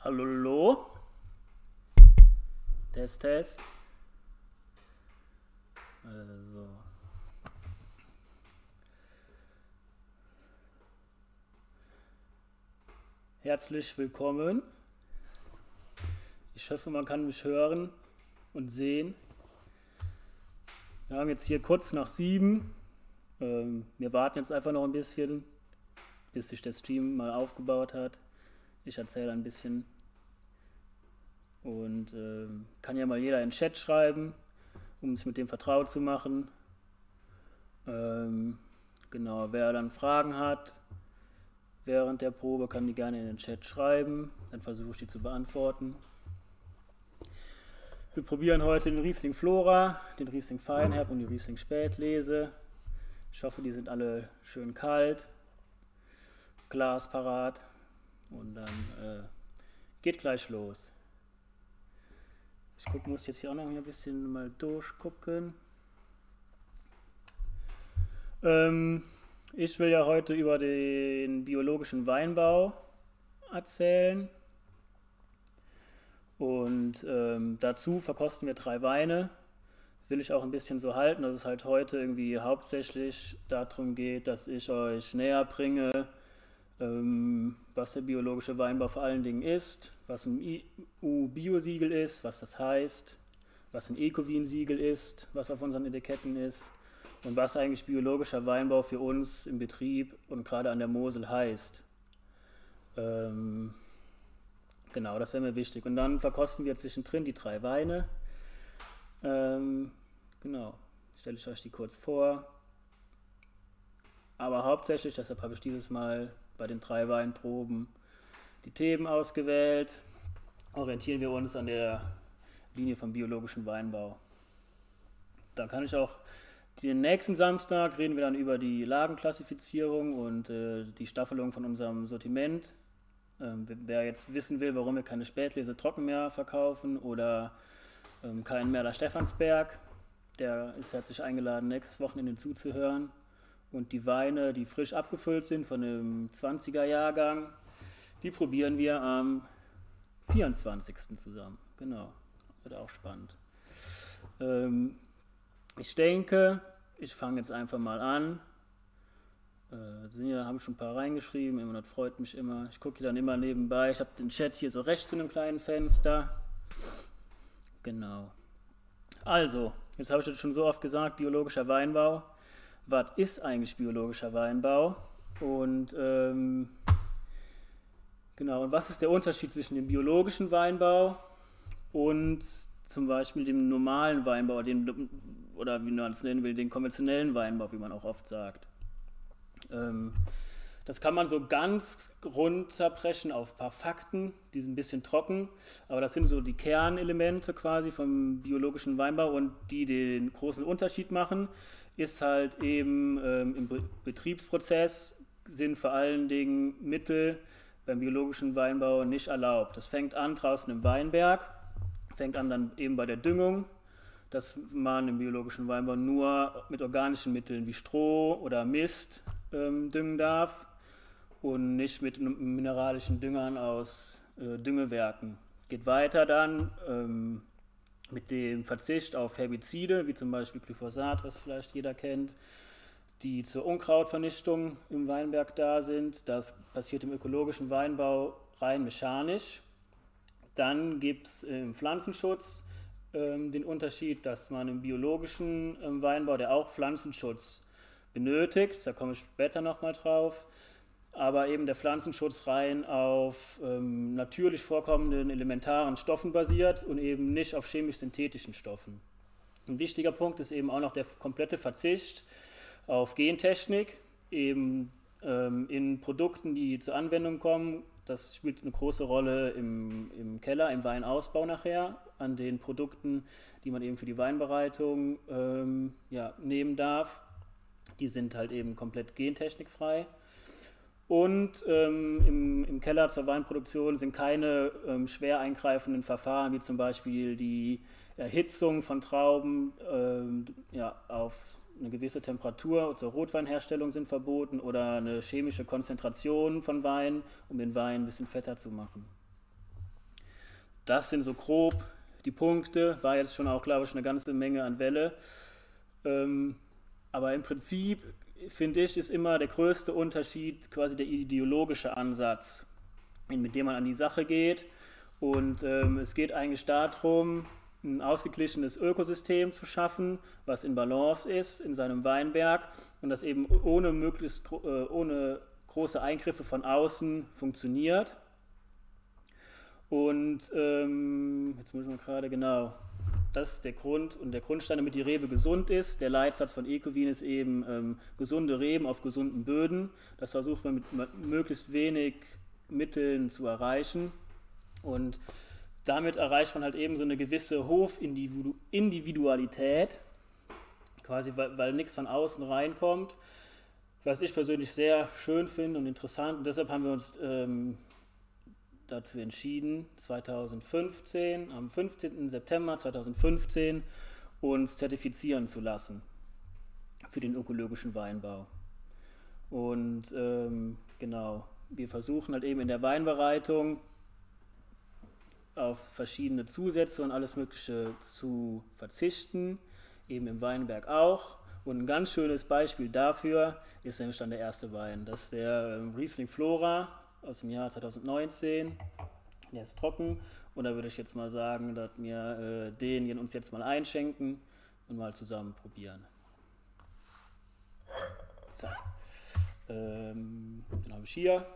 Hallo? Test, Test. Also. Herzlich willkommen. Ich hoffe, man kann mich hören und sehen. Wir haben jetzt hier kurz nach 7. Wir warten jetzt einfach noch ein bisschen, bis sich der Stream mal aufgebaut hat. Ich erzähle ein bisschen und kann ja mal jeder in den Chat schreiben, um es mit dem vertraut zu machen. Genau, wer dann Fragen hat während der Probe, kann die gerne in den Chat schreiben, dann versuche ich die zu beantworten. Wir probieren heute den Riesling Flora, den Riesling Feinherb und die Riesling Spätlese. Ich hoffe, die sind alle schön kalt, Glas parat und dann geht gleich los. Ich muss jetzt hier auch noch ein bisschen mal durchgucken. Ich will ja heute über den biologischen Weinbau erzählen. Und dazu verkosten wir 3 Weine. Will ich auch ein bisschen so halten, dass es halt heute irgendwie hauptsächlich darum geht, dass ich euch näher bringe, was der biologische Weinbau vor allen Dingen ist, was ein EU-Bio-Siegel ist, was das heißt, was ein Ecovin-Siegel ist, was auf unseren Etiketten ist und was eigentlich biologischer Weinbau für uns im Betrieb und gerade an der Mosel heißt. Genau, das wäre mir wichtig. Und dann verkosten wir zwischendrin die 3 Weine. Genau, stelle ich euch die kurz vor. Aber hauptsächlich, deshalb habe ich dieses Mal bei den 3 Weinproben die Themen ausgewählt. Orientieren wir uns an der Linie vom biologischen Weinbau. Dann kann ich auch den nächsten Samstag reden wir dann über die Lagenklassifizierung und die Staffelung von unserem Sortiment. Wer jetzt wissen will, warum wir keine Spätlese trocken mehr verkaufen oder keinen Merler Stephansberg, der ist herzlich eingeladen, nächstes Wochenende zuzuhören. Und die Weine, die frisch abgefüllt sind von dem 20er Jahrgang, die probieren wir am 24. zusammen. Genau, wird auch spannend. Ich denke, ich fange jetzt einfach mal an. Da haben schon ein paar reingeschrieben, das freut mich immer. Ich gucke dann immer nebenbei. Ich habe den Chat hier so rechts in einem kleinen Fenster. Genau. Also, jetzt habe ich das schon so oft gesagt, biologischer Weinbau. Was ist eigentlich biologischer Weinbau? Und genau, und was ist der Unterschied zwischen dem biologischen Weinbau und zum Beispiel dem normalen Weinbau, oder wie man es nennen will, den konventionellen Weinbau, wie man auch oft sagt? Das kann man so ganz runterbrechen auf ein paar Fakten, die sind ein bisschen trocken, aber das sind so die Kernelemente quasi vom biologischen Weinbau und die den großen Unterschied machen, ist halt eben im Betriebsprozess sind vor allen Dingen Mittel beim biologischen Weinbau nicht erlaubt. Das fängt an draußen im Weinberg, fängt an dann eben bei der Düngung, dass man im biologischen Weinbau nur mit organischen Mitteln wie Stroh oder Mist düngen darf und nicht mit mineralischen Düngern aus Düngewerken. Geht weiter dann mit dem Verzicht auf Herbizide, wie zum Beispiel Glyphosat, was vielleicht jeder kennt, die zur Unkrautvernichtung im Weinberg da sind. Das passiert im ökologischen Weinbau rein mechanisch. Dann gibt es im Pflanzenschutz den Unterschied, dass man im biologischen Weinbau, der auch Pflanzenschutz benötigt, da komme ich später nochmal drauf, aber eben der Pflanzenschutz rein auf natürlich vorkommenden elementaren Stoffen basiert und eben nicht auf chemisch-synthetischen Stoffen. Ein wichtiger Punkt ist eben auch noch der komplette Verzicht auf Gentechnik, eben in Produkten, die zur Anwendung kommen. Das spielt eine große Rolle im Keller, im Weinausbau nachher, an den Produkten, die man eben für die Weinbereitung nehmen darf. Die sind halt eben komplett gentechnikfrei. Und im Keller zur Weinproduktion sind keine schwer eingreifenden Verfahren, wie zum Beispiel die Erhitzung von Trauben auf eine gewisse Temperatur zur Rotweinherstellung sind verboten oder eine chemische Konzentration von Wein, um den Wein ein bisschen fetter zu machen. das sind so grob die Punkte. War jetzt schon auch, glaube ich, eine ganze Menge an Welle. Aber im Prinzip, finde ich, ist immer der größte Unterschied quasi der ideologische Ansatz, mit dem man an die Sache geht. Und es geht eigentlich darum, ein ausgeglichenes Ökosystem zu schaffen, was in Balance ist in seinem Weinberg und das eben ohne große Eingriffe von außen funktioniert. Und jetzt muss ich mal gerade genau, das ist der Grund und der Grundstein, damit die Rebe gesund ist. Der Leitsatz von Ecovin ist eben gesunde Reben auf gesunden Böden. Das versucht man mit möglichst wenig Mitteln zu erreichen. Und damit erreicht man halt eben so eine gewisse Hofindividualität, quasi weil nichts von außen reinkommt, was ich persönlich sehr schön finde und interessant. Und deshalb haben wir uns dazu entschieden, 2015, am 15. September 2015, uns zertifizieren zu lassen für den ökologischen Weinbau. Und genau, wir versuchen halt eben in der Weinbereitung auf verschiedene Zusätze und alles Mögliche zu verzichten, eben im Weinberg auch. Und ein ganz schönes Beispiel dafür ist nämlich dann der erste Wein. Das ist der Riesling Flora aus dem Jahr 2019. Der ist trocken und da würde ich jetzt mal sagen, dass wir den uns jetzt mal einschenken und mal zusammen probieren. So. Den habe ich hier.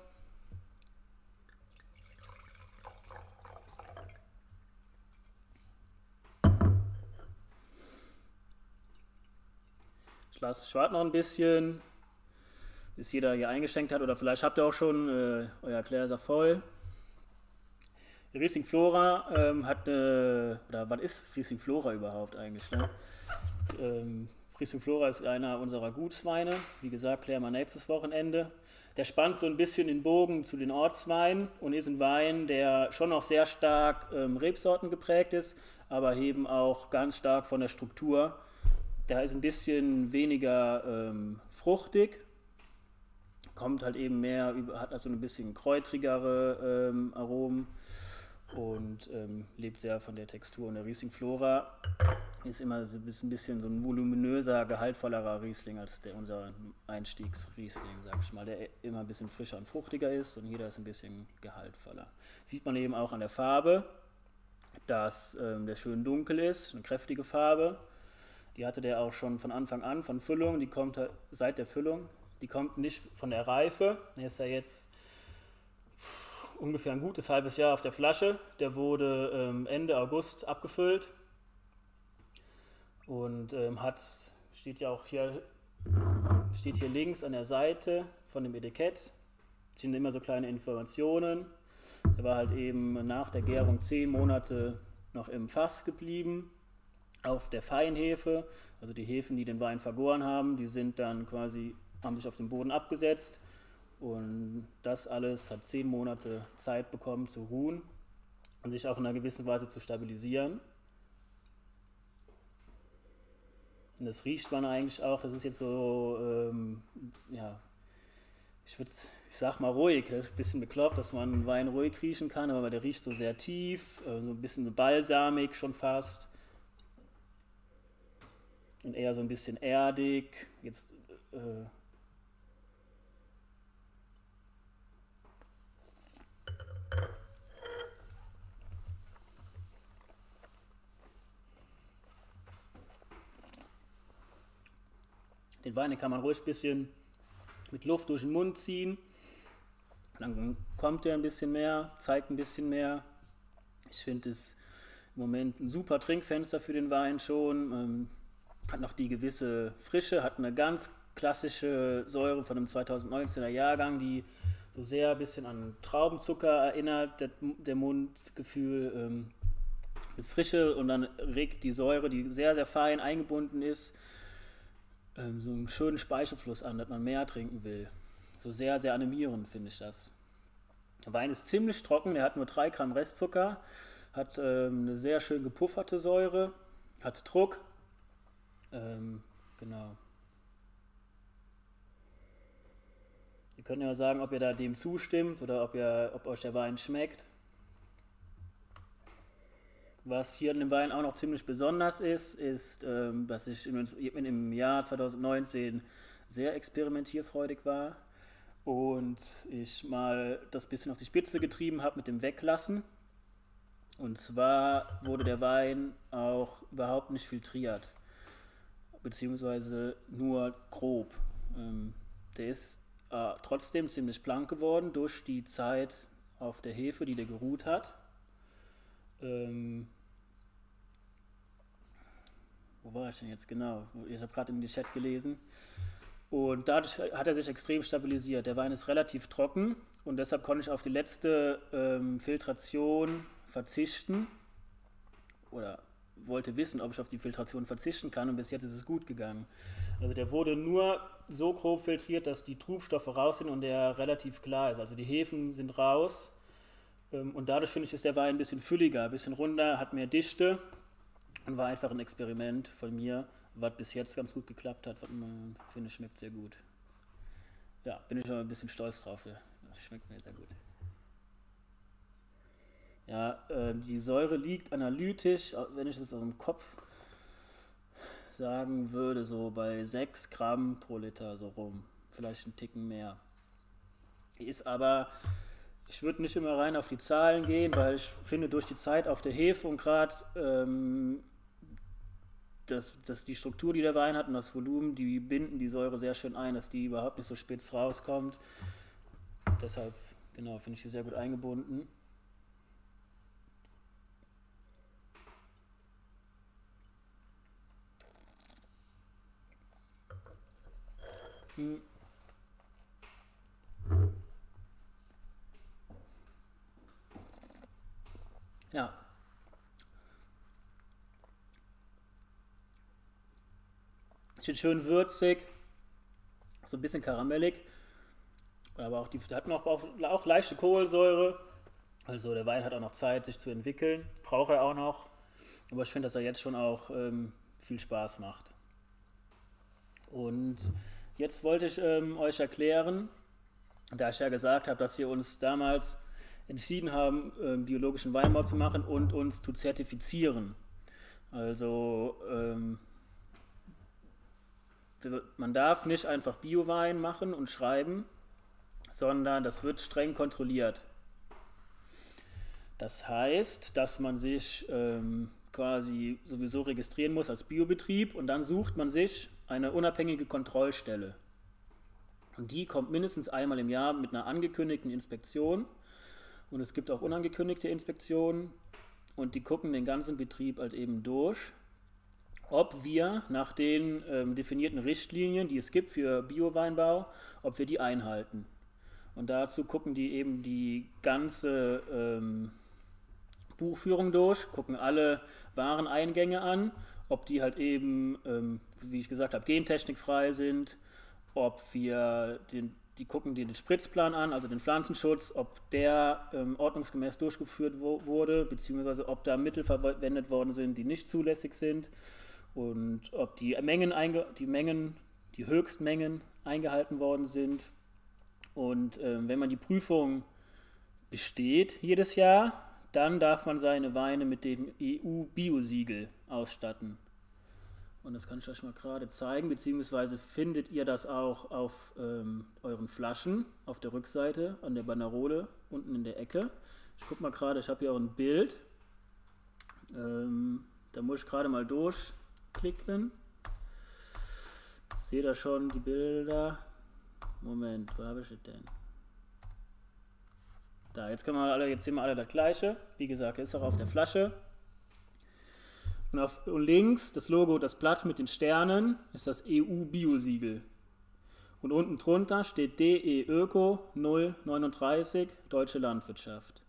Ich warte noch ein bisschen, bis jeder hier eingeschenkt hat, oder vielleicht habt ihr auch schon euer Gläser voll. Riesling Flora hat eine, oder was ist Riesling Flora überhaupt eigentlich? Ne? Riesling Flora ist einer unserer Gutsweine, wie gesagt, klären wir nächstes Wochenende. Der spannt so ein bisschen den Bogen zu den Ortsweinen und ist ein Wein, der schon noch sehr stark Rebsorten geprägt ist, aber eben auch ganz stark von der Struktur. Der ist ein bisschen weniger fruchtig, kommt halt eben mehr, hat also ein bisschen kräutrigere Aromen und lebt sehr von der Textur. Und der Riesling Flora ist immer so ein bisschen so ein voluminöser, gehaltvollerer Riesling als unser Einstiegsriesling, sag ich mal, der immer ein bisschen frischer und fruchtiger ist und jeder ist ein bisschen gehaltvoller. Sieht man eben auch an der Farbe, dass der schön dunkel ist, eine kräftige Farbe. Die hatte der auch schon von Anfang an, von Füllung, die kommt seit der Füllung, die kommt nicht von der Reife. Der ist ja jetzt ungefähr ein gutes halbes Jahr auf der Flasche. Der wurde Ende August abgefüllt und steht ja auch hier, steht hier links an der Seite von dem Etikett, sind immer so kleine Informationen. Der war halt eben nach der Gärung 10 Monate noch im Fass geblieben. Auf der Feinhefe, also die Hefen, die den Wein vergoren haben, die sind dann quasi, haben sich auf den Boden abgesetzt und das alles hat 10 Monate Zeit bekommen zu ruhen und sich auch in einer gewissen Weise zu stabilisieren. Und das riecht man eigentlich auch, das ist jetzt so, ja, ich sag mal ruhig, das ist ein bisschen bekloppt, dass man einen Wein ruhig riechen kann, aber der riecht so sehr tief, so ein bisschen balsamig schon fast. Und eher so ein bisschen erdig. Jetzt den Wein kann man ruhig ein bisschen mit Luft durch den Mund ziehen. Dann kommt er ein bisschen mehr, zeigt ein bisschen mehr. Ich finde es im Moment ein super Trinkfenster für den Wein schon. Hat noch die gewisse Frische, hat eine ganz klassische Säure von einem 2019er Jahrgang, die so sehr ein bisschen an Traubenzucker erinnert, der Mundgefühl mit Frische und dann regt die Säure, die sehr, sehr fein eingebunden ist, so einen schönen Speichelfluss an, dass man mehr trinken will. So sehr, sehr animierend finde ich das. Der Wein ist ziemlich trocken, der hat nur 3 Gramm Restzucker, hat eine sehr schön gepufferte Säure, hat Druck. Genau. Ihr könnt ja sagen, ob ihr da dem zustimmt oder ob euch der Wein schmeckt. Was hier in dem Wein auch noch ziemlich besonders ist, dass ich im Jahr 2019 sehr experimentierfreudig war und ich mal das bisschen auf die Spitze getrieben habe mit dem Weglassen. Und zwar wurde der Wein auch überhaupt nicht filtriert, beziehungsweise nur grob. Der ist trotzdem ziemlich blank geworden durch die Zeit auf der Hefe, die der geruht hat. Wo war ich denn jetzt genau? Ich habe gerade in den Chat gelesen. Und dadurch hat er sich extrem stabilisiert. Der Wein ist relativ trocken und deshalb konnte ich auf die letzte Filtration verzichten oder wollte wissen, ob ich auf die Filtration verzichten kann, und bis jetzt ist es gut gegangen. Also der wurde nur so grob filtriert, dass die Trubstoffe raus sind und der relativ klar ist. Also die Hefen sind raus und dadurch finde ich, ist der Wein ein bisschen fülliger, ein bisschen runder, hat mehr Dichte und war einfach ein Experiment von mir, was bis jetzt ganz gut geklappt hat. Was man finde, schmeckt sehr gut. Ja, bin ich aber ein bisschen stolz drauf. Ja. Schmeckt mir sehr gut. Ja, die Säure liegt analytisch, wenn ich das aus dem Kopf sagen würde, so bei 6 Gramm pro Liter so rum. Vielleicht ein Ticken mehr. Ist aber, ich würde nicht immer rein auf die Zahlen gehen, weil ich finde, durch die Zeit auf der Hefe und gerade dass die Struktur, die der Wein hat und das Volumen, die binden die Säure sehr schön ein, dass die überhaupt nicht so spitz rauskommt. Deshalb, genau, finde ich die sehr gut eingebunden. Ja. Schön würzig, so ein bisschen karamellig, aber auch hat noch auch leichte Kohlensäure. Also der Wein hat auch noch Zeit, sich zu entwickeln, braucht er auch noch. Aber ich finde, dass er jetzt schon auch viel Spaß macht. Und jetzt wollte ich euch erklären, da ich ja gesagt habe, dass wir uns damals entschieden haben, biologischen Weinbau zu machen und uns zu zertifizieren. Also man darf nicht einfach Biowein machen und schreiben, sondern das wird streng kontrolliert. Das heißt, dass man sich quasi sowieso registrieren muss als Biobetrieb und dann sucht man sich eine unabhängige Kontrollstelle. Und die kommt mindestens einmal im Jahr mit einer angekündigten Inspektion. Und es gibt auch unangekündigte Inspektionen und die gucken den ganzen Betrieb halt eben durch, ob wir nach den definierten Richtlinien, die es gibt für Bioweinbau, ob wir die einhalten. Und dazu gucken die eben die ganze Buchführung durch, gucken alle Wareneingänge an, ob die halt eben, wie ich gesagt habe, gentechnikfrei sind, ob wir die gucken den Spritzplan an, also den Pflanzenschutz, ob der ordnungsgemäß durchgeführt wurde, beziehungsweise ob da Mittel verwendet worden sind, die nicht zulässig sind und ob die Höchstmengen eingehalten worden sind. Und wenn man die Prüfung besteht jedes Jahr, dann darf man seine Weine mit dem EU-Biosiegel ausstatten. Und das kann ich euch mal gerade zeigen, beziehungsweise findet ihr das auch auf euren Flaschen, auf der Rückseite, an der Banderole, unten in der Ecke. Ich gucke mal gerade, ich habe hier auch ein Bild. Da muss ich gerade mal durchklicken. Seht ihr schon die Bilder? Moment, wo habe ich es denn? Da, jetzt sehen wir alle das gleiche. Wie gesagt, ist auch auf der Flasche. Und links das Logo, das Blatt mit den Sternen, ist das EU-Biosiegel. Und unten drunter steht DE Öko 039 Deutsche Landwirtschaft.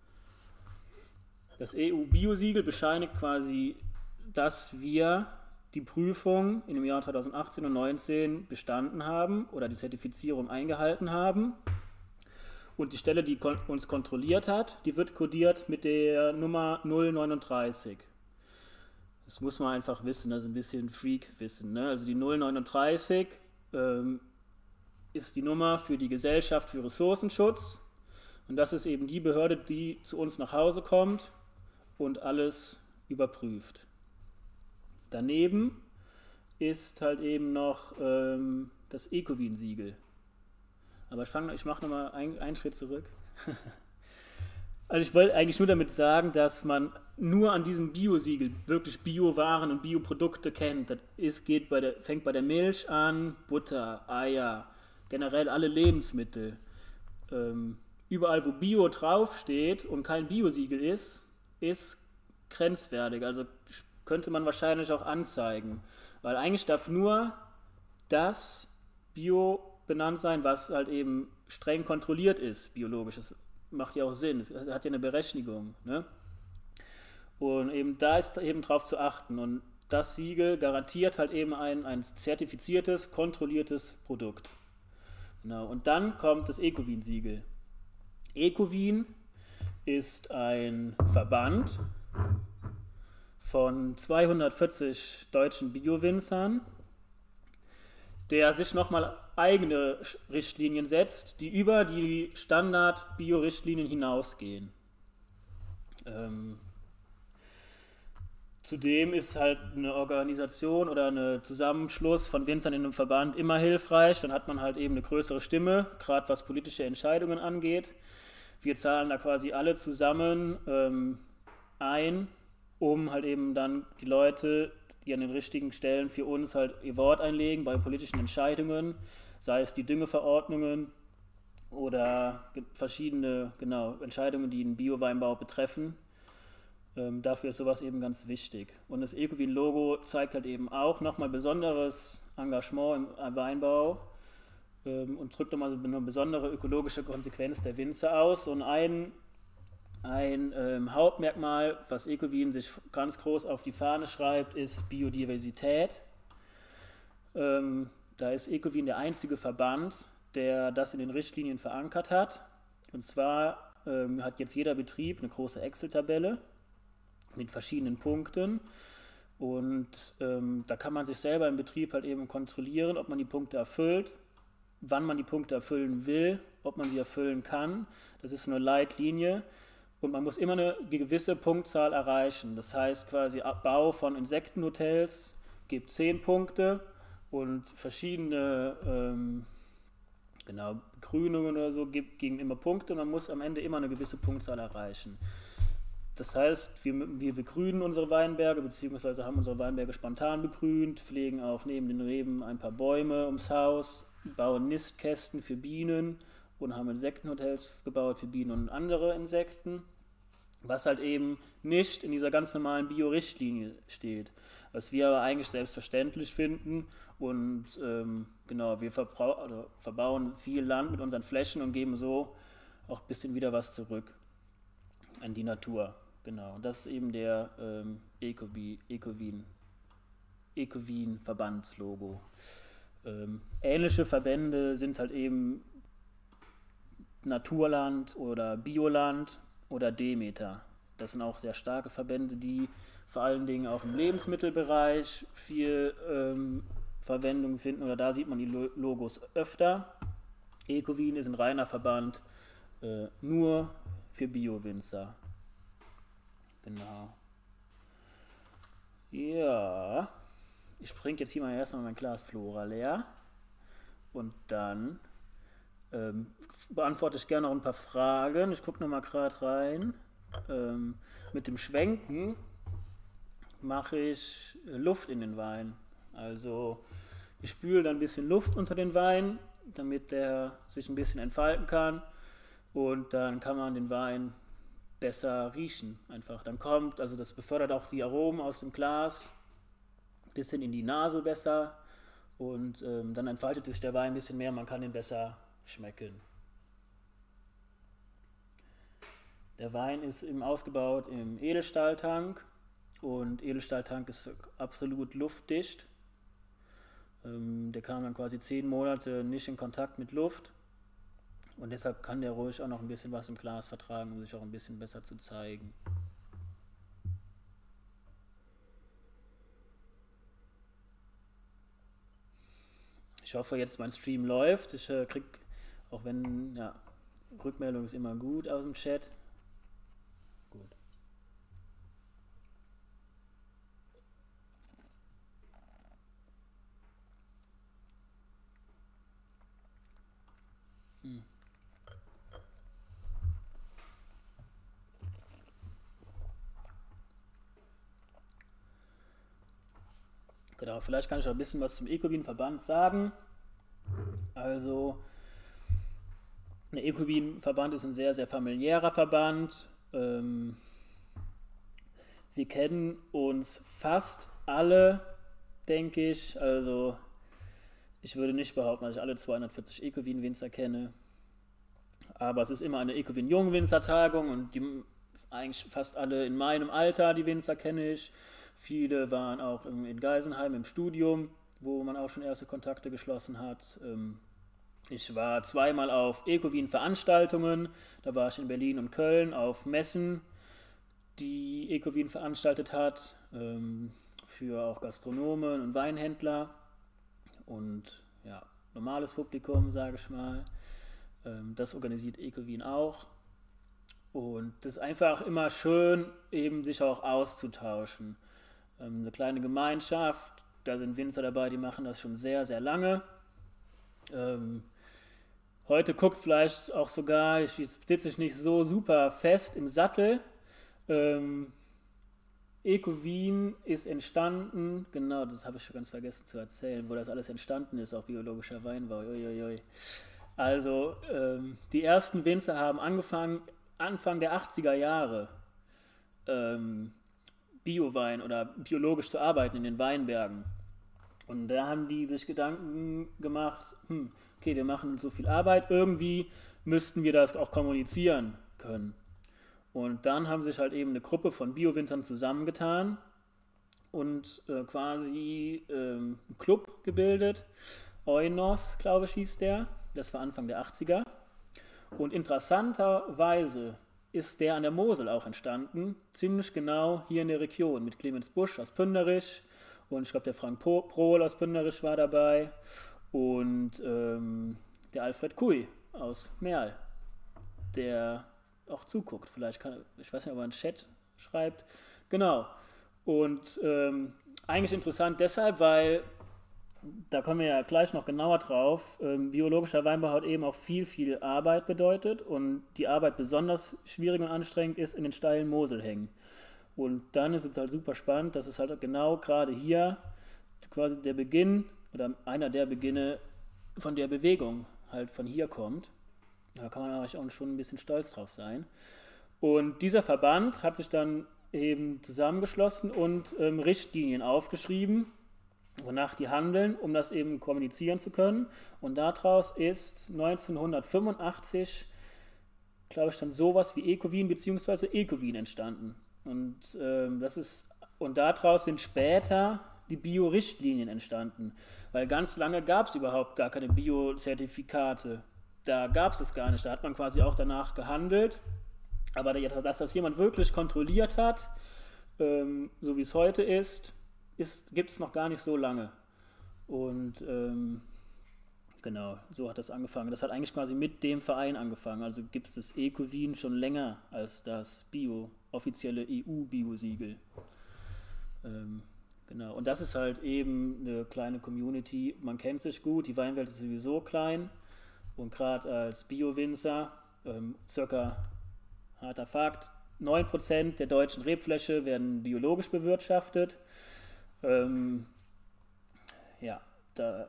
Das EU-Biosiegel bescheinigt quasi, dass wir die Prüfung in dem Jahr 2018 und 2019 bestanden haben oder die Zertifizierung eingehalten haben. Und die Stelle, die uns kontrolliert hat, die wird kodiert mit der Nummer 039. Das muss man einfach wissen, das ist ein bisschen Freak-Wissen. Ne? Also die 039 ist die Nummer für die Gesellschaft für Ressourcenschutz. Und das ist eben die Behörde, die zu uns nach Hause kommt und alles überprüft. Daneben ist halt eben noch das Ecovin-Siegel. Aber ich mache nochmal einen Schritt zurück. Also ich wollte eigentlich nur damit sagen, dass man nur an diesem Bio-Siegel wirklich Biowaren und Bioprodukte kennt. Fängt bei der Milch an, Butter, Eier, generell alle Lebensmittel. Überall, wo Bio draufsteht und kein Bio-Siegel ist grenzwertig. Also könnte man wahrscheinlich auch anzeigen. Weil eigentlich darf nur das Bio benannt sein, was halt eben streng kontrolliert ist, biologisch. Das macht ja auch Sinn, es hat ja eine Berechtigung. Ne? Und eben da ist eben drauf zu achten. Und das Siegel garantiert halt eben ein zertifiziertes, kontrolliertes Produkt. Genau. Und dann kommt das Ecovin-Siegel. Ecovin ist ein Verband von 240 deutschen Bio-Winzern, der sich nochmal eigene Richtlinien setzt, die über die Standard-Bio-Richtlinien hinausgehen. Zudem ist halt eine Organisation oder ein Zusammenschluss von Winzern in einem Verband immer hilfreich. Dann hat man halt eben eine größere Stimme, gerade was politische Entscheidungen angeht. Wir zahlen da quasi alle zusammen ein, um halt eben dann die Leute, die an den richtigen Stellen für uns halt ihr Wort einlegen bei politischen Entscheidungen, sei es die Düngeverordnungen oder verschiedene Entscheidungen, die den Bio-Weinbau betreffen. Dafür ist sowas eben ganz wichtig. Und das Ecovin-Logo zeigt halt eben auch nochmal besonderes Engagement im Weinbau und drückt nochmal eine besondere ökologische Konsequenz der Winzer aus. Und ein Hauptmerkmal, was Ecovin sich ganz groß auf die Fahne schreibt, ist Biodiversität. Da ist Ecovin der einzige Verband, der das in den Richtlinien verankert hat. Und zwar hat jetzt jeder Betrieb eine große Excel-Tabelle mit verschiedenen Punkten. Und da kann man sich selber im Betrieb halt eben kontrollieren, ob man die Punkte erfüllt, wann man die Punkte erfüllen will, ob man sie erfüllen kann. Das ist eine Leitlinie. Und man muss immer eine gewisse Punktzahl erreichen. Das heißt quasi Bau von Insektenhotels gibt 10 Punkte und verschiedene Begrünungen oder so geben immer Punkte. Man muss am Ende immer eine gewisse Punktzahl erreichen. Das heißt, wir begrünen unsere Weinberge, beziehungsweise haben unsere Weinberge spontan begrünt, pflegen auch neben den Reben ein paar Bäume ums Haus, bauen Nistkästen für Bienen und haben Insektenhotels gebaut für Bienen und andere Insekten, was halt eben nicht in dieser ganz normalen Bio-Richtlinie steht, was wir aber eigentlich selbstverständlich finden. Und wir verbauen viel Land mit unseren Flächen und geben so auch ein bisschen wieder was zurück an die Natur. Genau, und das ist eben der Ecovin-Verbandslogo. Ähnliche Verbände sind halt eben Naturland oder Bioland oder Demeter. Das sind auch sehr starke Verbände, die vor allen Dingen auch im Lebensmittelbereich viel Verwendung finden, oder da sieht man die Logos öfter. Ecovin ist ein reiner Verband nur für Bio-Winzer. Genau. Ja, ich bringe jetzt hier mal erstmal mein Glas Flora leer und dann beantworte ich gerne noch ein paar Fragen. Ich gucke nochmal gerade rein. Mit dem Schwenken mache ich Luft in den Wein. Also ich spüle dann ein bisschen Luft unter den Wein, damit der sich ein bisschen entfalten kann. Und dann kann man den Wein besser riechen. Das befördert auch die Aromen aus dem Glas ein bisschen in die Nase besser. Und dann entfaltet sich der Wein ein bisschen mehr, man kann ihn besser schmecken. Der Wein ist ausgebaut im Edelstahltank und Edelstahltank ist absolut luftdicht. Der kam dann quasi 10 Monate nicht in Kontakt mit Luft und deshalb kann der ruhig auch noch ein bisschen was im Glas vertragen, um sich auch ein bisschen besser zu zeigen. Ich hoffe jetzt mein Stream läuft. Ich kriege, auch wenn, Rückmeldung ist immer gut aus dem Chat. Gut. Genau, vielleicht kann ich auch ein bisschen was zum Ecovin-Verband sagen. Also, der Ecovin-Verband ist ein sehr, sehr familiärer Verband. Wir kennen uns fast alle, denke ich. Also, ich würde nicht behaupten, dass ich alle 240 Ecovin-Winzer kenne. Aber es ist immer eine Ecovin-Jungwinzer-Tagung und eigentlich fast alle in meinem Alter, die Winzer kenne ich. Viele waren auch in Geisenheim im Studium, wo man auch schon erste Kontakte geschlossen hat. Ich war zweimal auf Ecovin-Veranstaltungen. Da war ich in Berlin und Köln auf Messen, die Ecovin veranstaltet hat, für auch Gastronomen und Weinhändler und ja, normales Publikum, sage ich mal. Das organisiert Ecovin auch. Und das ist einfach immer schön, eben sich auch auszutauschen. Eine kleine Gemeinschaft, da sind Winzer dabei, die machen das schon sehr, sehr lange. Heute guckt vielleicht auch sogar, jetzt sitze ich nicht so super fest im Sattel. Ecovin ist entstanden, genau, das habe ich schon ganz vergessen zu erzählen, wo das alles entstanden ist, auch biologischer Weinbau. Uiuiui. Also die ersten Winzer haben angefangen, Anfang der 80er Jahre Biowein oder biologisch zu arbeiten in den Weinbergen. Und da haben die sich Gedanken gemacht, okay, wir machen so viel Arbeit, irgendwie müssten wir das auch kommunizieren können. Und dann haben sich halt eben eine Gruppe von Bio-Winzern zusammengetan und quasi einen Club gebildet. Eunos, glaube ich, hieß der. Das war Anfang der 80er. Und interessanterweise ist der an der Mosel auch entstanden, ziemlich genau hier in der Region, mit Clemens Busch aus Pünderich und ich glaube der Frank Prohl aus Pünderich war dabei und der Alfred Kuy aus Merl, der auch zuguckt. Vielleicht ich weiß nicht, ob er einen Chat schreibt. Genau. Und eigentlich interessant deshalb, weil da kommen wir ja gleich noch genauer drauf. Biologischer Weinbau hat eben auch viel, viel Arbeit bedeutet und die Arbeit besonders schwierig und anstrengend ist in den steilen Moselhängen. Und dann ist es halt super spannend, dass es halt genau gerade hier quasi der Beginn oder einer der Beginne von der Bewegung halt von hier kommt. Da kann man eigentlich auch schon ein bisschen stolz drauf sein. Und dieser Verband hat sich dann eben zusammengeschlossen und Richtlinien aufgeschrieben, wonach die handeln, um das eben kommunizieren zu können. Und daraus ist 1985, glaube ich, dann sowas wie Ecovin bzw. Ecovin entstanden. Und daraus sind später die Bio-Richtlinien entstanden. Weil ganz lange gab es überhaupt gar keine Bio-Zertifikate. Da gab es das gar nicht. Da hat man quasi auch danach gehandelt. Aber dass das jemand wirklich kontrolliert hat, so wie es heute ist, gibt es noch gar nicht so lange. Und genau, so hat das angefangen. Das hat eigentlich quasi mit dem Verein angefangen. Also gibt es das Ecovin schon länger als das offizielle EU-Bio-Siegel. Genau, und das ist halt eben eine kleine Community. Man kennt sich gut, die Weinwelt ist sowieso klein. Und gerade als Bio-Winzer, circa harter Fakt, 9% der deutschen Rebfläche werden biologisch bewirtschaftet. Ja, da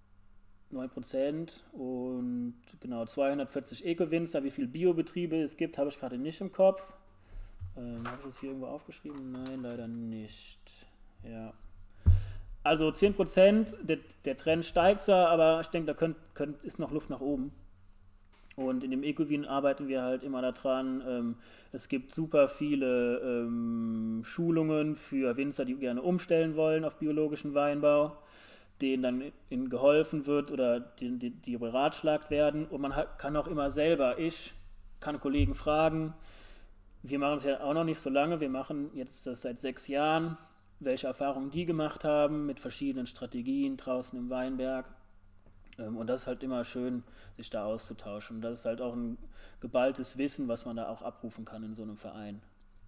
9% und genau 240 Eco-Winzer. Wie viele Biobetriebe es gibt, habe ich gerade nicht im Kopf. Habe ich das hier irgendwo aufgeschrieben? Nein, leider nicht. Ja. Also 10%, der Trend steigt zwar, aber ich denke, da ist noch Luft nach oben. Und in dem Ecovin arbeiten wir halt immer daran. Es gibt super viele Schulungen für Winzer, die gerne umstellen wollen auf biologischen Weinbau, denen dann geholfen wird oder die beratschlagt werden. Und man kann auch immer selber, ich kann Kollegen fragen, wir machen es ja auch noch nicht so lange, wir machen jetzt das seit 6 Jahren, welche Erfahrungen die gemacht haben mit verschiedenen Strategien draußen im Weinberg. Und das ist halt immer schön, sich da auszutauschen. Und das ist halt auch ein geballtes Wissen, was man da auch abrufen kann in so einem Verein.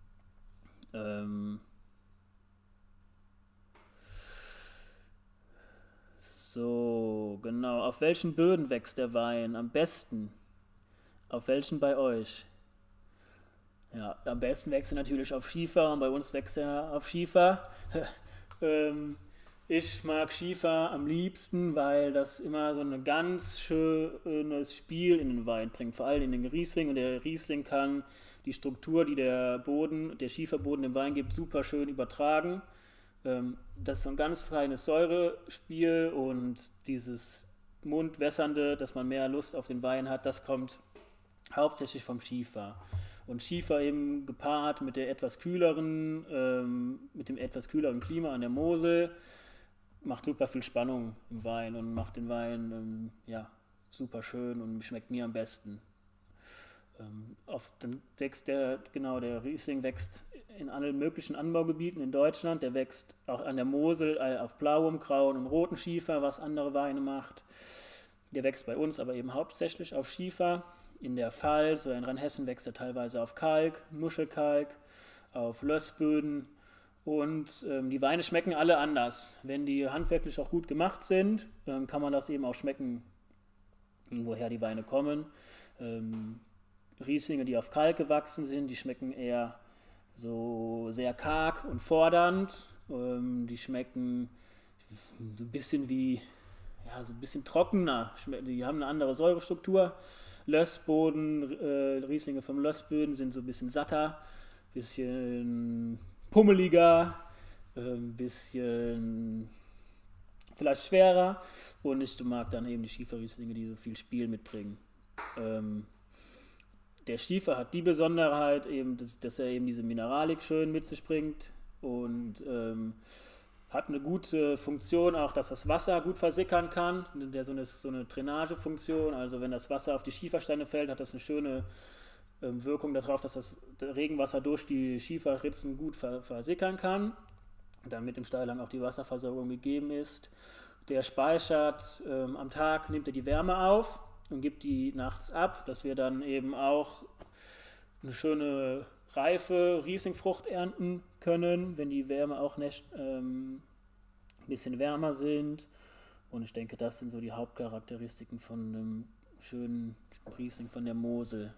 So, genau. Auf welchen Böden wächst der Wein am besten? Auf welchen bei euch? Ja, am besten wächst er natürlich auf Schiefer und bei uns wächst er auf Schiefer. Ich mag Schiefer am liebsten, weil das immer so ein ganz schönes Spiel in den Wein bringt, vor allem in den Riesling. Und der Riesling kann die Struktur, die der Schieferboden dem Wein gibt, super schön übertragen. Das ist so ein ganz feines Säurespiel und dieses Mundwässernde, dass man mehr Lust auf den Wein hat, das kommt hauptsächlich vom Schiefer. Und Schiefer eben gepaart mit dem etwas kühleren Klima an der Mosel, macht super viel Spannung im Wein und macht den Wein ja, super schön und schmeckt mir am besten. Der Riesling wächst in allen möglichen Anbaugebieten in Deutschland. Der wächst auch an der Mosel auf blauem, grauen und roten Schiefer, was andere Weine macht. Der wächst bei uns aber eben hauptsächlich auf Schiefer. In der Pfalz oder in Rheinhessen wächst er teilweise auf Kalk, Muschelkalk, auf Lössböden. Und die Weine schmecken alle anders. Wenn die handwerklich auch gut gemacht sind, kann man das eben auch schmecken, woher die Weine kommen. Rieslinge, die auf Kalk gewachsen sind, die schmecken eher so sehr karg und fordernd. Die schmecken so ein bisschen so ein bisschen trockener. Die haben eine andere Säurestruktur. Rieslinge vom Lössböden sind so ein bisschen satter, ein bisschen pummeliger, ein bisschen vielleicht schwerer. Und ich mag dann eben die Schieferrieslinge, die so viel Spiel mitbringen. Der Schiefer hat die Besonderheit, eben, dass er eben diese Mineralik schön mit sich bringt und hat eine gute Funktion, auch dass das Wasser gut versickern kann. Der so eine Drainagefunktion, also wenn das Wasser auf die Schiefersteine fällt, hat das eine schöne Wirkung darauf, dass das Regenwasser durch die Schieferritzen gut versickern kann, damit im Steilhang auch die Wasserversorgung gegeben ist. Der speichert am Tag, nimmt er die Wärme auf und gibt die nachts ab, dass wir dann eben auch eine schöne reife Rieslingfrucht ernten können, wenn die Wärme auch ein bisschen wärmer sind. Und ich denke, das sind so die Hauptcharakteristiken von einem schönen Riesling von der Mosel.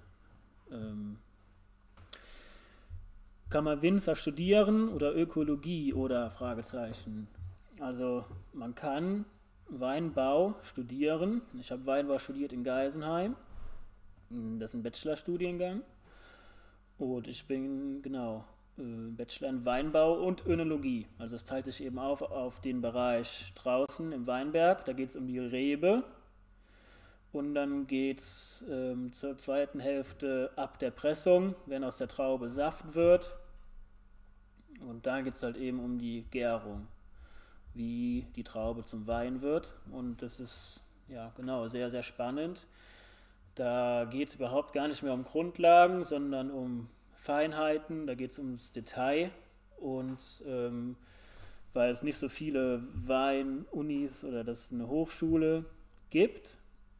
Kann man Winzer studieren oder Ökologie oder Fragezeichen? Also man kann Weinbau studieren. Ich habe Weinbau studiert in Geisenheim. Das ist ein Bachelorstudiengang. Und ich bin, Bachelor in Weinbau und Önologie. Also es teilt sich eben auf den Bereich draußen im Weinberg. Da geht es um die Rebe. Und dann geht es zur zweiten Hälfte ab der Pressung, wenn aus der Traube Saft wird. Und dann geht es halt eben um die Gärung, wie die Traube zum Wein wird. Und das ist sehr, sehr spannend. Da geht es überhaupt gar nicht mehr um Grundlagen, sondern um Feinheiten. Da geht es ums Detail. Und weil es nicht so viele Weinunis oder das eine Hochschule gibt,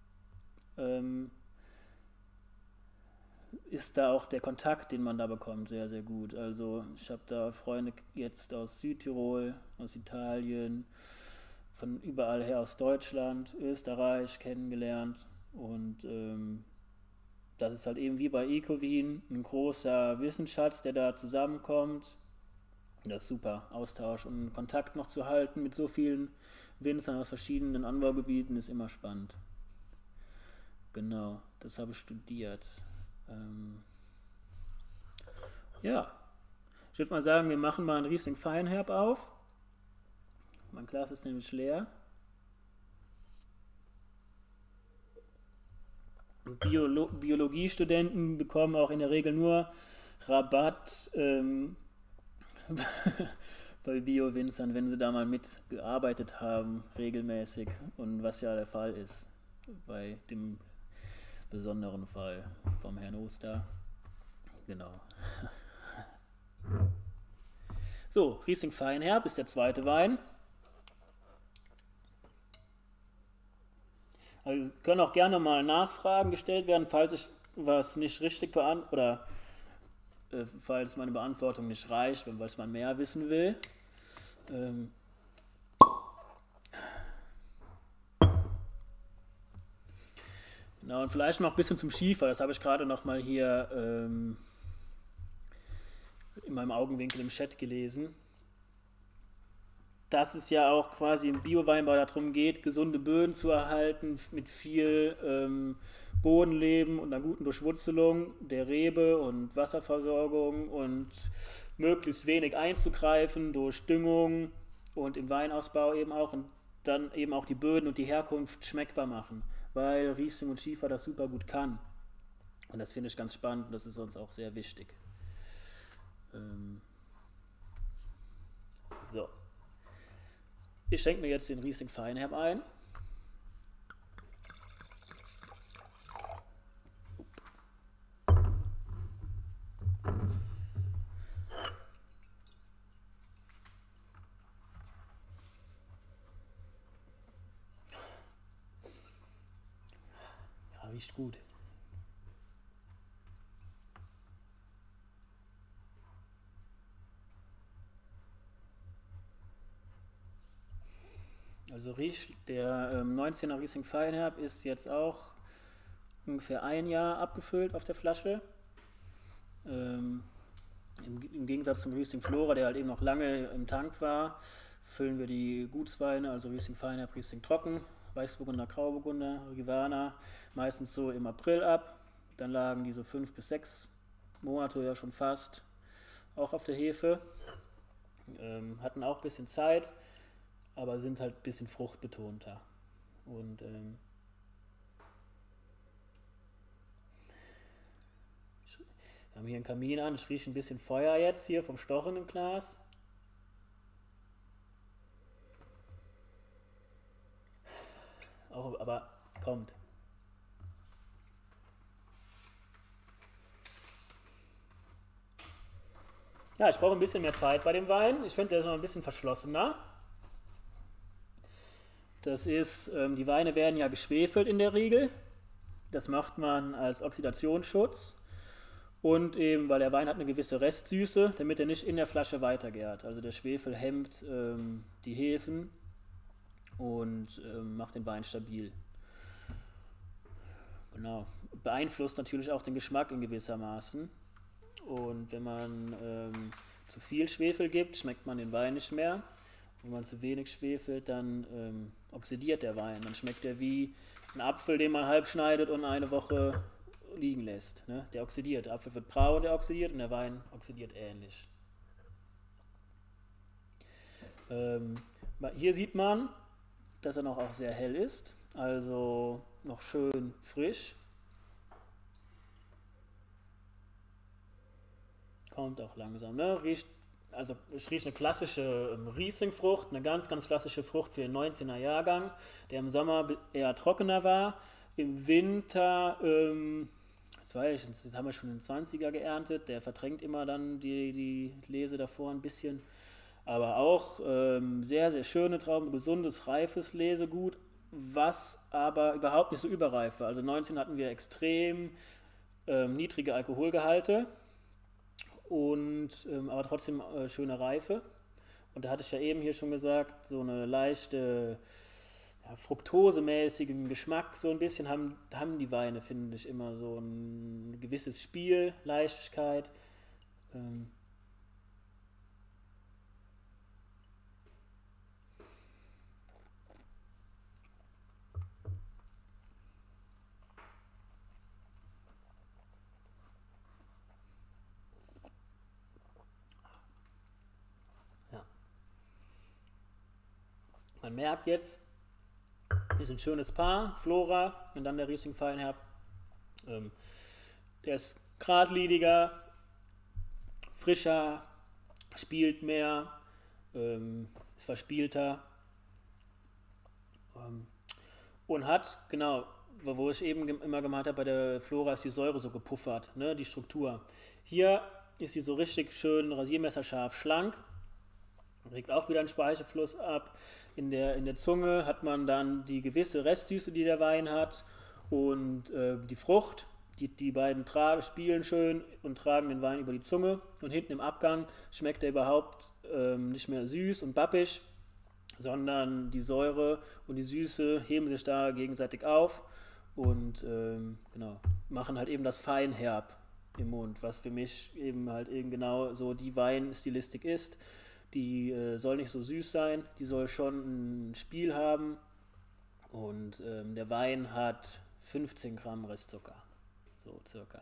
ist da auch der Kontakt, den man da bekommt, sehr, sehr gut. Also ich habe da Freunde jetzt aus Südtirol, aus Italien, von überall her aus Deutschland, Österreich kennengelernt. Und das ist halt eben wie bei Ecowin ein großer Wissensschatz, der da zusammenkommt. Das ist super, Austausch und Kontakt noch zu halten mit so vielen Winzern aus verschiedenen Anbaugebieten ist immer spannend. Genau, das habe ich studiert. Ich würde mal sagen, wir machen mal einen Riesling Feinherb auf. Mein Glas ist nämlich leer. Biologiestudenten bekommen auch in der Regel nur Rabatt bei Bio-Winzern, wenn sie da mal mitgearbeitet haben, regelmäßig. Und was ja der Fall ist bei dem besonderen Fall vom Herrn Oster. Genau. So, Riesling Feinherb ist der zweite Wein. Also es können auch gerne mal Nachfragen gestellt werden, falls ich was nicht richtig beantworte oder falls meine Beantwortung nicht reicht, weil man mehr wissen will. Genau, und vielleicht noch ein bisschen zum Schiefer, das habe ich gerade noch mal hier in meinem Augenwinkel im Chat gelesen. dass es ja auch quasi im Bio-Weinbau darum geht, gesunde Böden zu erhalten, mit viel Bodenleben und einer guten Durchwurzelung der Rebe und Wasserversorgung und möglichst wenig einzugreifen durch Düngung und im Weinausbau eben auch und dann eben auch die Böden und die Herkunft schmeckbar machen, weil Riesling und Schiefer das super gut kann. Und das finde ich ganz spannend und das ist uns auch sehr wichtig. Ähm, so. Ich schenke mir jetzt den Riesling Feinherb ein. Ja, riecht gut. Also der 19er Riesling Feinherb ist jetzt auch ungefähr ein Jahr abgefüllt auf der Flasche. Ähm, im Gegensatz zum Riesling Flora, der halt eben noch lange im Tank war, füllen wir die Gutsweine, also Riesling Feinherb, Riesling Trocken, Weißburgunder, Grauburgunder, Rivaner, meistens so im April ab. Dann lagen die so 5 bis 6 Monate ja schon fast auch auf der Hefe. Hatten auch ein bisschen Zeit, aber sind halt ein bisschen fruchtbetonter. Und wir haben hier einen Kamin an, ich rieche ein bisschen Feuer jetzt hier vom Stochen im Glas. Auch, aber kommt. Ja, ich brauche ein bisschen mehr Zeit bei dem Wein. Ich finde, der ist noch ein bisschen verschlossener. Das ist, die Weine werden ja geschwefelt in der Regel. Das macht man als Oxidationsschutz. Und eben, weil der Wein hat eine gewisse Restsüße, damit er nicht in der Flasche weitergärt. Also der Schwefel hemmt die Hefen und macht den Wein stabil. Genau. Beeinflusst natürlich auch den Geschmack in gewissermaßen. Und wenn man zu viel Schwefel gibt, schmeckt man den Wein nicht mehr. Wenn man zu wenig schwefelt, dann oxidiert der Wein. Dann schmeckt er wie ein Apfel, den man halb schneidet und eine Woche liegen lässt. Ne? Der oxidiert. Der Apfel wird braun, der oxidiert und der Wein oxidiert ähnlich. Hier sieht man, dass er noch auch sehr hell ist. Also noch schön frisch. Kommt auch langsam. Ne? Also ich rieche eine klassische Riesling-Frucht, eine ganz, ganz klassische Frucht für den 19er Jahrgang, der im Sommer eher trockener war. Im Winter, jetzt weiß ich, das haben wir schon in den 20er geerntet, der verdrängt immer dann die Lese davor ein bisschen. Aber auch sehr, sehr schöne Trauben, gesundes, reifes Lesegut, was aber überhaupt nicht so überreife. Also 19 hatten wir extrem niedrige Alkoholgehalte. Aber trotzdem schöne Reife. Und da hatte ich ja eben hier schon gesagt, so eine leichte fruktosemäßigen Geschmack, so ein bisschen haben die Weine, finde ich, immer so ein gewisses Spiel, Leichtigkeit. Ähm, ja. Man merkt jetzt, ist ein schönes Paar, Flora und dann der Riesling Feinherb. Der ist geradliniger, frischer, spielt mehr, ist verspielter und hat, genau, wo ich eben immer gemacht habe, bei der Flora ist die Säure so gepuffert, ne, die Struktur. Hier ist sie so richtig schön rasiermesserscharf schlank, regt auch wieder einen Speichelfluss ab. In der Zunge hat man dann die gewisse Restsüße, die der Wein hat und die Frucht. Die beiden spielen schön und tragen den Wein über die Zunge. Und hinten im Abgang schmeckt er überhaupt nicht mehr süß und bappig, sondern die Säure und die Süße heben sich da gegenseitig auf und genau, machen halt eben das Feinherb im Mund, was für mich eben halt eben genau so die Weinstilistik ist. Die soll nicht so süß sein, die soll schon ein Spiel haben und der Wein hat 15 Gramm Restzucker, so circa.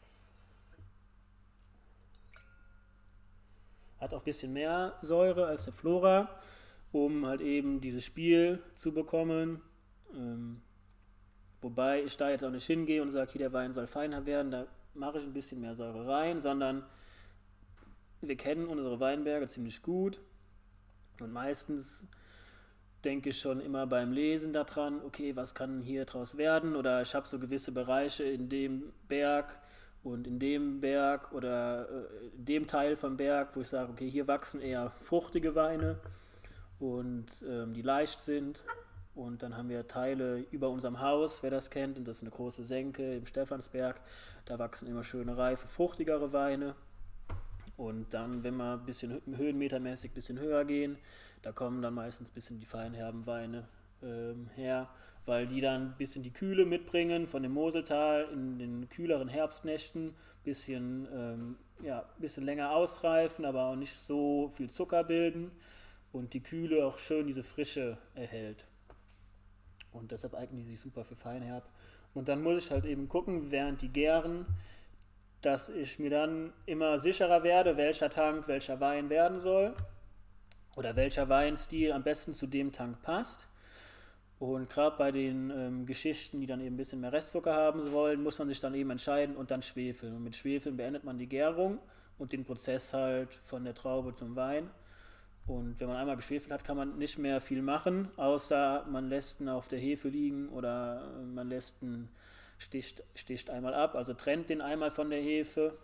Hat auch ein bisschen mehr Säure als der Flora, um halt eben dieses Spiel zu bekommen. Ähm, Wobei ich da jetzt auch nicht hingehe und sage, hier der Wein soll feiner werden, da mache ich ein bisschen mehr Säure rein, sondern wir kennen unsere Weinberge ziemlich gut und meistens denke ich schon immer beim Lesen daran, okay, was kann hier draus werden? Oder ich habe so gewisse Bereiche in dem Berg und in dem Berg oder in dem Teil vom Berg, wo ich sage, okay, hier wachsen eher fruchtige Weine und die leicht sind. Und dann haben wir Teile über unserem Haus, wer das kennt, und das ist eine große Senke im Stephansberg. Da wachsen immer schöne reife, fruchtigere Weine. Und dann, wenn wir ein bisschen höhenmetermäßig ein bisschen höher gehen, da kommen dann meistens ein bisschen die feinherben Weine her, weil die dann ein bisschen die Kühle mitbringen von dem Moseltal in den kühleren Herbstnächten, bisschen länger ausreifen, aber auch nicht so viel Zucker bilden und die Kühle auch schön diese Frische erhält. Und deshalb eignen die sich super für Feinherb. Und dann muss ich halt eben gucken, während die gären, dass ich mir dann immer sicherer werde, welcher Tank welcher Wein werden soll oder welcher Weinstil am besten zu dem Tank passt. Und gerade bei den Geschichten, die dann eben ein bisschen mehr Restzucker haben wollen, muss man sich dann eben entscheiden und dann schwefeln. Und mit Schwefeln beendet man die Gärung und den Prozess halt von der Traube zum Wein. Und wenn man einmal geschwefelt hat, kann man nicht mehr viel machen, außer man lässt ihn auf der Hefe liegen oder man lässt ihn sticht einmal ab, also trennt den einmal von der Hefe.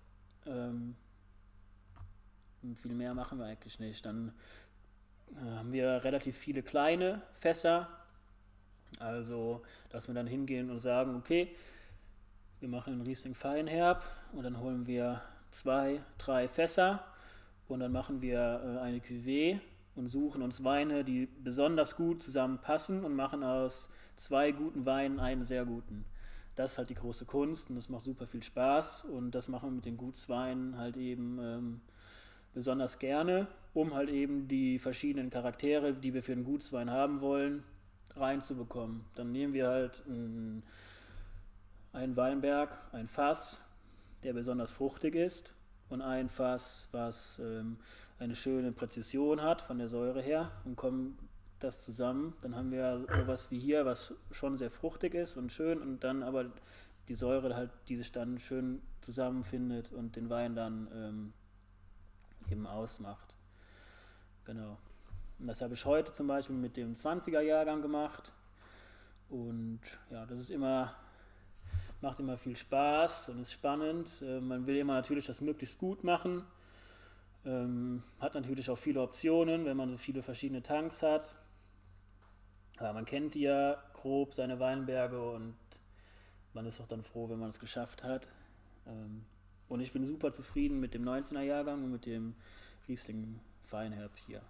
Viel mehr machen wir eigentlich nicht. Dann haben wir relativ viele kleine Fässer, also dass wir dann hingehen und sagen, okay, wir machen einen Riesling Feinherb und dann holen wir 2, 3 Fässer und dann machen wir eine Cuvée und suchen uns Weine, die besonders gut zusammenpassen und machen aus 2 guten Weinen einen sehr guten. Das ist halt die große Kunst und das macht super viel Spaß und das machen wir mit den Gutsweinen halt eben besonders gerne, um halt eben die verschiedenen Charaktere, die wir für einen Gutswein haben wollen, reinzubekommen. Dann nehmen wir halt einen Weinberg, ein Fass, der besonders fruchtig ist und ein Fass, was eine schöne Präzision hat von der Säure her und kommen das zusammen. Dann haben wir sowas wie hier, was schon sehr fruchtig ist und schön und dann aber die Säure halt, die sich dann schön zusammenfindet und den Wein dann eben ausmacht. Genau. Und das habe ich heute zum Beispiel mit dem 20er Jahrgang gemacht und ja, das ist macht immer viel Spaß und ist spannend. Man will immer natürlich das möglichst gut machen. Hat natürlich auch viele Optionen, wenn man so viele verschiedene Tanks hat. Aber man kennt ja grob seine Weinberge und man ist auch dann froh, wenn man es geschafft hat. Und ich bin super zufrieden mit dem 19er Jahrgang und mit dem Riesling Feinherb hier.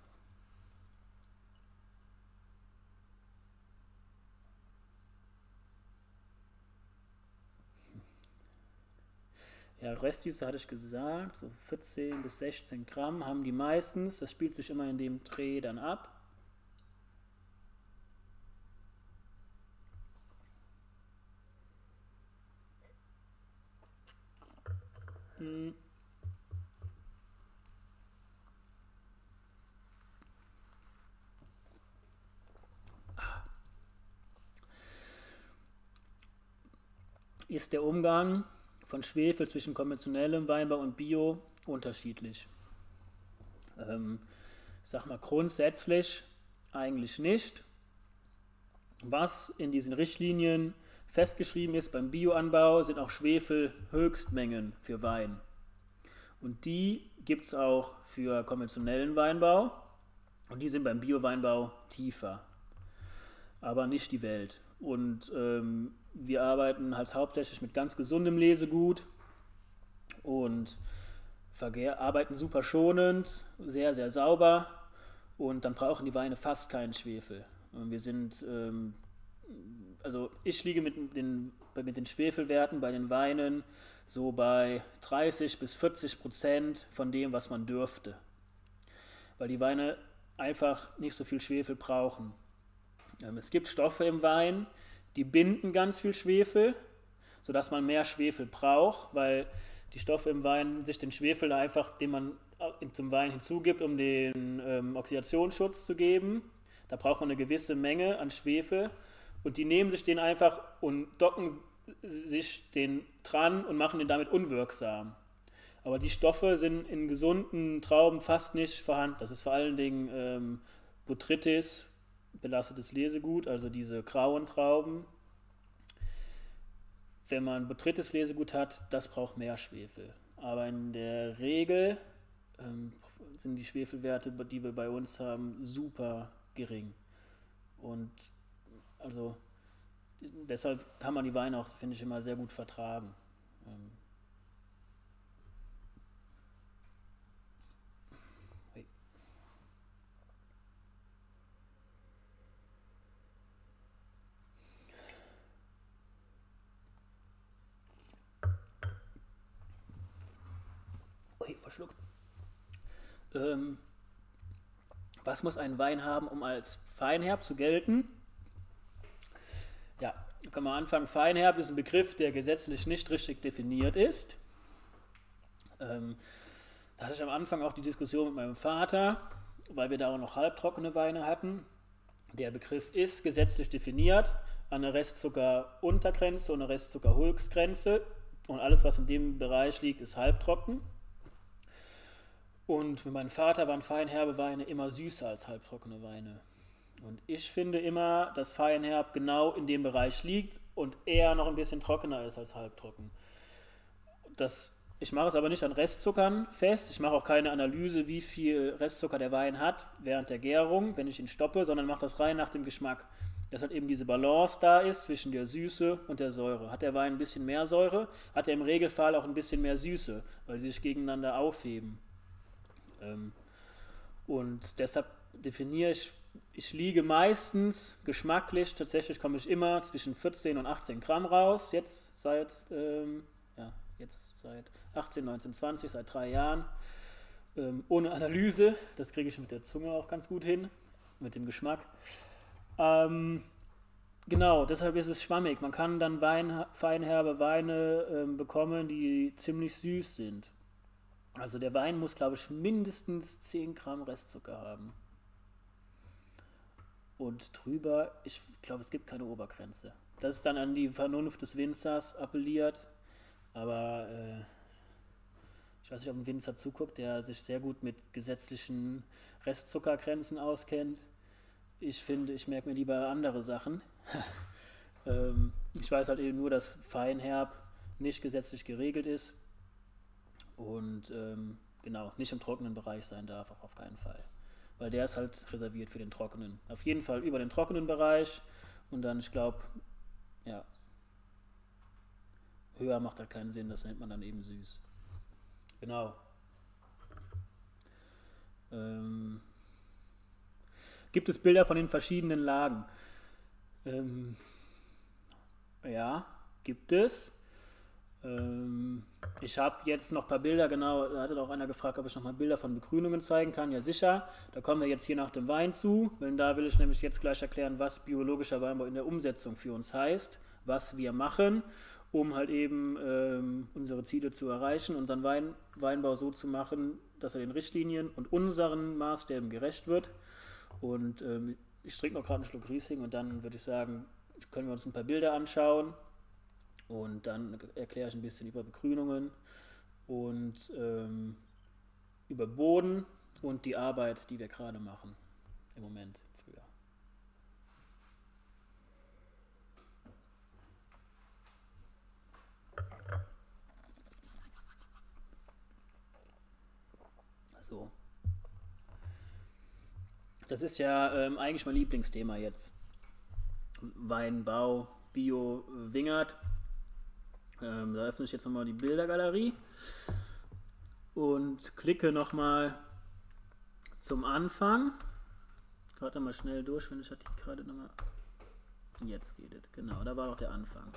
Ja, Restwürste hatte ich gesagt, so 14 bis 16 Gramm haben die meistens. Das spielt sich immer in dem Dreh dann ab. Ist der Umgang von Schwefel zwischen konventionellem Weinbau und Bio unterschiedlich? Ich sag mal grundsätzlich eigentlich nicht. Was in diesen Richtlinien festgeschrieben ist beim Bioanbau, sind auch Schwefel-Höchstmengen für Wein. Und die gibt es auch für konventionellen Weinbau und die sind beim Bio-Weinbau tiefer, aber nicht die Welt. Und wir arbeiten halt hauptsächlich mit ganz gesundem Lesegut und arbeiten super schonend, sehr, sehr sauber und dann brauchen die Weine fast keinen Schwefel. Und wir sind, also ich liege mit den Schwefelwerten bei den Weinen so bei 30 bis 40% von dem, was man dürfte. weil die Weine einfach nicht so viel Schwefel brauchen. Es gibt Stoffe im Wein, die binden ganz viel Schwefel, sodass man mehr Schwefel braucht, weil die Stoffe im Wein sich den Schwefel einfach, den man zum Wein hinzugibt, um den Oxidationsschutz zu geben. Da braucht man eine gewisse Menge an Schwefel und die nehmen sich den einfach und docken sich den dran und machen den damit unwirksam. Aber die Stoffe sind in gesunden Trauben fast nicht vorhanden. Das ist vor allen Dingen Botrytis, belastetes Lesegut, also diese grauen Trauben. Wenn man Botrytis Lesegut hat, das braucht mehr Schwefel. Aber in der Regel sind die Schwefelwerte, die wir bei uns haben, super gering. Und also deshalb kann man die Weine auch, finde ich, immer sehr gut vertragen. Verschluckt. Was muss ein Wein haben, um als Feinherb zu gelten? Ja, da kann man anfangen. Feinherb ist ein Begriff, der gesetzlich nicht richtig definiert ist. Da hatte ich am Anfang auch die Diskussion mit meinem Vater, weil wir da auch noch halbtrockene Weine hatten. Der Begriff ist gesetzlich definiert, eine Restzuckeruntergrenze und eine Restzuckerhöchstgrenze. Und alles, was in dem Bereich liegt, ist halbtrocken. Und mit meinem Vater waren feinherbe Weine immer süßer als halbtrockene Weine. Und ich finde immer, dass Feinherb genau in dem Bereich liegt und eher noch ein bisschen trockener ist als halbtrocken. Ich mache es aber nicht an Restzuckern fest. Ich mache auch keine Analyse, wie viel Restzucker der Wein hat während der Gärung, wenn ich ihn stoppe, sondern mache das rein nach dem Geschmack. Dass halt eben diese Balance da ist zwischen der Süße und der Säure. Hat der Wein ein bisschen mehr Säure, hat er im Regelfall auch ein bisschen mehr Süße, weil sie sich gegeneinander aufheben. Und deshalb definiere ich liege meistens geschmacklich, tatsächlich komme ich immer zwischen 14 und 18 Gramm raus, jetzt seit 18, 19, 20, seit 3 Jahren, ohne Analyse, das kriege ich mit der Zunge auch ganz gut hin, mit dem Geschmack. Genau, deshalb ist es schwammig, man kann dann feinherbe Weine bekommen, die ziemlich süß sind. Also der Wein muss, glaube ich, mindestens 10 Gramm Restzucker haben. Und drüber, ich glaube, es gibt keine Obergrenze. Das ist dann an die Vernunft des Winzers appelliert. Aber ich weiß nicht, ob ein Winzer zuguckt, der sich sehr gut mit gesetzlichen Restzuckergrenzen auskennt. Ich finde, ich merke mir lieber andere Sachen. Ich weiß halt eben nur, dass Feinherb nicht gesetzlich geregelt ist. Und genau, nicht im trockenen Bereich sein darf, auch auf keinen Fall. Weil der ist halt reserviert für den trockenen. Auf jeden Fall über den trockenen Bereich und dann, ich glaube, ja, höher macht halt keinen Sinn, das nennt man dann eben süß. Genau. Gibt es Bilder von den verschiedenen Lagen? Ja, gibt es. Ich habe jetzt noch ein paar Bilder, genau, da hatte auch einer gefragt, ob ich noch mal Bilder von Begrünungen zeigen kann. Ja, sicher. Da kommen wir jetzt hier nach dem Wein zu, denn da will ich nämlich jetzt gleich erklären, was biologischer Weinbau in der Umsetzung für uns heißt, was wir machen, um halt eben unsere Ziele zu erreichen, unseren Weinbau so zu machen, dass er den Richtlinien und unseren Maßstäben gerecht wird. Und ich trinke noch gerade einen Schluck Riesling und dann würde ich sagen, können wir uns ein paar Bilder anschauen. Und dann erkläre ich ein bisschen über Begrünungen und über Boden und die Arbeit, die wir gerade machen im Moment, früher. So. Das ist ja eigentlich mein Lieblingsthema jetzt. Weinbau, Bio, Wingert. Da öffne ich jetzt nochmal die Bildergalerie und klicke nochmal zum Anfang. Gerade mal schnell durch, wenn ich das gerade nochmal. Jetzt geht es, genau, da war noch der Anfang.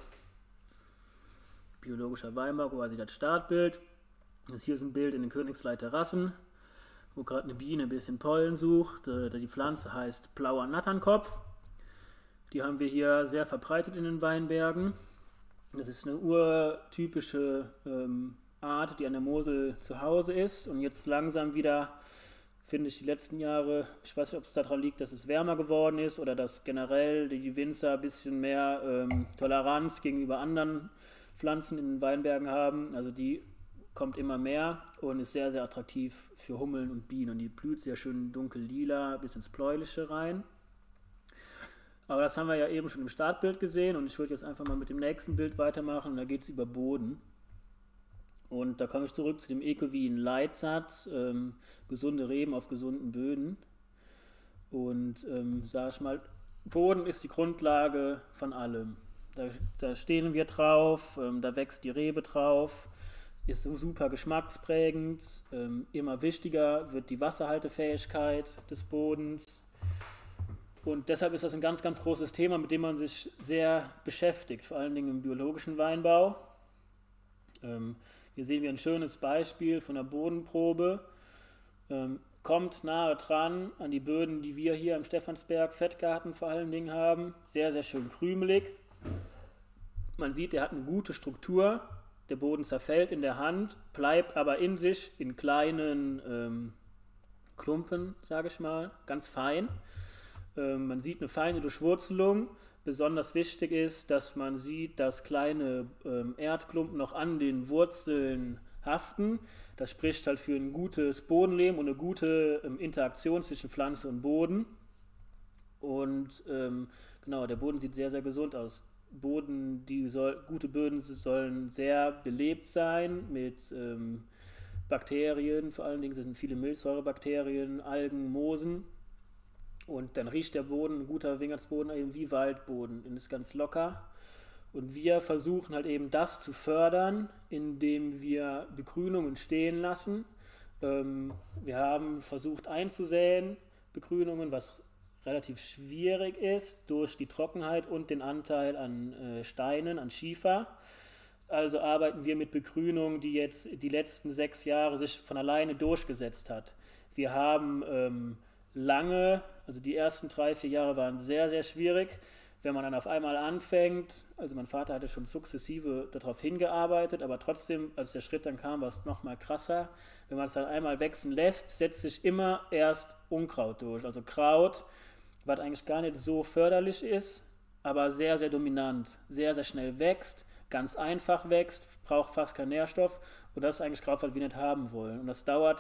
Biologischer Weinbau, quasi das Startbild. Hier ist ein Bild in den Königsleih Terrassen, wo gerade eine Biene ein bisschen Pollen sucht. Die Pflanze heißt blauer Natternkopf. Die haben wir hier sehr verbreitet in den Weinbergen. Das ist eine urtypische Art, die an der Mosel zu Hause ist und jetzt langsam wieder, finde ich, die letzten Jahre, ich weiß nicht, ob es daran liegt, dass es wärmer geworden ist oder dass generell die Winzer ein bisschen mehr Toleranz gegenüber anderen Pflanzen in den Weinbergen haben. Also die kommt immer mehr und ist sehr, sehr attraktiv für Hummeln und Bienen. Und die blüht sehr schön dunkel-lila bis ins Bläuliche rein. Aber das haben wir ja eben schon im Startbild gesehen und ich würde jetzt einfach mal mit dem nächsten Bild weitermachen. Und da geht es über Boden. Und da komme ich zurück zu dem Ecovin-Leitsatz, gesunde Reben auf gesunden Böden. Und sage ich mal, Boden ist die Grundlage von allem. Da stehen wir drauf, da wächst die Rebe drauf, ist so super geschmacksprägend. Immer wichtiger wird die Wasserhaltefähigkeit des Bodens. Und deshalb ist das ein ganz, ganz großes Thema, mit dem man sich sehr beschäftigt, vor allen Dingen im biologischen Weinbau. Hier sehen wir ein schönes Beispiel von einer Bodenprobe. Kommt nahe dran an die Böden, die wir hier im Stephansberg Fettgarten vor allen Dingen haben. Sehr, sehr schön krümelig. Man sieht, er hat eine gute Struktur. Der Boden zerfällt in der Hand, bleibt aber in sich in kleinen Klumpen, sage ich mal, ganz fein. Man sieht eine feine Durchwurzelung. Besonders wichtig ist, dass man sieht, dass kleine Erdklumpen noch an den Wurzeln haften. Das spricht halt für ein gutes Bodenleben und eine gute Interaktion zwischen Pflanze und Boden. Und genau, der Boden sieht sehr, sehr gesund aus. Gute Böden sollen sehr belebt sein mit Bakterien, vor allen Dingen sind viele Milchsäurebakterien, Algen, Moosen. Und dann riecht der Boden, ein guter Wingertsboden, eben wie Waldboden und ist ganz locker. Und wir versuchen halt eben das zu fördern, indem wir Begrünungen stehen lassen. Wir haben versucht einzusäen, Begrünungen, was relativ schwierig ist durch die Trockenheit und den Anteil an Steinen, an Schiefer. Also arbeiten wir mit Begrünung, die jetzt die letzten 6 Jahre sich von alleine durchgesetzt hat. Wir haben also die ersten 3, 4 Jahre waren sehr, sehr schwierig. Wenn man dann auf einmal anfängt, also mein Vater hatte schon sukzessive darauf hingearbeitet, aber trotzdem, als der Schritt dann kam, war es noch mal krasser. Wenn man es dann einmal wachsen lässt, setzt sich immer erst Unkraut durch. Also Kraut, was eigentlich gar nicht so förderlich ist, aber sehr, sehr dominant, sehr, sehr schnell wächst, ganz einfach wächst, braucht fast keinen Nährstoff und das ist eigentlich Kraut, was wir nicht haben wollen. Und das dauert.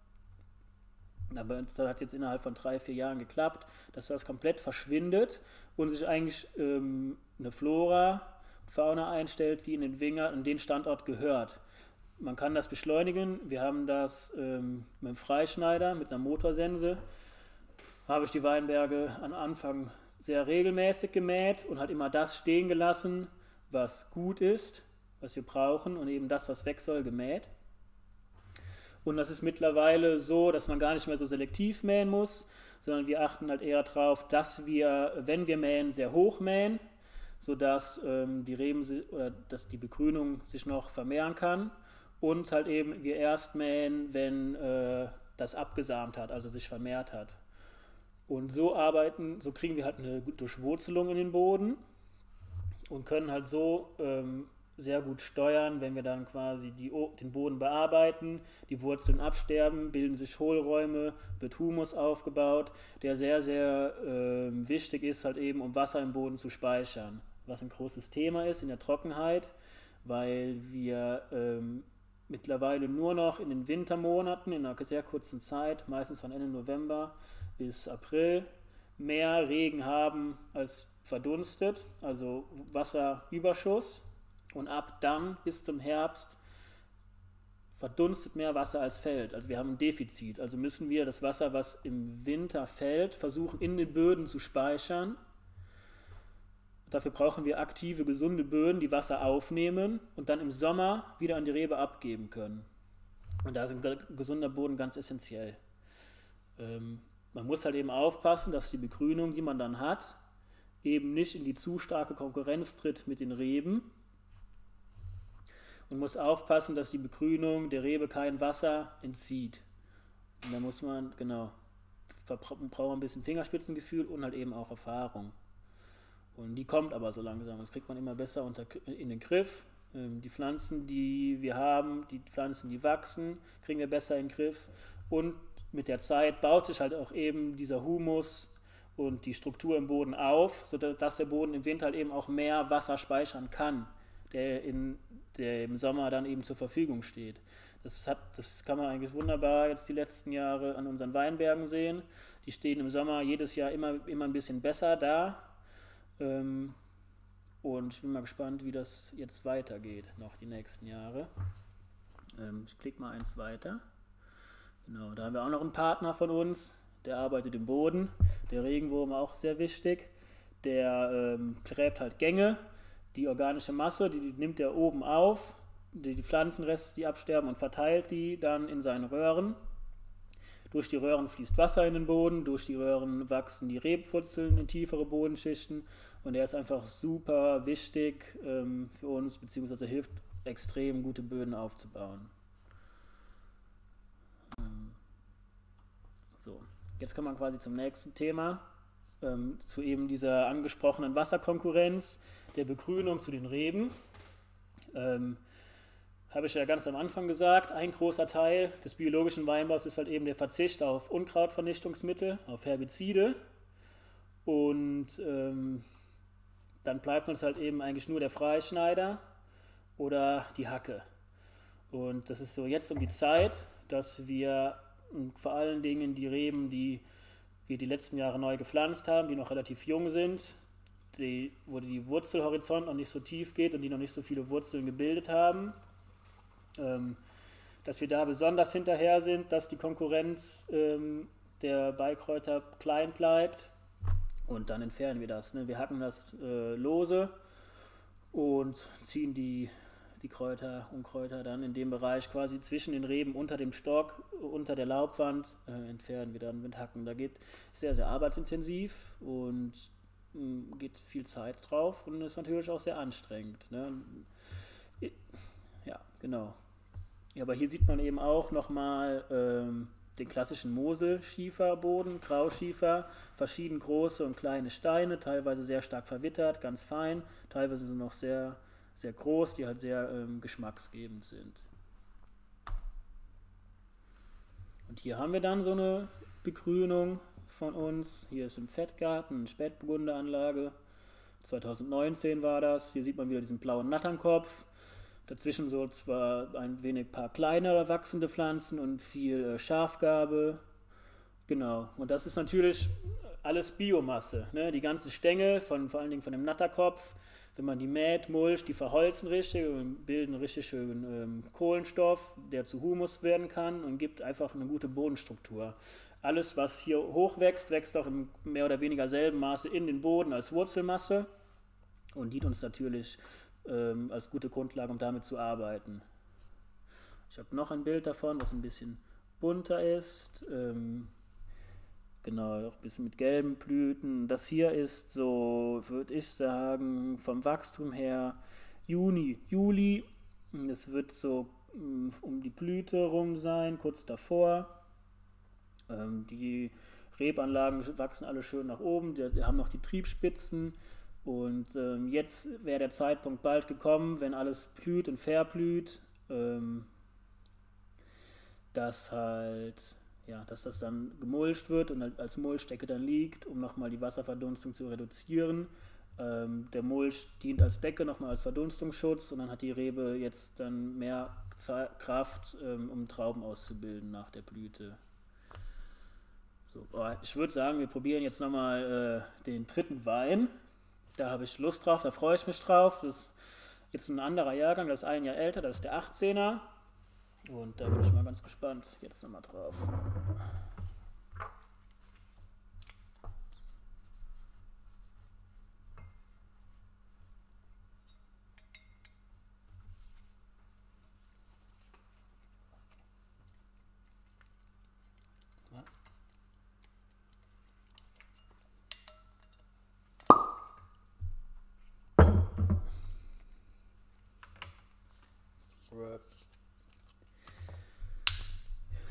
Aber das hat jetzt innerhalb von 3, 4 Jahren geklappt, dass das komplett verschwindet und sich eigentlich eine Flora, Fauna einstellt, die in den Winger, an den Standort gehört. Man kann das beschleunigen. Wir haben das mit dem Freischneider, mit einer Motorsense, habe ich die Weinberge am Anfang sehr regelmäßig gemäht und halt immer das stehen gelassen, was gut ist, was wir brauchen und eben das, was weg soll, gemäht. Und das ist mittlerweile so, dass man gar nicht mehr so selektiv mähen muss, sondern wir achten halt eher darauf, dass wir, wenn wir mähen, sehr hoch mähen, sodass dass die Begrünung sich noch vermehren kann und halt eben wir erst mähen, wenn das abgesamt hat, also sich vermehrt hat. Und so kriegen wir halt eine Durchwurzelung in den Boden und können halt so sehr gut steuern, wenn wir dann quasi den Boden bearbeiten, die Wurzeln absterben, bilden sich Hohlräume, wird Humus aufgebaut, der sehr, sehr wichtig ist, halt eben, um Wasser im Boden zu speichern. Was ein großes Thema ist in der Trockenheit, weil wir mittlerweile nur noch in den Wintermonaten, in einer sehr kurzen Zeit, meistens von Ende November bis April, mehr Regen haben als verdunstet, also Wasserüberschuss. Und ab dann bis zum Herbst verdunstet mehr Wasser als fällt. Also wir haben ein Defizit. Also müssen wir das Wasser, was im Winter fällt, versuchen in den Böden zu speichern. Dafür brauchen wir aktive, gesunde Böden, die Wasser aufnehmen und dann im Sommer wieder an die Rebe abgeben können. Und da ist ein gesunder Boden ganz essentiell. Man muss halt eben aufpassen, dass die Begrünung, die man dann hat, eben nicht in die zu starke Konkurrenz tritt mit den Reben. Und muss aufpassen, dass die Begrünung der Rebe kein Wasser entzieht. Und da muss man, genau, braucht man ein bisschen Fingerspitzengefühl und halt eben auch Erfahrung. Und die kommt aber so langsam. Das kriegt man immer besser in den Griff. Die Pflanzen, die wir haben, die Pflanzen, die wachsen, kriegen wir besser in den Griff. Und mit der Zeit baut sich halt auch eben dieser Humus und die Struktur im Boden auf, sodass der Boden im Winter halt eben auch mehr Wasser speichern kann, der im Sommer dann eben zur Verfügung steht. Das kann man eigentlich wunderbar jetzt die letzten Jahre an unseren Weinbergen sehen. Die stehen im Sommer jedes Jahr immer ein bisschen besser da. Und ich bin mal gespannt, wie das jetzt weitergeht, noch die nächsten Jahre. Ich klicke mal eins weiter. Genau, da haben wir auch noch einen Partner von uns, der arbeitet im Boden. Der Regenwurm auch sehr wichtig. Der gräbt halt Gänge. Die organische Masse, die nimmt er oben auf, die Pflanzenreste, die absterben, und verteilt die dann in seinen Röhren. Durch die Röhren fließt Wasser in den Boden, durch die Röhren wachsen die Rebwurzeln in tiefere Bodenschichten, und er ist einfach super wichtig für uns, beziehungsweise hilft extrem, gute Böden aufzubauen. So, jetzt kommen wir quasi zum nächsten Thema, zu eben dieser angesprochenen Wasserkonkurrenz, der Begrünung zu den Reben. Habe ich ja ganz am Anfang gesagt, ein großer Teil des biologischen Weinbaus ist halt eben der Verzicht auf Unkrautvernichtungsmittel, auf Herbizide, und dann bleibt uns halt eben eigentlich nur der Freischneider oder die Hacke. Und das ist so jetzt um die Zeit, dass wir vor allen Dingen die Reben, die wir die letzten Jahre neu gepflanzt haben, die noch relativ jung sind, wo die Wurzelhorizont noch nicht so tief geht und die noch nicht so viele Wurzeln gebildet haben, dass wir da besonders hinterher sind, dass die Konkurrenz der Beikräuter klein bleibt, und dann entfernen wir das. Ne? Wir hacken das lose und ziehen die Kräuter, Unkräuter dann in dem Bereich quasi zwischen den Reben unter dem Stock, unter der Laubwand, entfernen wir dann mit Hacken. Da geht sehr, sehr arbeitsintensiv und geht viel Zeit drauf und ist natürlich auch sehr anstrengend. Ne? Ja, genau. Ja, aber hier sieht man eben auch nochmal den klassischen Moselschieferboden, Grauschiefer, verschieden große und kleine Steine, teilweise sehr stark verwittert, ganz fein, teilweise sind noch sehr, sehr groß, die halt sehr geschmacksgebend sind. Und hier haben wir dann so eine Begrünung von uns. Hier ist im Fettgarten eine Spätburgunderanlage. 2019 war das. Hier sieht man wieder diesen blauen Natternkopf. Dazwischen so zwar ein paar kleinere wachsende Pflanzen und viel Schafgarbe. Genau. Und das ist natürlich alles Biomasse. Ne? Die ganzen Stängel, vor allen Dingen von dem Natterkopf, wenn man die mäht, mulcht, die verholzen richtig und bilden richtig schön Kohlenstoff, der zu Humus werden kann und gibt einfach eine gute Bodenstruktur. Alles, was hier hochwächst, wächst auch im mehr oder weniger selben Maße in den Boden als Wurzelmasse und dient uns natürlich als gute Grundlage, um damit zu arbeiten. Ich habe noch ein Bild davon, das ein bisschen bunter ist. Genau, auch ein bisschen mit gelben Blüten. Das hier ist so, würde ich sagen, vom Wachstum her Juni, Juli. Es wird so um die Blüte rum sein, kurz davor. Die Rebanlagen wachsen alle schön nach oben, die haben noch die Triebspitzen. Und jetzt wäre der Zeitpunkt bald gekommen, wenn alles blüht und verblüht, dass das dann gemulcht wird und als Mulchdecke dann liegt, um nochmal die Wasserverdunstung zu reduzieren. Der Mulch dient als Decke, nochmal als Verdunstungsschutz, und dann hat die Rebe jetzt dann mehr Kraft, um Trauben auszubilden nach der Blüte. So, ich würde sagen, wir probieren jetzt nochmal den dritten Wein. Da habe ich Lust drauf, da freue ich mich drauf. Das ist jetzt ein anderer Jahrgang, das ist ein Jahr älter, das ist der 18er. Und da bin ich mal ganz gespannt jetzt nochmal drauf.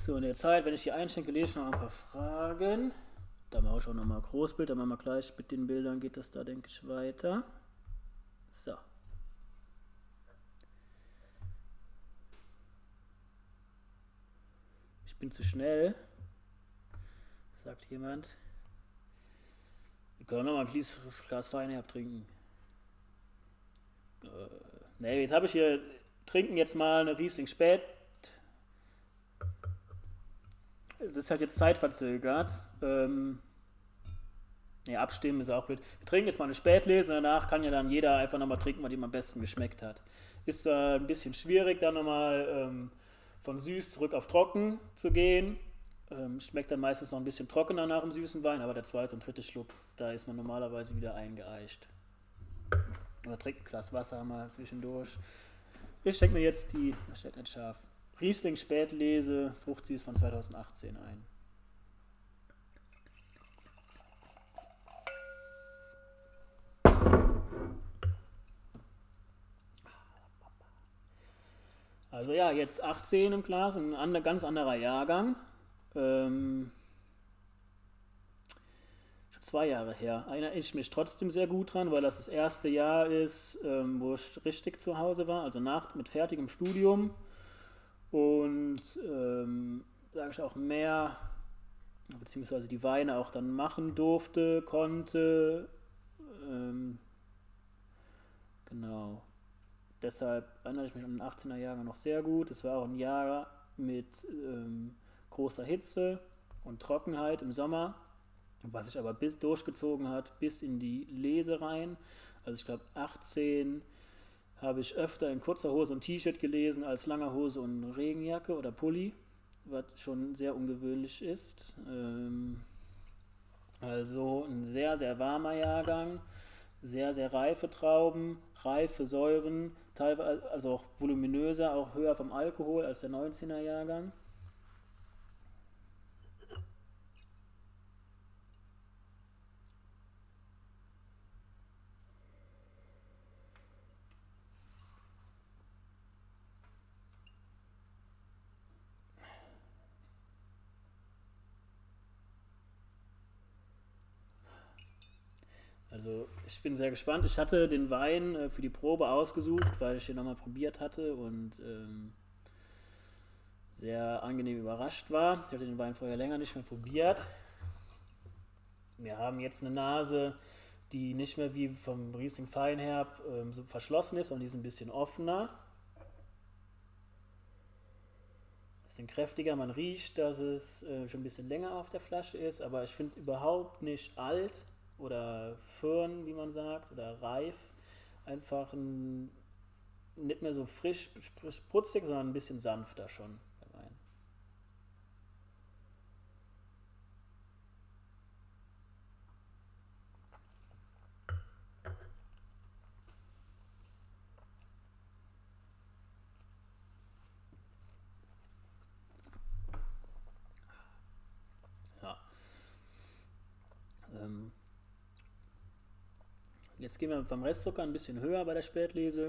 So, in der Zeit, wenn ich die einschenke, lese ich noch ein paar Fragen. Da mache ich auch nochmal Großbild, dann machen wir gleich mit den Bildern, geht das da, denke ich, weiter. So. Ich bin zu schnell, sagt jemand. Wir können nochmal ein Glas Feinherb trinken. Ne, jetzt habe ich hier, trinken jetzt mal eine Riesling Spät. Das ist halt jetzt zeitverzögert. Ne, abstimmen ist auch blöd. Wir trinken jetzt mal eine Spätlese und danach kann ja dann jeder einfach nochmal trinken, was ihm am besten geschmeckt hat. Ist ein bisschen schwierig, dann nochmal von süß zurück auf trocken zu gehen. Schmeckt dann meistens noch ein bisschen trockener nach dem süßen Wein, aber der zweite und dritte Schluck, da ist man normalerweise wieder eingeeicht. Oder trinkt ein Glas Wasser mal zwischendurch. Ich schenke mir jetzt die, das steht nicht scharf, Riesling Spätlese, Fruchtsüß von 2018 ein. Also ja, jetzt 18 im Glas, ein ganz anderer Jahrgang. Schon 2 Jahre her. Erinnere ich mich trotzdem sehr gut dran, weil das erste Jahr ist, wo ich richtig zu Hause war, also mit fertigem Studium. Und sage ich auch mehr, beziehungsweise die Weine auch dann machen durfte, konnte. Genau. Deshalb erinnere ich mich an den 18er Jahrgang noch sehr gut. Es war auch ein Jahr mit großer Hitze und Trockenheit im Sommer, was sich aber durchgezogen hat bis in die Lese rein. Also ich glaube 18 habe ich öfter in kurzer Hose und T-Shirt gelesen als langer Hose und Regenjacke oder Pulli, was schon sehr ungewöhnlich ist. Also ein sehr, sehr warmer Jahrgang, sehr, sehr reife Trauben, reife Säuren, teilweise also auch voluminöser, auch höher vom Alkohol als der 19er Jahrgang. Also ich bin sehr gespannt. Ich hatte den Wein für die Probe ausgesucht, weil ich ihn nochmal probiert hatte und sehr angenehm überrascht war. Ich hatte den Wein vorher länger nicht mehr probiert. Wir haben jetzt eine Nase, die nicht mehr wie vom Riesling Feinherb so verschlossen ist, sondern die ist ein bisschen offener. Ein bisschen kräftiger. Man riecht, dass es schon ein bisschen länger auf der Flasche ist, aber ich finde überhaupt nicht alt oder firn, wie man sagt, oder reif. Einfach nicht mehr so frisch, spritzig, sondern ein bisschen sanfter schon, der Wein. Ja. Jetzt gehen wir beim Restzucker ein bisschen höher bei der Spätlese.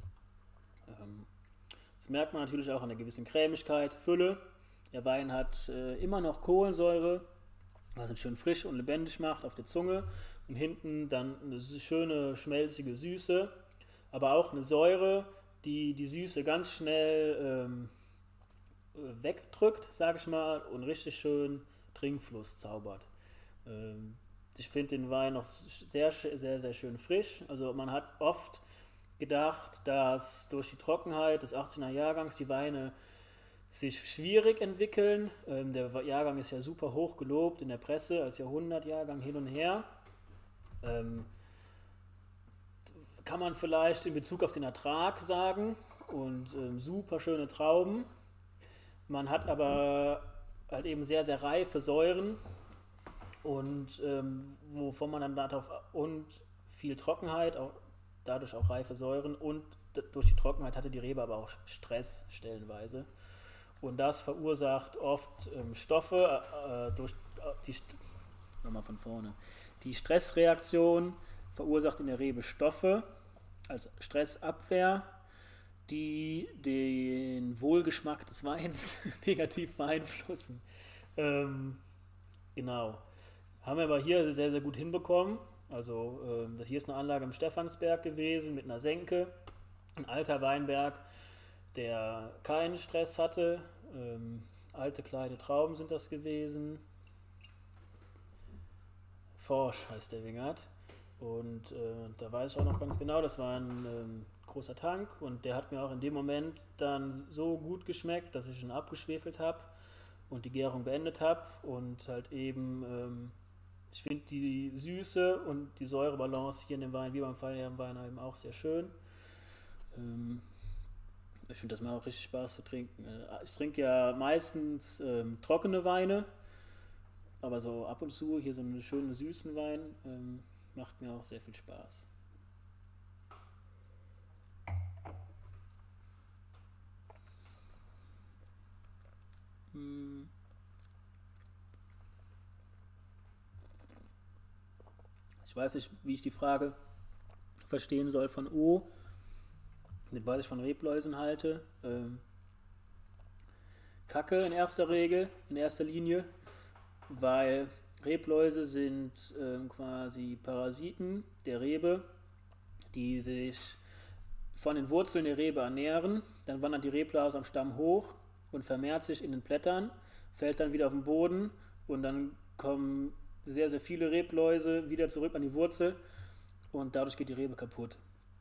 Das merkt man natürlich auch an der gewissen Cremigkeit, Fülle. Der Wein hat immer noch Kohlensäure, was ihn schön frisch und lebendig macht auf der Zunge. Und hinten dann eine schöne, schmelzige Süße, aber auch eine Säure, die die Süße ganz schnell wegdrückt, sage ich mal, und richtig schön Trinkfluss zaubert. Ich finde den Wein noch sehr, sehr, sehr schön frisch. Also man hat oft gedacht, dass durch die Trockenheit des 18er Jahrgangs die Weine sich schwierig entwickeln. Der Jahrgang ist ja super hoch gelobt in der Presse als Jahrhundertjahrgang hin und her. Kann man vielleicht in Bezug auf den Ertrag sagen und super schöne Trauben. Man hat aber halt eben sehr, sehr reife Säuren und wovon man dann darauf und viel Trockenheit, auch dadurch auch reife Säuren und durch die Trockenheit hatte die Rebe aber auch Stress stellenweise. Und das verursacht oft Stoffe durch nochmal von vorne. Die Stressreaktion verursacht in der Rebe Stoffe als Stressabwehr, die den Wohlgeschmack des Weins negativ beeinflussen. Ähm, genau. Haben wir aber hier sehr, sehr gut hinbekommen. Also hier ist eine Anlage im Stephansberg gewesen mit einer Senke. Ein alter Weinberg, der keinen Stress hatte. Alte kleine Trauben sind das gewesen. Forsch heißt der Wingert. Und da weiß ich auch noch ganz genau, das war ein großer Tank und der hat mir auch in dem Moment dann so gut geschmeckt, dass ich ihn abgeschwefelt habe und die Gärung beendet habe und halt eben, ich finde die Süße und die Säurebalance hier in dem Wein, wie beim Feinherrenwein eben auch sehr schön. Ähm, Ich finde, das macht auch richtig Spaß zu trinken. Ich trinke ja meistens trockene Weine, aber so ab und zu hier so einen schönen süßen Wein macht mir auch sehr viel Spaß. Hm, Ich weiß nicht, wie ich die Frage verstehen soll von O, mit was ich von Rebläusen halte. Kacke in erster Regel, in erster Linie, weil Rebläuse sind quasi Parasiten der Rebe, die sich von den Wurzeln der Rebe ernähren. Dann wandert die Rebblase am Stamm hoch und vermehrt sich in den Blättern, fällt dann wieder auf den Boden und dann kommen sehr, sehr viele Rebläuse wieder zurück an die Wurzel und dadurch geht die Rebe kaputt.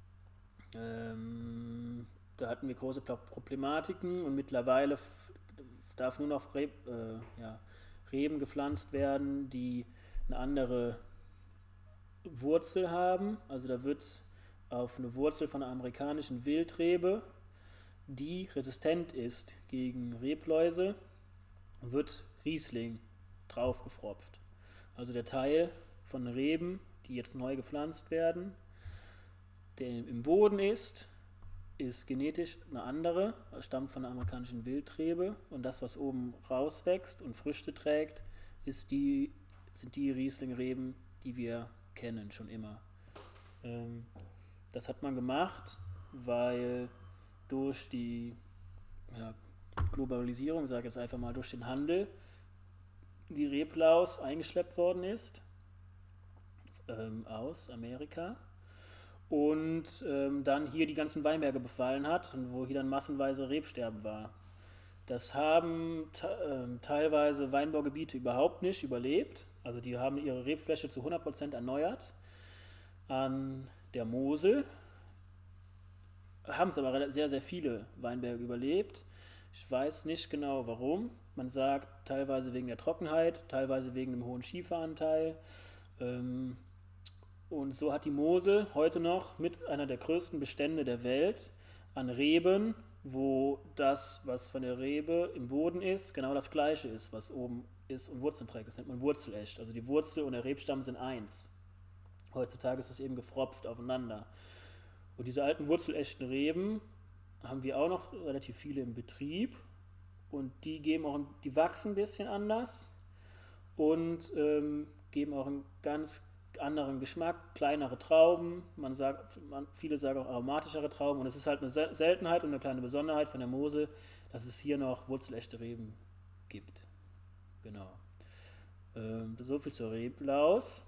Da hatten wir große Problematiken und mittlerweile darf nur noch Reben gepflanzt werden, die eine andere Wurzel haben. Also da wird auf eine Wurzel von einer amerikanischen Wildrebe, die resistent ist gegen Rebläuse, wird Riesling draufgefropft. Also der Teil von Reben, die jetzt neu gepflanzt werden, der im Boden ist genetisch eine andere, stammt von der amerikanischen Wildrebe und das, was oben rauswächst und Früchte trägt, sind die Rieslingreben, die wir kennen, schon immer. Das hat man gemacht, weil durch die Globalisierung, sage ich jetzt einfach mal durch den Handel, die Reblaus eingeschleppt worden ist aus Amerika und dann hier die ganzen Weinberge befallen hat und wo hier dann massenweise Rebsterben war. Das haben teilweise Weinbaugebiete überhaupt nicht überlebt. Also die haben ihre Rebfläche zu 100% erneuert. An der Mosel haben es aber sehr, sehr viele Weinberge überlebt. Ich weiß nicht genau warum. Man sagt teilweise wegen der Trockenheit, teilweise wegen dem hohen Schieferanteil. Und so hat die Mosel heute noch mit einer der größten Bestände der Welt an Reben, wo das, was von der Rebe im Boden ist, genau das gleiche ist, was oben ist und Wurzeln trägt. Das nennt man Wurzelecht. Also die Wurzel und der Rebstamm sind eins. Heutzutage ist das eben gefropft aufeinander. Und diese alten wurzelechten Reben haben wir auch noch relativ viele im Betrieb. Und die wachsen ein bisschen anders und geben auch einen ganz anderen Geschmack, kleinere Trauben, viele sagen auch aromatischere Trauben und es ist halt eine Seltenheit und eine kleine Besonderheit von der Mosel, dass es hier noch wurzelechte Reben gibt. Genau. So viel zur Reblaus.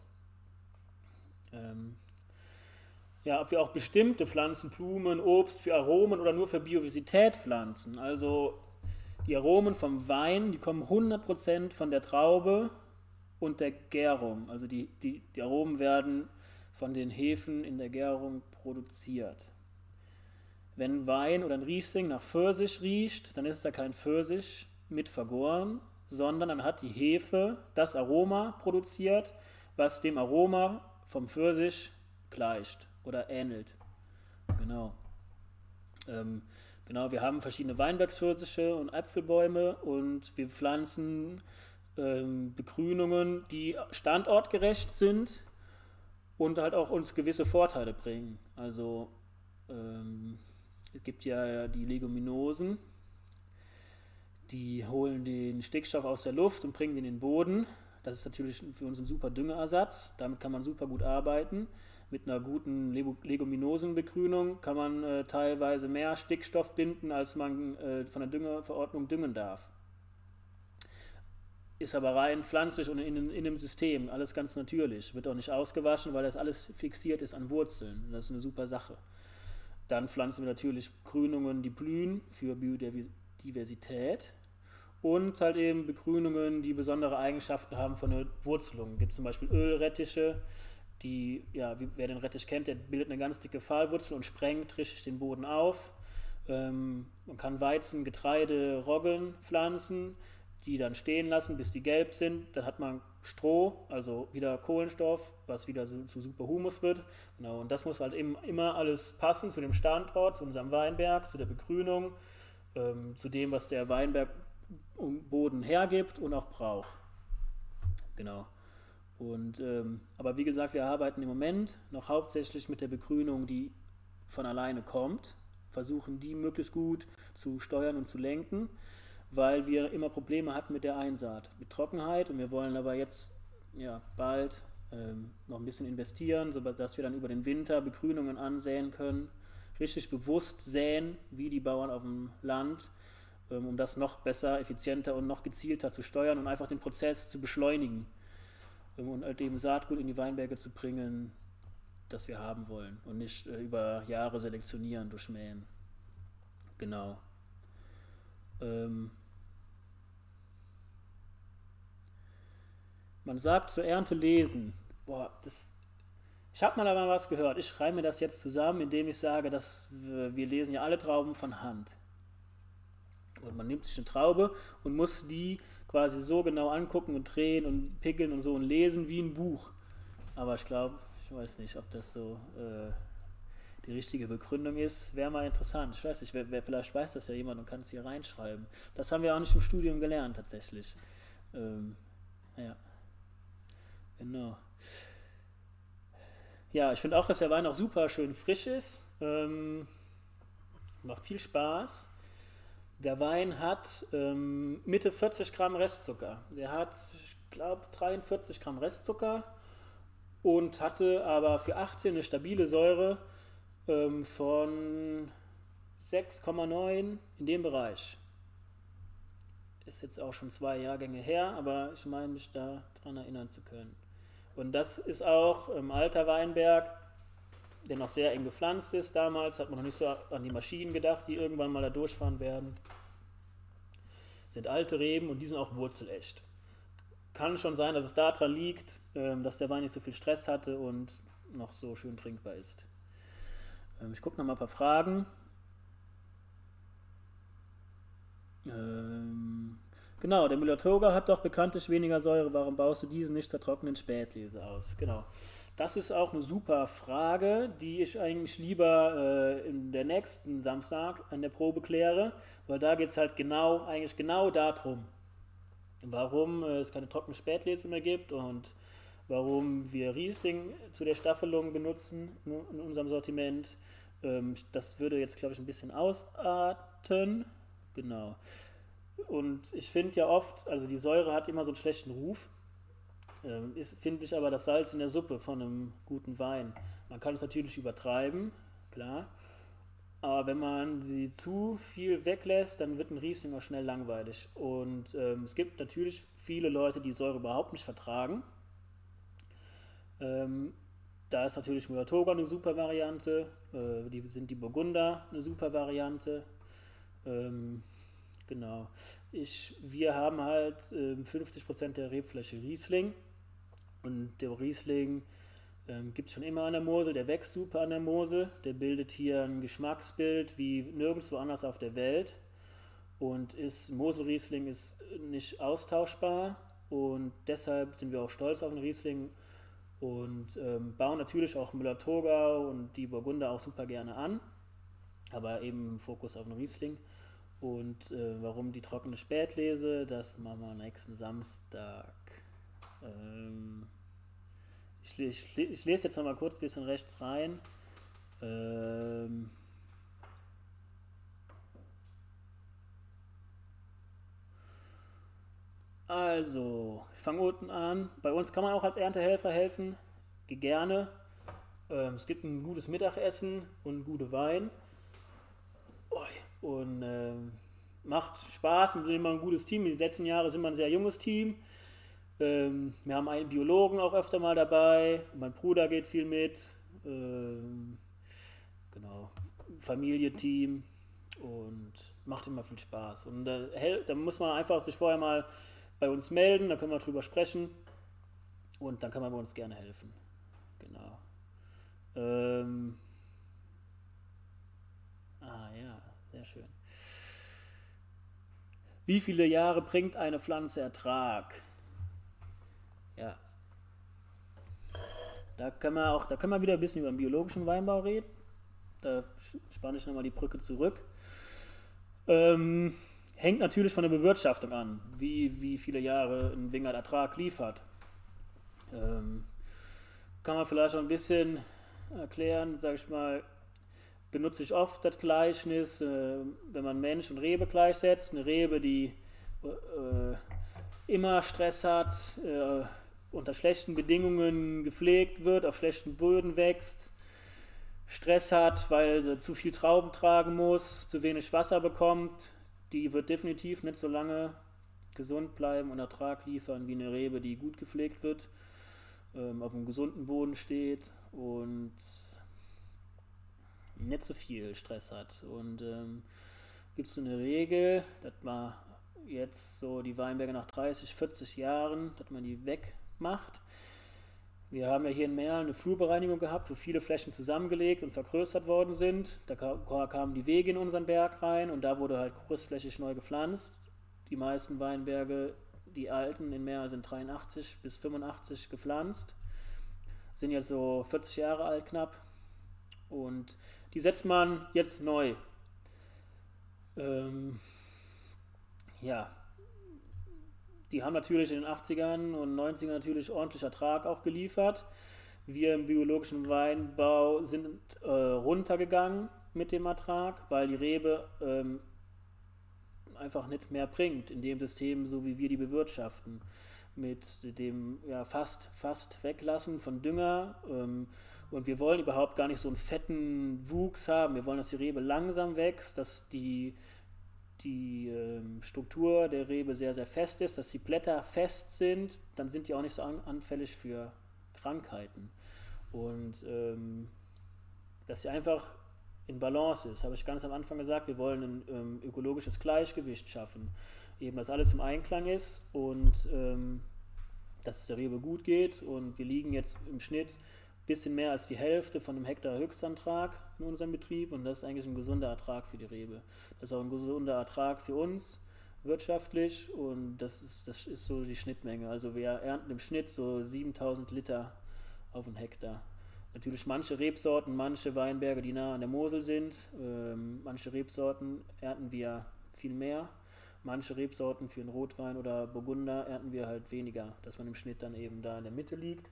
Ob wir auch bestimmte Pflanzen, Blumen, Obst für Aromen oder nur für Biodiversität pflanzen. Also die Aromen vom Wein, die kommen 100% von der Traube und der Gärung. Also die Aromen werden von den Hefen in der Gärung produziert. Wenn Wein oder ein Riesling nach Pfirsich riecht, dann ist da kein Pfirsich mit vergoren, sondern dann hat die Hefe das Aroma produziert, was dem Aroma vom Pfirsich gleicht oder ähnelt. Genau. Wir haben verschiedene Weinbergspfirsiche und Apfelbäume und wir pflanzen Begrünungen, die standortgerecht sind und halt auch uns gewisse Vorteile bringen. Also es gibt ja die Leguminosen, die holen den Stickstoff aus der Luft und bringen den in den Boden. Das ist natürlich für uns ein super Düngeersatz, damit kann man super gut arbeiten. Mit einer guten Leguminosenbegrünung kann man teilweise mehr Stickstoff binden, als man von der Düngeverordnung düngen darf. Ist aber rein pflanzlich und in dem System, alles ganz natürlich. Wird auch nicht ausgewaschen, weil das alles fixiert ist an Wurzeln. Das ist eine super Sache. Dann pflanzen wir natürlich Begrünungen, die blühen für Biodiversität. Und halt eben Begrünungen, die besondere Eigenschaften haben von der Wurzelung. Es gibt zum Beispiel Ölrettiche, die, ja, wer den Rettich kennt, der bildet eine ganz dicke Pfahlwurzel und sprengt richtig den Boden auf. Man kann Weizen, Getreide, Roggen pflanzen, die dann stehen lassen, bis die gelb sind. Dann hat man Stroh, also wieder Kohlenstoff, was wieder zu super Humus wird. Genau, und das muss halt immer alles passen zu dem Standort, zu unserem Weinberg, zu der Begrünung, zu dem, was der Weinbergboden hergibt und auch braucht. Genau. Und, aber wie gesagt, wir arbeiten im Moment noch hauptsächlich mit der Begrünung, die von alleine kommt, versuchen die möglichst gut zu steuern und zu lenken, weil wir immer Probleme hatten mit der Einsaat, mit Trockenheit, und wir wollen aber jetzt bald noch ein bisschen investieren, sodass wir dann über den Winter Begrünungen ansäen können, richtig bewusst säen, wie die Bauern auf dem Land, um das noch besser, effizienter und noch gezielter zu steuern und einfach den Prozess zu beschleunigen und halt eben Saatgut in die Weinberge zu bringen, das wir haben wollen, und nicht über Jahre selektionieren durch Mähen. Genau. Man sagt zur Ernte lesen. Boah, ich habe mal aber was gehört. Ich schreibe mir das jetzt zusammen, indem ich sage, dass wir lesen ja alle Trauben von Hand. Und man nimmt sich eine Traube und muss die quasi so genau angucken und drehen und pickeln und so und lesen wie ein Buch. Aber ich weiß nicht, ob das so die richtige Begründung ist. Wäre mal interessant. Ich weiß nicht, vielleicht weiß das ja jemand und kann es hier reinschreiben. Das haben wir auch nicht im Studium gelernt, tatsächlich. Ja, genau. Ja, ich finde auch, dass der Wein auch super schön frisch ist. Macht viel Spaß. Der Wein hat Mitte 40 Gramm Restzucker. Der hat, ich glaube, 43 Gramm Restzucker und hatte aber für 18 eine stabile Säure von 6,9 in dem Bereich. Ist jetzt auch schon 2 Jahrgänge her, aber ich meine mich daran erinnern zu können. Und das ist auch alter Weinberg, der noch sehr eng gepflanzt ist. Damals hat man noch nicht so an die Maschinen gedacht, die irgendwann mal da durchfahren werden. Sind alte Reben und die sind auch wurzelecht. Kann schon sein, dass es daran liegt, dass der Wein nicht so viel Stress hatte und noch so schön trinkbar ist. Ich gucke noch mal ein paar Fragen. Genau, der Müller-Thurgau hat doch bekanntlich weniger Säure. Warum baust du diesen nicht zur trockenen Spätlese aus? Genau. Das ist auch eine super Frage, die ich eigentlich lieber in der nächsten Samstag an der Probe kläre, weil da geht es halt eigentlich genau darum, warum es keine trockene Spätlese mehr gibt und warum wir Riesling zu der Staffelung benutzen in unserem Sortiment. Das würde jetzt, glaube ich, ein bisschen ausarten. Genau. Und ich finde ja oft, also die Säure hat immer so einen schlechten Ruf. Finde ich aber das Salz in der Suppe von einem guten Wein. Man kann es natürlich übertreiben, klar. Aber wenn man sie zu viel weglässt, dann wird ein Riesling auch schnell langweilig. Und es gibt natürlich viele Leute, die Säure überhaupt nicht vertragen. Da ist natürlich Müller-Thurgau eine super Variante. Die Burgunder eine super Variante. Genau. Wir haben halt 50% der Rebfläche Riesling. Und der Riesling gibt es schon immer an der Mosel, der wächst super an der Mosel, der bildet hier ein Geschmacksbild wie nirgendwo anders auf der Welt und Moselriesling ist nicht austauschbar und deshalb sind wir auch stolz auf den Riesling und bauen natürlich auch Müller-Thurgau und die Burgunder auch super gerne an, aber eben Fokus auf den Riesling. Und warum die trockene Spätlese, das machen wir nächsten Samstag. Ich lese jetzt noch mal kurz ein bisschen rechts rein. Also, ich fange unten an. Bei uns kann man auch als Erntehelfer helfen. Gerne. Es gibt ein gutes Mittagessen und gute Wein. Und macht Spaß, wir sind immer ein gutes Team. Die letzten Jahre sind wir ein sehr junges Team. Wir haben einen Biologen auch öfter mal dabei. Mein Bruder geht viel mit. Genau. Familienteam. Und macht immer viel Spaß. Und da muss man einfach sich vorher mal bei uns melden, da können wir drüber sprechen. Und dann kann man bei uns gerne helfen. Genau. Ja, sehr schön. Wie viele Jahre bringt eine Pflanze Ertrag? Ja, da können wir wieder ein bisschen über den biologischen Weinbau reden. Da spanne ich nochmal die Brücke zurück. Hängt natürlich von der Bewirtschaftung an, wie viele Jahre ein Wingert Ertrag liefert. Kann man vielleicht auch ein bisschen erklären, sage ich mal, benutze ich oft das Gleichnis, wenn man Mensch und Rebe gleichsetzt. Eine Rebe, die immer Stress hat, unter schlechten Bedingungen gepflegt wird, auf schlechten Böden wächst, Stress hat, weil sie zu viel Trauben tragen muss, zu wenig Wasser bekommt, die wird definitiv nicht so lange gesund bleiben und Ertrag liefern wie eine Rebe, die gut gepflegt wird, auf einem gesunden Boden steht und nicht so viel Stress hat. Und gibt es so eine Regel, dass man jetzt so die Weinberge nach 30, 40 Jahren, dass man die wegmacht. Wir haben ja hier in Merl eine Flurbereinigung gehabt, wo viele Flächen zusammengelegt und vergrößert worden sind. Da kamen die Wege in unseren Berg rein und da wurde halt großflächig neu gepflanzt. Die meisten Weinberge, die alten in Merl, sind 83 bis 85 gepflanzt, sind jetzt so 40 Jahre alt knapp und die setzt man jetzt neu. Ja, die haben natürlich in den 80ern und 90ern natürlich ordentlich Ertrag auch geliefert. Wir im biologischen Weinbau sind runtergegangen mit dem Ertrag, weil die Rebe einfach nicht mehr bringt in dem System, so wie wir die bewirtschaften. Mit dem fast Weglassen von Dünger. Und wir wollen überhaupt gar nicht so einen fetten Wuchs haben. Wir wollen, dass die Rebe langsam wächst, dass die Struktur der Rebe sehr, sehr fest ist, dass die Blätter fest sind, dann sind die auch nicht so anfällig für Krankheiten. Und dass sie einfach in Balance ist, habe ich ganz am Anfang gesagt, wir wollen ein ökologisches Gleichgewicht schaffen. Eben, dass alles im Einklang ist und dass es der Rebe gut geht. Und wir liegen jetzt im Schnitt bisschen mehr als die Hälfte von einem Hektar Höchstantrag in unserem Betrieb und das ist eigentlich ein gesunder Ertrag für die Rebe. Das ist auch ein gesunder Ertrag für uns wirtschaftlich und das ist so die Schnittmenge. Also wir ernten im Schnitt so 7000 Liter auf einen Hektar. Natürlich manche Rebsorten, manche Weinberge, die nah an der Mosel sind, manche Rebsorten ernten wir viel mehr. Manche Rebsorten für einen Rotwein oder Burgunder ernten wir halt weniger, dass man im Schnitt dann eben da in der Mitte liegt.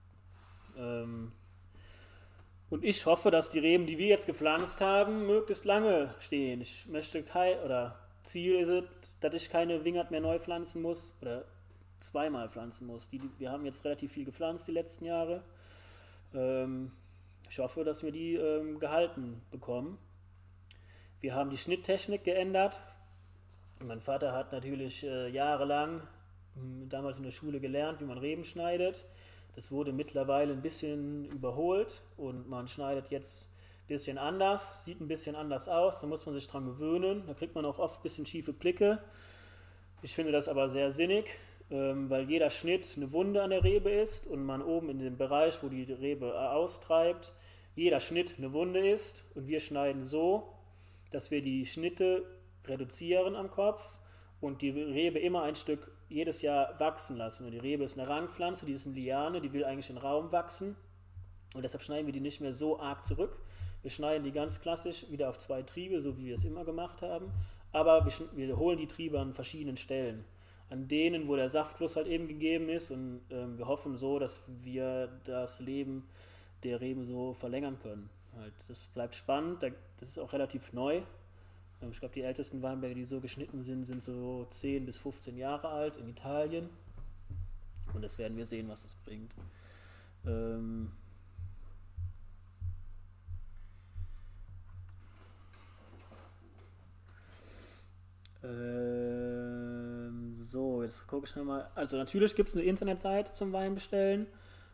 Und ich hoffe, dass die Reben, die wir jetzt gepflanzt haben, möglichst lange stehen. Ich möchte Ziel ist es, dass ich keine Wingert mehr neu pflanzen muss oder zweimal pflanzen muss. Wir haben jetzt relativ viel gepflanzt die letzten Jahre. Ich hoffe, dass wir die gehalten bekommen. Wir haben die Schnitttechnik geändert. Mein Vater hat natürlich jahrelang damals in der Schule gelernt, wie man Reben schneidet. Das wurde mittlerweile ein bisschen überholt und man schneidet jetzt ein bisschen anders, sieht ein bisschen anders aus, da muss man sich dran gewöhnen, da kriegt man auch oft ein bisschen schiefe Blicke. Ich finde das aber sehr sinnig, weil jeder Schnitt eine Wunde an der Rebe ist und man oben in dem Bereich, wo die Rebe austreibt, jeder Schnitt eine Wunde ist und wir schneiden so, dass wir die Schnitte reduzieren am Kopf und die Rebe immer ein Stück jedes Jahr wachsen lassen. Und die Rebe ist eine Rangpflanze, die ist eine Liane, die will eigentlich in den Raum wachsen. Und deshalb schneiden wir die nicht mehr so arg zurück. Wir schneiden die ganz klassisch wieder auf 2 Triebe, so wie wir es immer gemacht haben. Aber wir holen die Triebe an verschiedenen Stellen. An denen, wo der Saftfluss halt eben gegeben ist. Und wir hoffen so, dass wir das Leben der Reben so verlängern können. Halt, das bleibt spannend. Das ist auch relativ neu. Ich glaube, die ältesten Weinberge, die so geschnitten sind, sind so 10 bis 15 Jahre alt in Italien. Und das werden wir sehen, was das bringt. So, jetzt gucke ich nochmal. Also natürlich gibt es eine Internetseite zum Weinbestellen.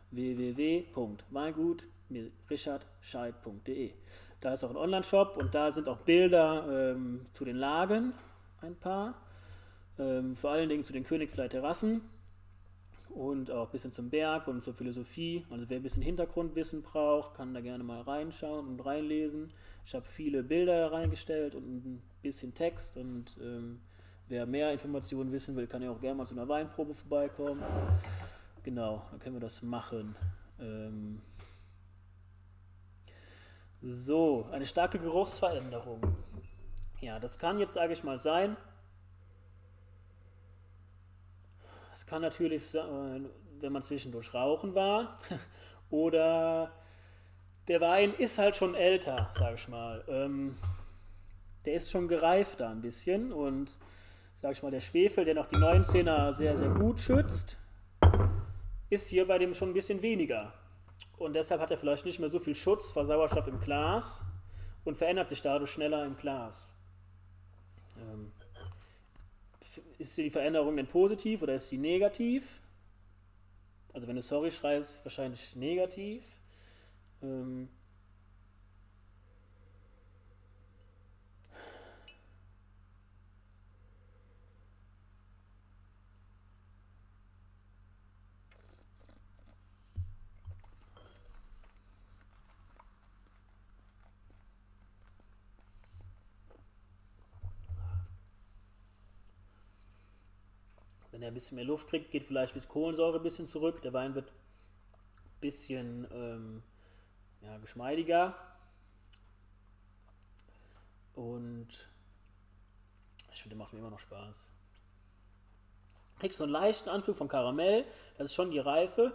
www.weingut-richardscheid.de. Da ist auch ein Online-Shop und da sind auch Bilder zu den Lagen, ein paar. Vor allen Dingen zu den Königsleih-Terrassen und auch ein bisschen zum Berg und zur Philosophie. Also wer ein bisschen Hintergrundwissen braucht, kann da gerne mal reinschauen und reinlesen. Ich habe viele Bilder da reingestellt und ein bisschen Text und wer mehr Informationen wissen will, kann ja auch gerne mal zu einer Weinprobe vorbeikommen. Genau, dann können wir das machen. So, eine starke Geruchsveränderung. Ja, das kann jetzt, sage ich mal, sein. Es kann natürlich sein, wenn man zwischendurch rauchen war oder der Wein ist halt schon älter, sage ich mal. Der ist schon gereifter ein bisschen und, sage ich mal, der Schwefel, der noch die 19er sehr, sehr gut schützt, ist hier bei dem schon ein bisschen weniger. Und deshalb hat er vielleicht nicht mehr so viel Schutz vor Sauerstoff im Glas und verändert sich dadurch schneller im Glas. Ist die Veränderung denn positiv oder ist sie negativ? Also wenn du sorry schreist, wahrscheinlich negativ. Wenn er ein bisschen mehr Luft kriegt, geht vielleicht mit Kohlensäure ein bisschen zurück. Der Wein wird ein bisschen ja, geschmeidiger. Und ich finde, der macht mir immer noch Spaß. Kriegst so einen leichten Anflug von Karamell. Das ist schon die Reife.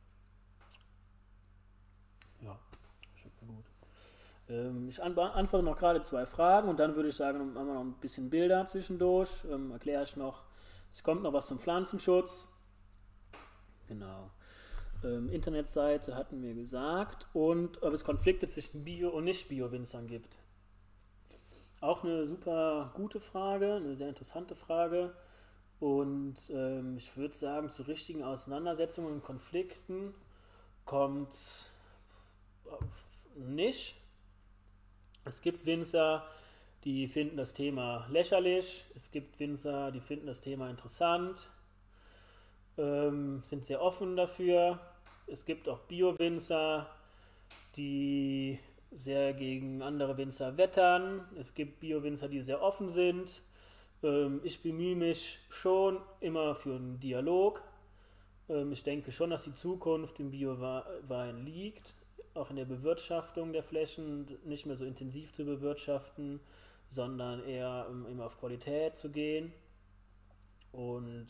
Ja, schmeckt mir gut. Ich antworte noch gerade 2 Fragen und dann würde ich sagen, machen wir noch ein bisschen Bilder zwischendurch. Erkläre ich noch. Es kommt noch was zum Pflanzenschutz. Genau. Internetseite hatten wir gesagt. Und ob es Konflikte zwischen Bio- und Nicht-Bio-Winzern gibt. Auch eine super gute Frage, eine sehr interessante Frage. Und ich würde sagen, zu richtigen Auseinandersetzungen und Konflikten kommt nicht. Es gibt Winzer, die finden das Thema lächerlich. Es gibt Winzer, die finden das Thema interessant, sind sehr offen dafür. Es gibt auch Bio-Winzer, die sehr gegen andere Winzer wettern. Es gibt Bio-Winzer, die sehr offen sind. Ich bemühe mich schon immer für einen Dialog. Ich denke schon, dass die Zukunft im Bio-Wein liegt, auch in der Bewirtschaftung der Flächen, nicht mehr so intensiv zu bewirtschaften, sondern eher immer auf Qualität zu gehen. Und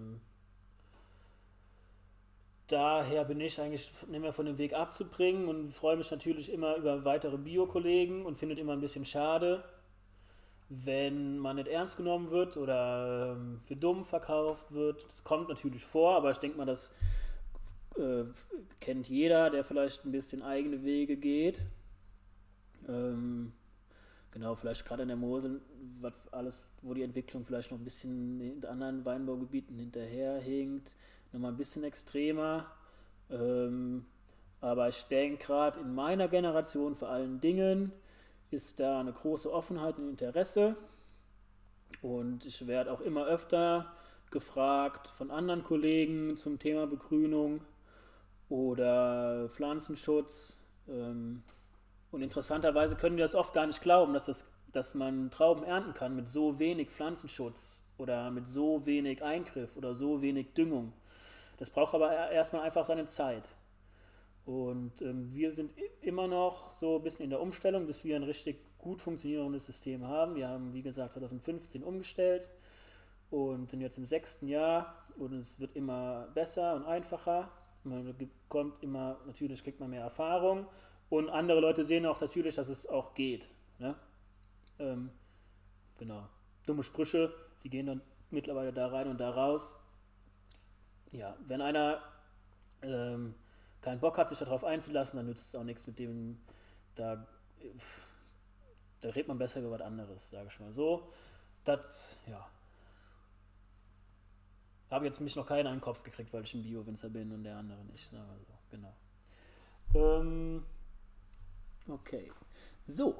daher bin ich eigentlich nicht mehr von dem Weg abzubringen und freue mich natürlich immer über weitere Bio-Kollegen und finde es immer ein bisschen schade, wenn man nicht ernst genommen wird oder für dumm verkauft wird. Das kommt natürlich vor, aber ich denke mal, das kennt jeder, der vielleicht ein bisschen eigene Wege geht. Genau, vielleicht gerade in der Mosel, wo die Entwicklung vielleicht noch ein bisschen in anderen Weinbaugebieten hinterherhinkt, nochmal ein bisschen extremer. Aber ich denke, gerade in meiner Generation vor allen Dingen ist da eine große Offenheit und Interesse. Und ich werde auch immer öfter gefragt von anderen Kollegen zum Thema Begrünung oder Pflanzenschutz. Und interessanterweise können wir das oft gar nicht glauben, dass man Trauben ernten kann mit so wenig Pflanzenschutz oder mit so wenig Eingriff oder so wenig Düngung. Das braucht aber erstmal einfach seine Zeit. Und wir sind immer noch so ein bisschen in der Umstellung, bis wir ein richtig gut funktionierendes System haben. Wir haben, wie gesagt, 2015 umgestellt und sind jetzt im 6. Jahr und es wird immer besser und einfacher. Natürlich kriegt man mehr Erfahrung und andere Leute sehen auch natürlich, dass es auch geht. Ne? Genau. Dumme Sprüche, die gehen dann mittlerweile da rein und da raus. Ja, wenn einer keinen Bock hat, sich darauf einzulassen, dann nützt es auch nichts mit dem, da redet man besser über was anderes, sage ich mal so. das, ja, habe jetzt mich noch keiner in den Kopf gekriegt, weil ich ein Bio-Winzer bin und der andere nicht. Sagen wir so, genau. Okay. So.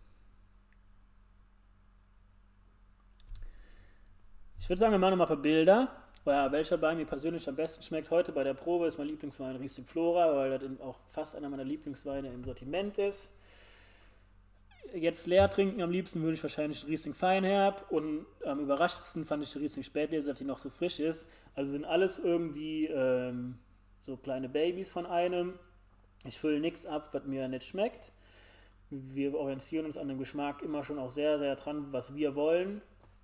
Ich würde sagen, wir machen noch mal ein paar Bilder. Ja, welcher Wein mir persönlich am besten schmeckt heute bei der Probe ist mein Lieblingswein Riesling Flora, weil das auch fast einer meiner Lieblingsweine im Sortiment ist. Jetzt leer trinken am liebsten würde ich wahrscheinlich Riesling Feinherb und am überraschendsten fand ich die Riesling Spätlese, dass die noch so frisch ist. Also sind alles irgendwie so kleine Babys von einem. Ich fülle nichts ab, was mir nicht schmeckt. Wir orientieren uns an dem Geschmack immer schon auch sehr, sehr dran, was wir wollen.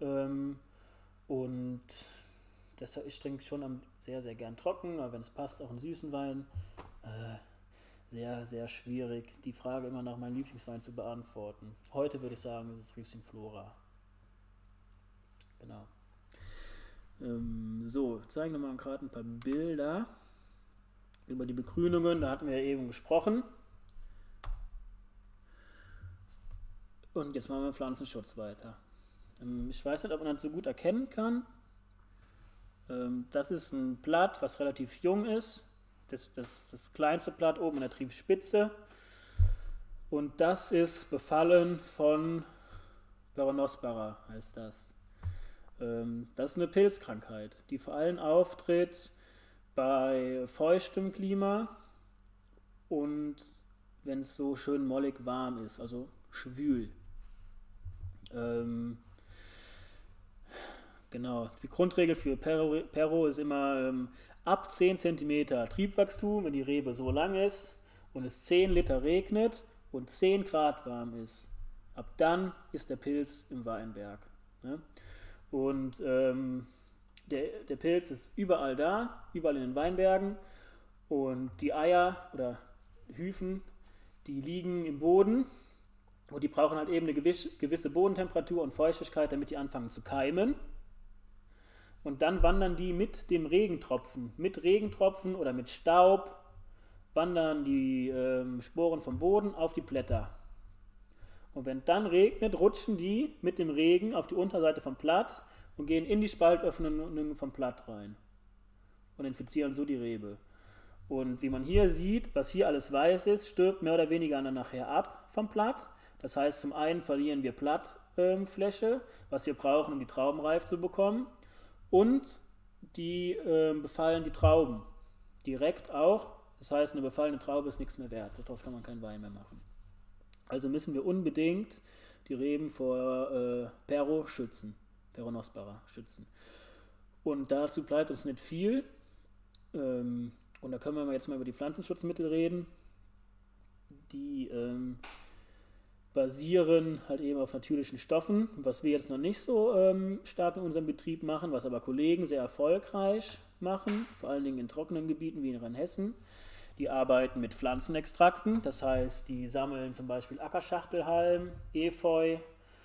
Und deshalb, ich trinke schon sehr, sehr gern trocken, aber wenn es passt, auch einen süßen Wein. Sehr, sehr schwierig, die Frage immer nach meinem Lieblingswein zu beantworten. Heute würde ich sagen, es ist Riesling Flora. Genau. So, zeigen wir mal gerade ein paar Bilder über die Begrünungen. Da hatten wir ja eben gesprochen. Und jetzt machen wir Pflanzenschutz weiter. Ich weiß nicht, ob man das so gut erkennen kann. Das ist ein Blatt, was relativ jung ist. Das kleinste Blatt oben in der Triebspitze. Und das ist befallen von Peronospora, heißt das. Das ist eine Pilzkrankheit, die vor allem auftritt bei feuchtem Klima und wenn es so schön mollig warm ist, also schwül. Genau, die Grundregel für Pero ist immer ab 10 cm Triebwachstum, wenn die Rebe so lang ist und es 10 Liter regnet und 10 Grad warm ist. Ab dann ist der Pilz im Weinberg. Ne? Und der Pilz ist überall da, überall in den Weinbergen und die Eier oder Hyphen, die liegen im Boden und die brauchen halt eben eine gewisse Bodentemperatur und Feuchtigkeit, damit die anfangen zu keimen. Und dann wandern die mit Regentropfen oder mit Staub, wandern die Sporen vom Boden auf die Blätter. Und wenn dann regnet, rutschen die mit dem Regen auf die Unterseite vom Blatt und gehen in die Spaltöffnung vom Blatt rein und infizieren so die Rebe. Und wie man hier sieht, was hier alles weiß ist, stirbt mehr oder weniger dann nachher ab vom Blatt. Das heißt, zum einen verlieren wir Blattfläche, was wir brauchen, um die Trauben reif zu bekommen. Und die befallen die Trauben direkt auch. Das heißt, eine befallene Traube ist nichts mehr wert. Daraus kann man keinen Wein mehr machen. Also müssen wir unbedingt die Reben vor Peronospora schützen. Und dazu bleibt uns nicht viel. Und da können wir jetzt mal über die Pflanzenschutzmittel reden. Die basieren halt eben auf natürlichen Stoffen, was wir jetzt noch nicht so stark in unserem Betrieb machen, was aber Kollegen sehr erfolgreich machen, vor allen Dingen in trockenen Gebieten wie in Rheinhessen. Die arbeiten mit Pflanzenextrakten, das heißt, die sammeln zum Beispiel Ackerschachtelhalm, Efeu,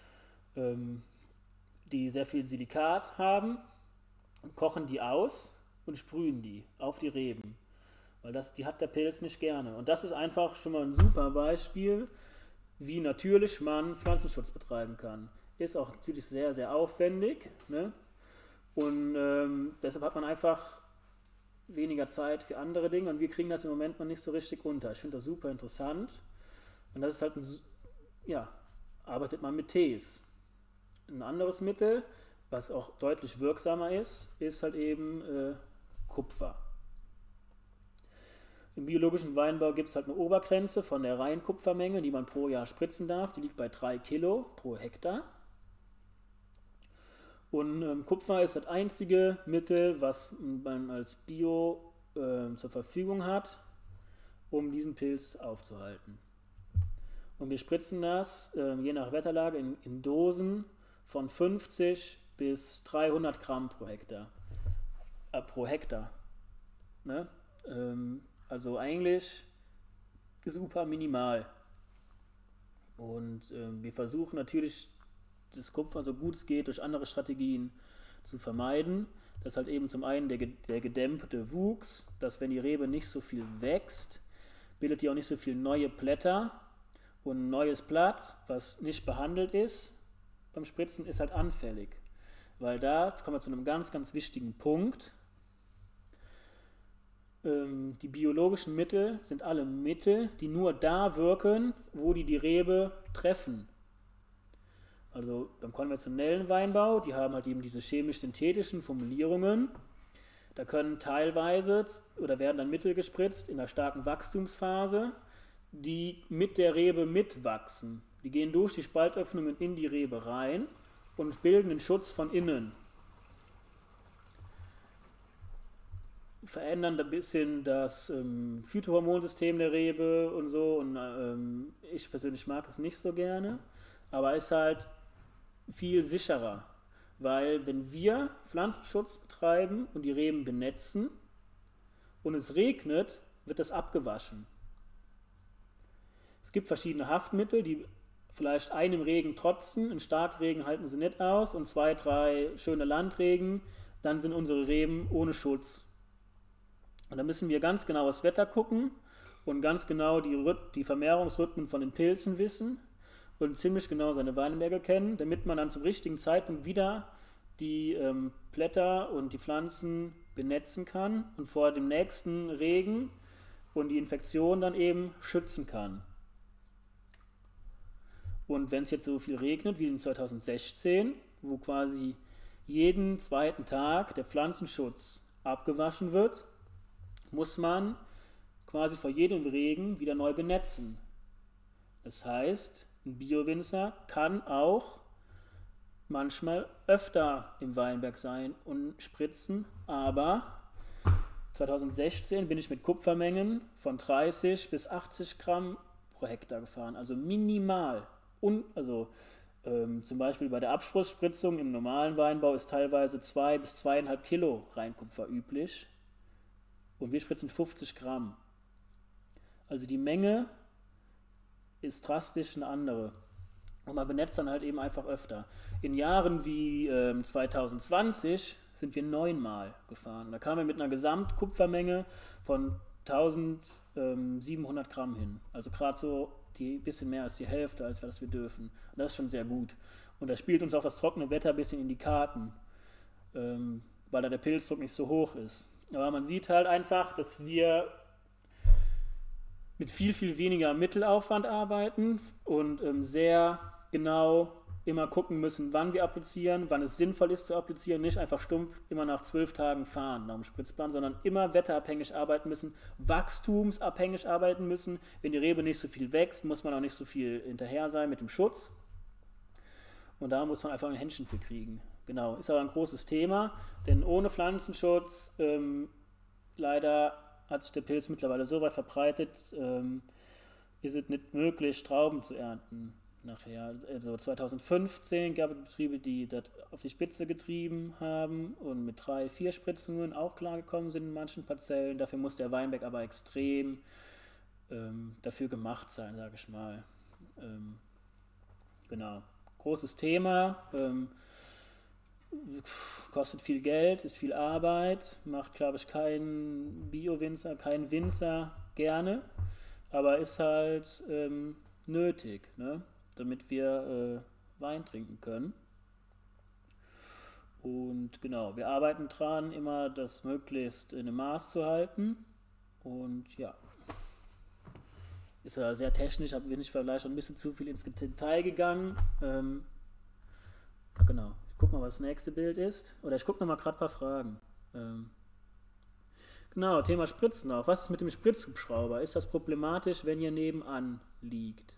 die sehr viel Silikat haben, kochen die aus und sprühen die auf die Reben, weil die hat der Pilz nicht gerne. Und das ist einfach schon mal ein super Beispiel, wie natürlich man Pflanzenschutz betreiben kann. Ist auch natürlich sehr, sehr aufwendig. Ne? Und deshalb hat man einfach weniger Zeit für andere Dinge und wir kriegen das im Moment noch nicht so richtig unter. Ich finde das super interessant. Und das ist halt, arbeitet man mit Tees. Ein anderes Mittel, was auch deutlich wirksamer ist halt eben Kupfer. Im biologischen Weinbau gibt es halt eine Obergrenze von der reinen Kupfermenge, die man pro Jahr spritzen darf. Die liegt bei 3 Kilo pro Hektar. Und Kupfer ist das einzige Mittel, was man als Bio zur Verfügung hat, um diesen Pilz aufzuhalten. Und wir spritzen das je nach Wetterlage in Dosen von 50 bis 300 Gramm pro Hektar. Ne? Also eigentlich super minimal. Und wir versuchen natürlich, das Kupfer so gut es geht durch andere Strategien zu vermeiden. Das ist halt eben zum einen der gedämpfte Wuchs, dass wenn die Rebe nicht so viel wächst, bildet die auch nicht so viel neue Blätter und ein neues Blatt, was nicht behandelt ist, beim Spritzen ist halt anfällig. Weil da, jetzt kommen wir zu einem ganz, ganz wichtigen Punkt, die biologischen Mittel sind alle Mittel, die nur da wirken, wo die Rebe treffen. Also beim konventionellen Weinbau, die haben halt eben diese chemisch-synthetischen Formulierungen. Da können teilweise oder werden dann Mittel gespritzt in der starken Wachstumsphase, die mit der Rebe mitwachsen. Die gehen durch die Spaltöffnungen in die Rebe rein und bilden den Schutz von innen. Verändern ein bisschen das Phytohormonsystem der Rebe und so. Und ich persönlich mag es nicht so gerne, aber ist halt viel sicherer, weil wenn wir Pflanzenschutz betreiben und die Reben benetzen und es regnet, wird das abgewaschen. Es gibt verschiedene Haftmittel, die vielleicht einem Regen trotzen, in Starkregen halten sie nicht aus und 2, 3 schöne Landregen, dann sind unsere Reben ohne Schutz. Und da müssen wir ganz genau das Wetter gucken und ganz genau die Vermehrungsrhythmen von den Pilzen wissen und ziemlich genau seine Weinberge kennen, damit man dann zum richtigen Zeitpunkt wieder die Blätter und die Pflanzen benetzen kann und vor dem nächsten Regen und die Infektion dann eben schützen kann. Und wenn es jetzt so viel regnet wie in 2016, wo quasi jeden zweiten Tag der Pflanzenschutz abgewaschen wird, muss man quasi vor jedem Regen wieder neu benetzen. Das heißt, ein Bio-Winzer kann auch manchmal öfter im Weinberg sein und spritzen, aber 2016 bin ich mit Kupfermengen von 30 bis 80 Gramm pro Hektar gefahren, also minimal. Zum Beispiel bei der Abspritzung im normalen Weinbau ist teilweise 2 bis 2,5 Kilo Reinkupfer üblich. Und wir spritzen 50 Gramm. Also die Menge ist drastisch eine andere. Und man benetzt dann halt eben einfach öfter. In Jahren wie 2020 sind wir 9-mal gefahren. Und da kamen wir mit einer Gesamtkupfermenge von 1700 Gramm hin. Also gerade so ein bisschen mehr als die Hälfte, als was wir dürfen. Und das ist schon sehr gut. Und da spielt uns auch das trockene Wetter ein bisschen in die Karten, weil da der Pilzdruck nicht so hoch ist. Aber man sieht halt einfach, dass wir mit viel, viel weniger Mittelaufwand arbeiten und sehr genau immer gucken müssen, wann wir applizieren, wann es sinnvoll ist zu applizieren, nicht einfach stumpf immer nach 12 Tagen fahren nach dem Spritzplan, sondern immer wetterabhängig arbeiten müssen, wachstumsabhängig arbeiten müssen. Wenn die Rebe nicht so viel wächst, muss man auch nicht so viel hinterher sein mit dem Schutz. Und da muss man einfach ein Händchen für kriegen. Genau, ist aber ein großes Thema, denn ohne Pflanzenschutz, leider hat sich der Pilz mittlerweile so weit verbreitet, ist es nicht möglich, Trauben zu ernten nachher. Also 2015 gab es Betriebe, die das auf die Spitze getrieben haben und mit 3, 4 Spritzungen auch klargekommen sind in manchen Parzellen. Dafür muss der Weinberg aber extrem dafür gemacht sein, sage ich mal. Genau. Großes Thema. Kostet viel Geld, ist viel Arbeit, macht, glaube ich, kein Bio-Winzer, kein Winzer gerne, aber ist halt nötig, ne? Damit wir Wein trinken können. Und genau, wir arbeiten dran, immer das möglichst in einem Maß zu halten. Und ja, ist ja sehr technisch, bin ich vielleicht schon ein bisschen zu viel ins Detail gegangen. Genau. Guck mal, was das nächste Bild ist. Oder ich gucke noch mal gerade ein paar Fragen. Genau, Thema Spritzen auch. Was ist mit dem Spritzhubschrauber? Ist das problematisch, wenn ihr nebenan liegt?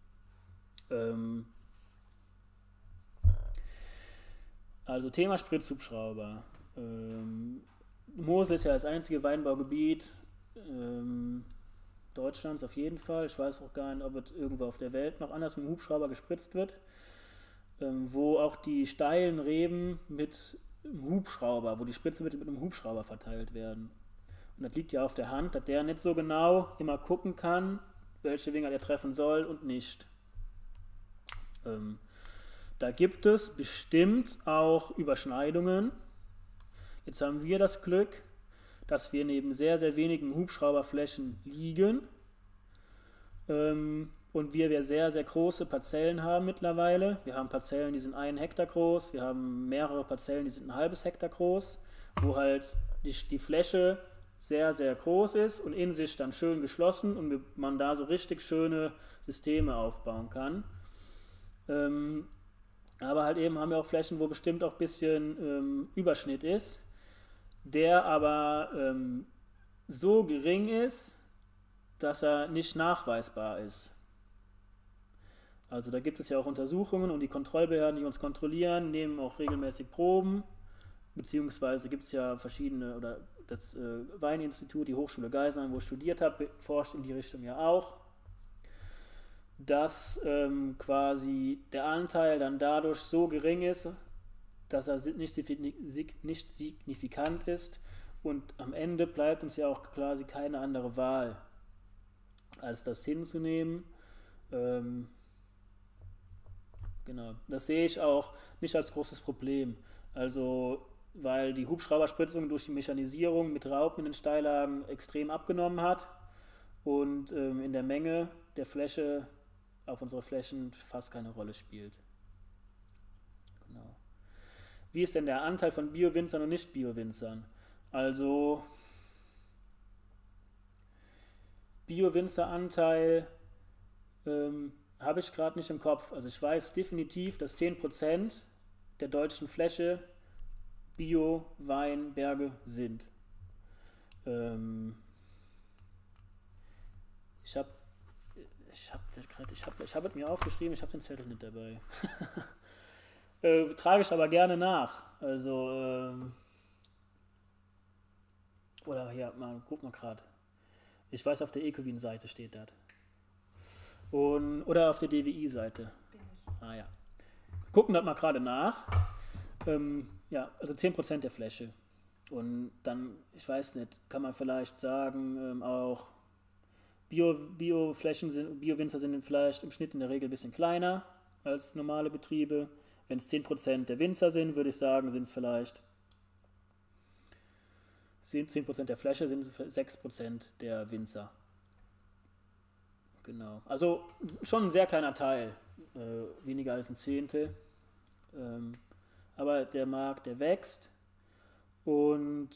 Also Thema Spritzhubschrauber. Mosel ist ja das einzige Weinbaugebiet Deutschlands auf jeden Fall. Ich weiß auch gar nicht, ob es irgendwo auf der Welt noch anders mit dem Hubschrauber gespritzt wird. Wo auch die steilen Reben mit einem Hubschrauber, wo die Spritzmittel mit einem Hubschrauber verteilt werden. Und das liegt ja auf der Hand, dass der nicht so genau immer gucken kann, welche Winger der treffen soll und nicht. Da gibt es bestimmt auch Überschneidungen. Jetzt haben wir das Glück, dass wir neben sehr, sehr wenigen Hubschrauberflächen liegen und und wir sehr, sehr große Parzellen haben mittlerweile. Wir haben Parzellen, die sind 1 Hektar groß, wir haben mehrere Parzellen, die sind ein halbes Hektar groß, wo halt die Fläche sehr, sehr groß ist und in sich dann schön geschlossen und man da so richtig schöne Systeme aufbauen kann. Aber halt eben haben wir auch Flächen, wo bestimmt auch ein bisschen Überschnitt ist, der aber so gering ist, dass er nicht nachweisbar ist. Also da gibt es ja auch Untersuchungen und die Kontrollbehörden, die uns kontrollieren, nehmen auch regelmäßig Proben, beziehungsweise gibt es ja verschiedene, oder das Weininstitut, die Hochschule Geisenheim, wo ich studiert habe, forscht in die Richtung ja auch, dass quasi der Anteil dann dadurch so gering ist, dass er nicht signifikant ist und am Ende bleibt uns ja auch quasi keine andere Wahl, als das hinzunehmen. Genau, das sehe ich auch nicht als großes Problem. Also, weil die Hubschrauberspritzung durch die Mechanisierung mit Raupen in den Steillagen extrem abgenommen hat und in der Menge der Fläche auf unsere Flächen fast keine Rolle spielt. Genau. Wie ist denn der Anteil von Bio-Winzern und Nicht-Bio-Winzern? Also Bio-Winzer-Anteil habe ich gerade nicht im Kopf. Also ich weiß definitiv, dass 10% der deutschen Fläche Bio-Weinberge sind. Ich habe es mir aufgeschrieben, ich habe den Zettel nicht dabei. Trage ich aber gerne nach. Also, oder hier, guck mal gerade. Ich weiß, auf der Ecowin-Seite steht das. Oder auf der DWI-Seite. Ah ja. Gucken das mal gerade nach. Ja, also 10% der Fläche. Und dann, ich weiß nicht, kann man vielleicht sagen, auch Bio-Winzer sind vielleicht im Schnitt in der Regel ein bisschen kleiner als normale Betriebe. Wenn es 10% der Winzer sind, würde ich sagen, sind es vielleicht 10% der Fläche, sind 6% der Winzer. Genau. Also schon ein sehr kleiner Teil, weniger als ein Zehntel. Aber der Markt, der wächst und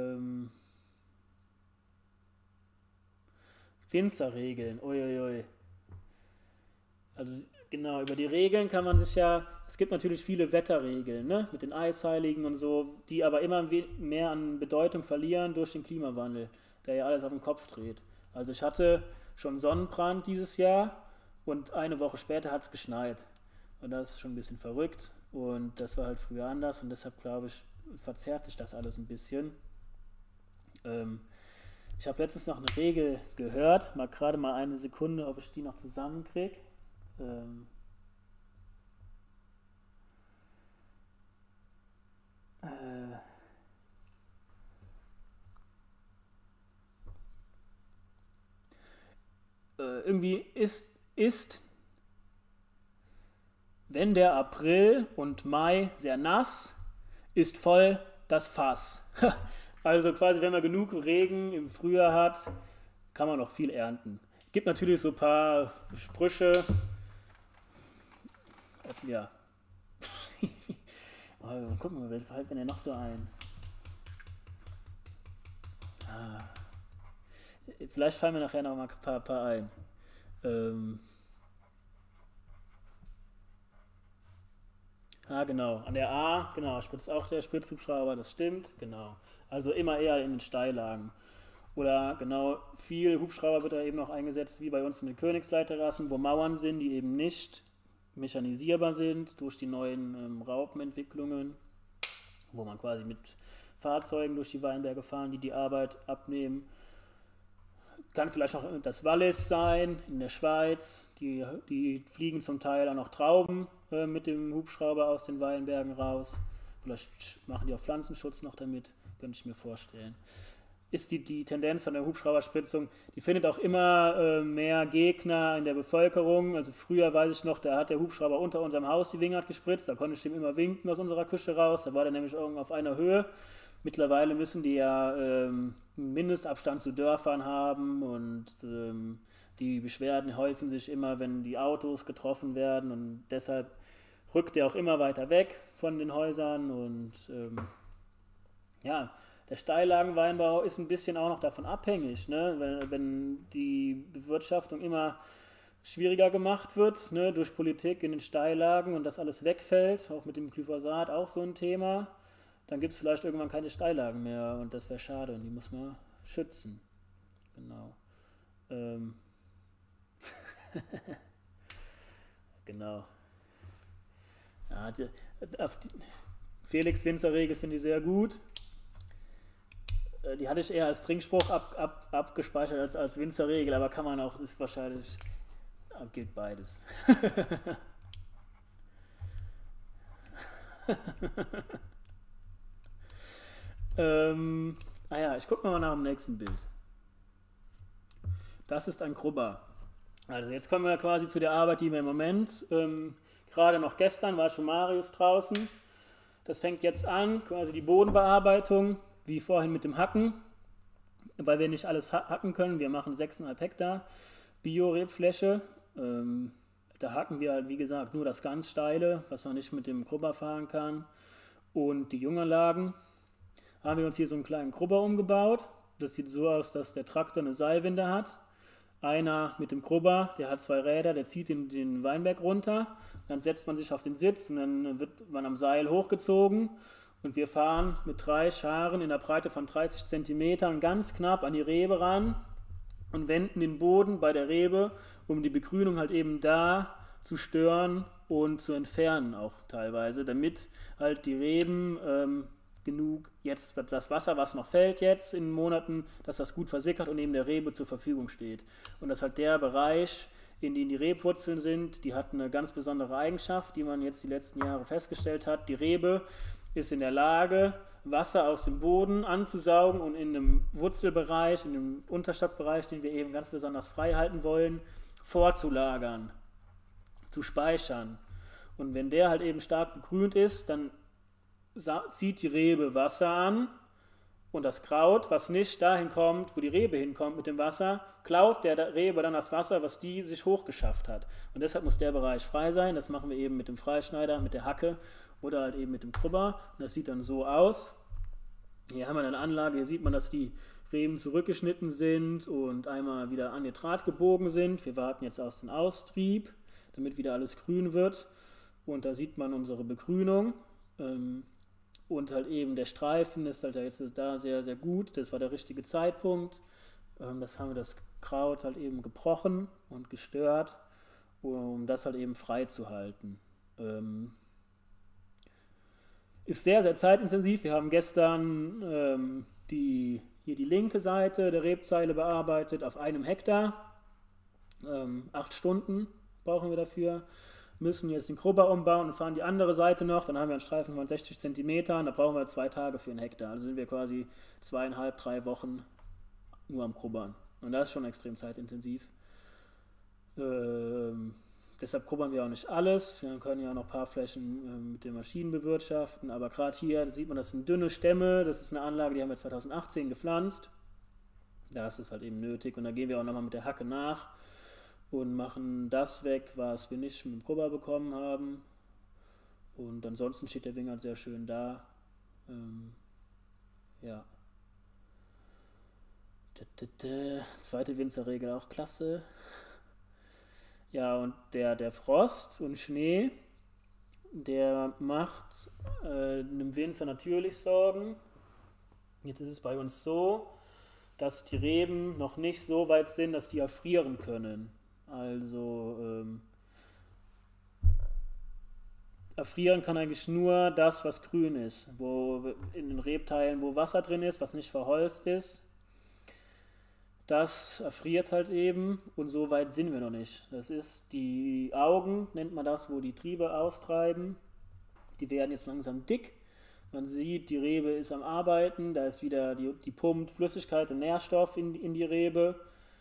Winzerregeln, uiuiui. Also genau, über die Regeln kann man sich ja, es gibt natürlich viele Wetterregeln, ne, mit den Eisheiligen und so, die aber immer mehr an Bedeutung verlieren durch den Klimawandel, der ja alles auf den Kopf dreht. Also ich hatte schon Sonnenbrand dieses Jahr und eine Woche später hat es geschneit. Und das ist schon ein bisschen verrückt und das war halt früher anders und deshalb glaube ich, verzerrt sich das alles ein bisschen. Ich habe letztens noch eine Regel gehört, gerade mal eine Sekunde, ob ich die noch zusammenkriege. Irgendwie ist, wenn der April und Mai sehr nass, ist voll das Fass. Also quasi, wenn man genug Regen im Frühjahr hat, kann man noch viel ernten. Gibt natürlich so ein paar Sprüche. Ja. Gucken wir mal, fällt mir denn noch so ein? Vielleicht fallen mir nachher noch mal ein paar ein. Genau. An der A, genau, spritzt auch der Spritzhubschrauber, das stimmt, genau. Also immer eher in den Steillagen. Oder genau, viel Hubschrauber wird da eben auch eingesetzt, wie bei uns in den Königsleiterrassen, wo Mauern sind, die eben nicht mechanisierbar sind durch die neuen Raupenentwicklungen, wo man quasi mit Fahrzeugen durch die Weinberge fahren, die die Arbeit abnehmen. Kann vielleicht auch das Wallis sein, in der Schweiz. Die fliegen zum Teil auch noch Trauben mit dem Hubschrauber aus den Weinbergen raus. Vielleicht machen die auch Pflanzenschutz noch damit, könnte ich mir vorstellen. Ist die Tendenz von der Hubschrauberspritzung, die findet auch immer mehr Gegner in der Bevölkerung. Also früher weiß ich noch, da hat der Hubschrauber unter unserem Haus die Wingert gespritzt, da konnte ich dem immer winken aus unserer Küche raus, da war der nämlich irgendwo auf einer Höhe. Mittlerweile müssen die ja einen Mindestabstand zu Dörfern haben und Die Beschwerden häufen sich immer, wenn die Autos getroffen werden und deshalb rückt er auch immer weiter weg von den Häusern und ja, der Steillagenweinbau ist ein bisschen auch noch davon abhängig, ne? Wenn die Bewirtschaftung immer schwieriger gemacht wird, ne, durch Politik in den Steillagen und das alles wegfällt, auch mit dem Glyphosat auch so ein Thema, dann gibt es vielleicht irgendwann keine Steillagen mehr und das wäre schade und die muss man schützen. Genau. Ähm, genau. Ja, die Felix-Winzer-Regel finde ich sehr gut. Die hatte ich eher als Trinkspruch abgespeichert als Winzerregel, aber kann man auch, ist wahrscheinlich, gilt beides. Ich gucke mal nach dem nächsten Bild. Das ist ein Grubber. Also jetzt kommen wir quasi zu der Arbeit, die wir im Moment, gerade noch gestern war schon Marius draußen. Das fängt jetzt an, quasi die Bodenbearbeitung, wie vorhin mit dem Hacken, weil wir nicht alles hacken können. Wir machen 6,5 Hektar Bio-Rebfläche. Da hacken wir halt, wie gesagt, nur das ganz Steile, was man nicht mit dem Grubber fahren kann. Und die Junganlagen haben wir uns hier so einen kleinen Grubber umgebaut. Das sieht so aus, dass der Traktor eine Seilwinde hat. Einer mit dem Grubber, der hat 2 Räder, der zieht den Weinberg runter. Dann setzt man sich auf den Sitz und dann wird man am Seil hochgezogen. Und wir fahren mit 3 Scharen in der Breite von 30 cm ganz knapp an die Rebe ran und wenden den Boden bei der Rebe, um die Begrünung halt eben da zu stören und zu entfernen auch teilweise, damit halt die Reben genug jetzt das Wasser, was noch fällt jetzt in Monaten, dass das gut versickert und eben der Rebe zur Verfügung steht. Und das ist halt der Bereich, in dem die Rebwurzeln sind, die hat eine ganz besondere Eigenschaft, die man jetzt die letzten Jahre festgestellt hat. Die Rebe ist in der Lage, Wasser aus dem Boden anzusaugen und in einem Wurzelbereich, in einem Unterstockbereich, den wir eben ganz besonders frei halten wollen, vorzulagern, zu speichern. Und wenn der halt eben stark begrünt ist, dann zieht die Rebe Wasser an und das Kraut, was nicht dahin kommt, wo die Rebe hinkommt mit dem Wasser, klaut der Rebe dann das Wasser, was die sich hochgeschafft hat. Und deshalb muss der Bereich frei sein. Das machen wir eben mit dem Freischneider, mit der Hacke oder halt eben mit dem Grubber. Und das sieht dann so aus. Hier haben wir eine Anlage, hier sieht man, dass die Reben zurückgeschnitten sind und einmal wieder an ihr Draht gebogen sind. Wir warten jetzt aus den Austrieb, damit wieder alles grün wird. Und da sieht man unsere Begrünung. Und halt eben der Streifen ist halt jetzt da sehr, sehr gut. Das war der richtige Zeitpunkt. Das haben wir das Kraut halt eben gebrochen und gestört, um das halt eben frei zu halten. Ist sehr, sehr zeitintensiv. Wir haben gestern hier die linke Seite der Rebzeile bearbeitet auf 1 Hektar. 8 Stunden brauchen wir dafür. Müssen jetzt den Grubber umbauen und fahren die andere Seite noch. Dann haben wir einen Streifen von 60 cm. Da brauchen wir 2 Tage für 1 Hektar. Also sind wir quasi 2,5, 3 Wochen nur am Grubbern. Und das ist schon extrem zeitintensiv. Deshalb grubbern wir auch nicht alles. Wir können ja auch noch ein paar Flächen mit den Maschinen bewirtschaften. Aber gerade hier sieht man, das sind dünne Stämme. Das ist eine Anlage, die haben wir 2018 gepflanzt. Da ist es halt eben nötig. Und da gehen wir auch nochmal mit der Hacke nach und machen das weg, was wir nicht mit dem Grubber bekommen haben. Und ansonsten steht der Wingert sehr schön da. Ja. Zweite Winzerregel auch klasse. Ja, und der Frost und Schnee, der macht einem Winzer natürlich Sorgen. Jetzt ist es bei uns so, dass die Reben noch nicht so weit sind, dass die erfrieren können. Also erfrieren kann eigentlich nur das, was grün ist, wo in den Rebteilen, wo Wasser drin ist, was nicht verholzt ist. Das erfriert halt eben und so weit sind wir noch nicht. Das ist die Augen, nennt man das, wo die Triebe austreiben. Die werden jetzt langsam dick. Man sieht, die Rebe ist am Arbeiten, da ist wieder die pumpt Flüssigkeit und Nährstoff in die Rebe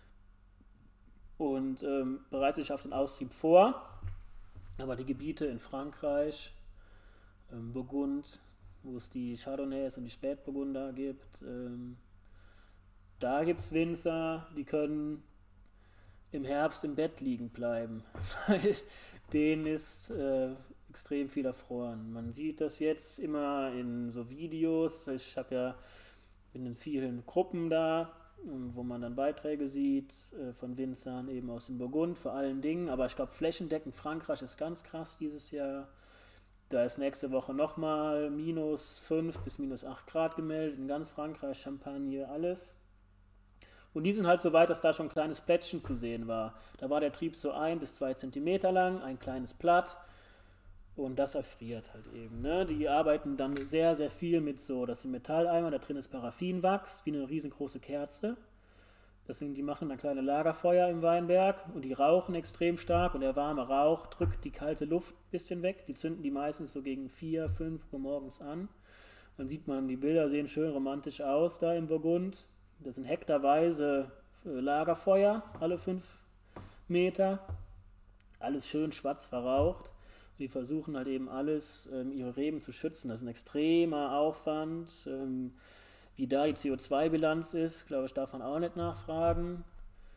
und bereitet sich auf den Austrieb vor. Aber die Gebiete in Frankreich, Burgund, wo es die Chardonnays und die Spätburgunder gibt, da gibt es Winzer, die können im Herbst im Bett liegen bleiben, weil denen ist extrem viel erfroren. Man sieht das jetzt immer in so Videos. Ich habe ja in vielen Gruppen da, wo man dann Beiträge sieht von Winzern eben aus dem Burgund vor allen Dingen. Aber ich glaube, flächendeckend Frankreich ist ganz krass dieses Jahr. Da ist nächste Woche nochmal -5 bis -8 Grad gemeldet in ganz Frankreich, Champagne, alles. Und die sind halt so weit, dass da schon ein kleines Plättchen zu sehen war. Da war der Trieb so 1 bis 2 Zentimeter lang, ein kleines Blatt. Und das erfriert halt eben. Ne? Die arbeiten dann sehr, sehr viel mit so, das sind Metalleimer, da drin ist Paraffinwachs, wie eine riesengroße Kerze. Die machen dann kleine Lagerfeuer im Weinberg und die rauchen extrem stark und der warme Rauch drückt die kalte Luft ein bisschen weg. Die zünden die meistens so gegen 4, 5 Uhr morgens an. Dann sieht man, die Bilder sehen schön romantisch aus da im Burgund. Das sind hektarweise Lagerfeuer, alle 5 Meter. Alles schön schwarz verraucht. Und die versuchen halt eben alles, ihre Reben zu schützen. Das ist ein extremer Aufwand. Wie da die CO2-Bilanz ist, glaube ich, darf man auch nicht nachfragen.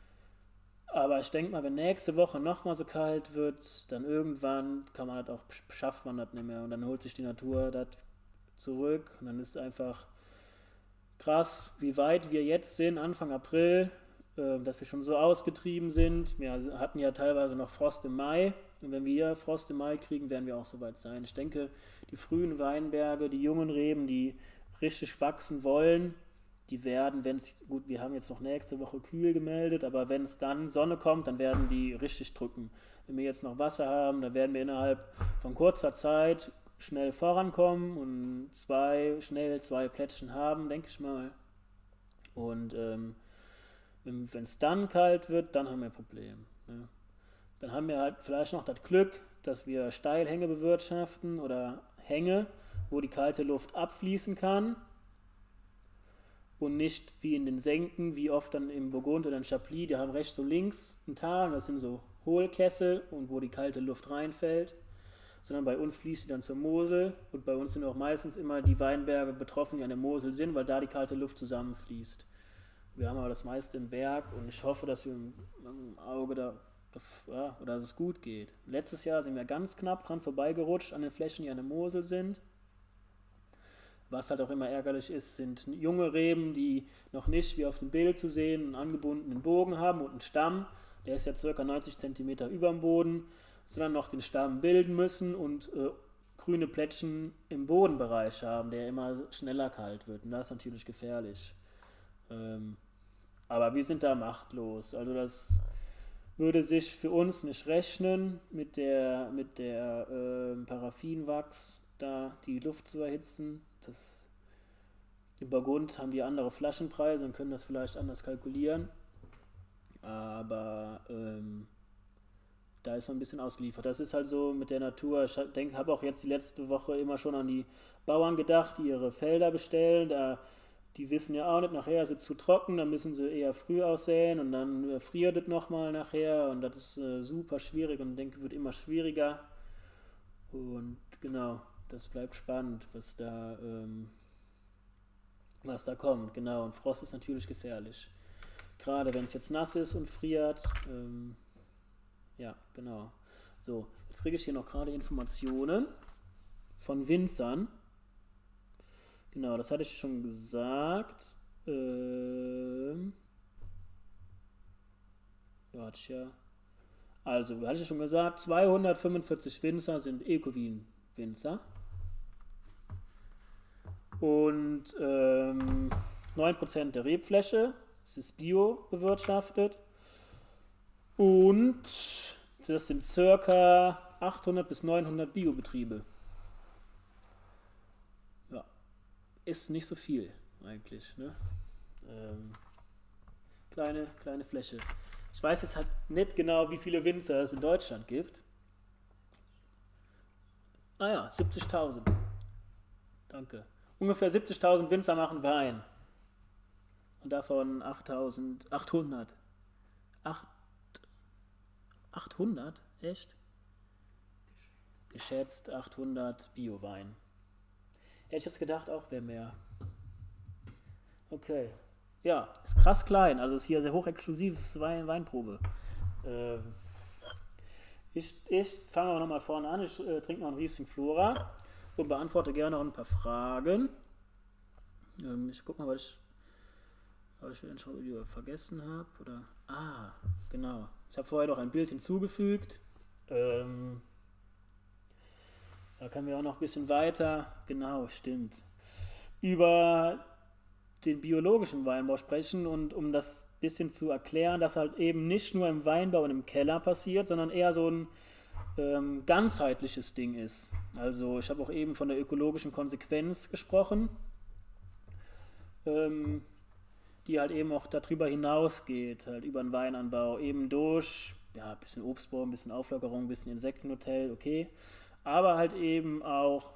Aber ich denke mal, wenn nächste Woche nochmal so kalt wird, dann irgendwann schafft man das nicht mehr. Und dann holt sich die Natur das zurück. Und dann ist es einfach krass, wie weit wir jetzt sind, Anfang April, dass wir schon so ausgetrieben sind. Wir hatten ja teilweise noch Frost im Mai. Und wenn wir Frost im Mai kriegen, werden wir auch so weit sein. Ich denke, die frühen Weinberge, die jungen Reben, die richtig wachsen wollen, die werden, wenn es, gut, wir haben jetzt noch nächste Woche kühl gemeldet, aber wenn es dann Sonne kommt, dann werden die richtig drücken. Wenn wir jetzt noch Wasser haben, dann werden wir innerhalb von kurzer Zeit schnell vorankommen und schnell zwei Plättchen haben, denke ich mal. Und wenn es dann kalt wird, dann haben wir ein Problem. Ne? Dann haben wir halt vielleicht noch das Glück, dass wir Steilhänge bewirtschaften oder Hänge, wo die kalte Luft abfließen kann und nicht wie in den Senken, wie oft dann im Burgund oder in Chablis, die haben rechts und links ein Tal, das sind so Hohlkessel und wo die kalte Luft reinfällt, sondern bei uns fließt die dann zur Mosel und bei uns sind auch meistens immer die Weinberge betroffen, die an der Mosel sind, weil da die kalte Luft zusammenfließt. Wir haben aber das meiste im Berg und ich hoffe, dass wir im Auge oder dass es gut geht. Letztes Jahr sind wir ganz knapp dran vorbeigerutscht an den Flächen, die an der Mosel sind. Was halt auch immer ärgerlich ist, sind junge Reben, die noch nicht, wie auf dem Bild zu sehen, einen angebundenen Bogen haben und einen Stamm, der ist ja ca. 90 cm über dem Boden, sondern noch den Stamm bilden müssen und grüne Plättchen im Bodenbereich haben, der immer schneller kalt wird. Und das ist natürlich gefährlich. Aber wir sind da machtlos. Also das würde sich für uns nicht rechnen, mit der Paraffinwachs da die Luft zu erhitzen. Im Burgund haben die andere Flaschenpreise und können das vielleicht anders kalkulieren. Aber da ist man ein bisschen ausgeliefert. Das ist halt so mit der Natur. Ich habe auch jetzt die letzte Woche immer schon an die Bauern gedacht, die ihre Felder bestellen. Die wissen ja auch nicht, nachher ist es zu trocken, dann müssen sie eher früh aussäen und dann friert es nochmal nachher und das ist super schwierig und ich denke, wird immer schwieriger. Und genau, das bleibt spannend, was da kommt. Genau, und Frost ist natürlich gefährlich. Gerade wenn es jetzt nass ist und friert. Ja, genau. So, jetzt kriege ich hier noch gerade Informationen von Winzern. Genau, das hatte ich schon gesagt. Also, hatte ich schon gesagt, 245 Winzer sind Ecovin-Winzer. Und 9% der Rebfläche, es ist bio bewirtschaftet. Und das sind ca. 800 bis 900 Biobetriebe. Ja, ist nicht so viel eigentlich. Ne? Kleine Fläche. Ich weiß jetzt halt nicht genau, wie viele Winzer es in Deutschland gibt. Ah ja, 70.000. Danke. Ungefähr 70.000 Winzer machen Wein. Und davon 800. 800? Echt? Geschätzt 800 Bio-Wein. Hätte ich jetzt gedacht, auch wäre mehr. Okay. Ja, ist krass klein. Also ist hier sehr hochexklusives Weinprobe. Äh, ich fange auch nochmal vorne an. Ich trinke noch einen Riesling Flora und beantworte gerne auch ein paar Fragen. Ich gucke mal, ob ich den schon wieder vergessen habe. Oder. Ah, genau. Ich habe vorher noch ein Bild hinzugefügt. Da können wir auch noch ein bisschen weiter. Genau, stimmt. Über den biologischen Weinbau sprechen und um das ein bisschen zu erklären, dass halt eben nicht nur im Weinbau und im Keller passiert, sondern eher so ein ganzheitliches Ding ist. Also ich habe auch eben von der ökologischen Konsequenz gesprochen, die halt eben auch darüber hinausgeht, halt über den Weinanbau, eben durch ja, ein bisschen Obstbau, ein bisschen Auflockerung, ein bisschen Insektenhotel, okay, aber halt eben auch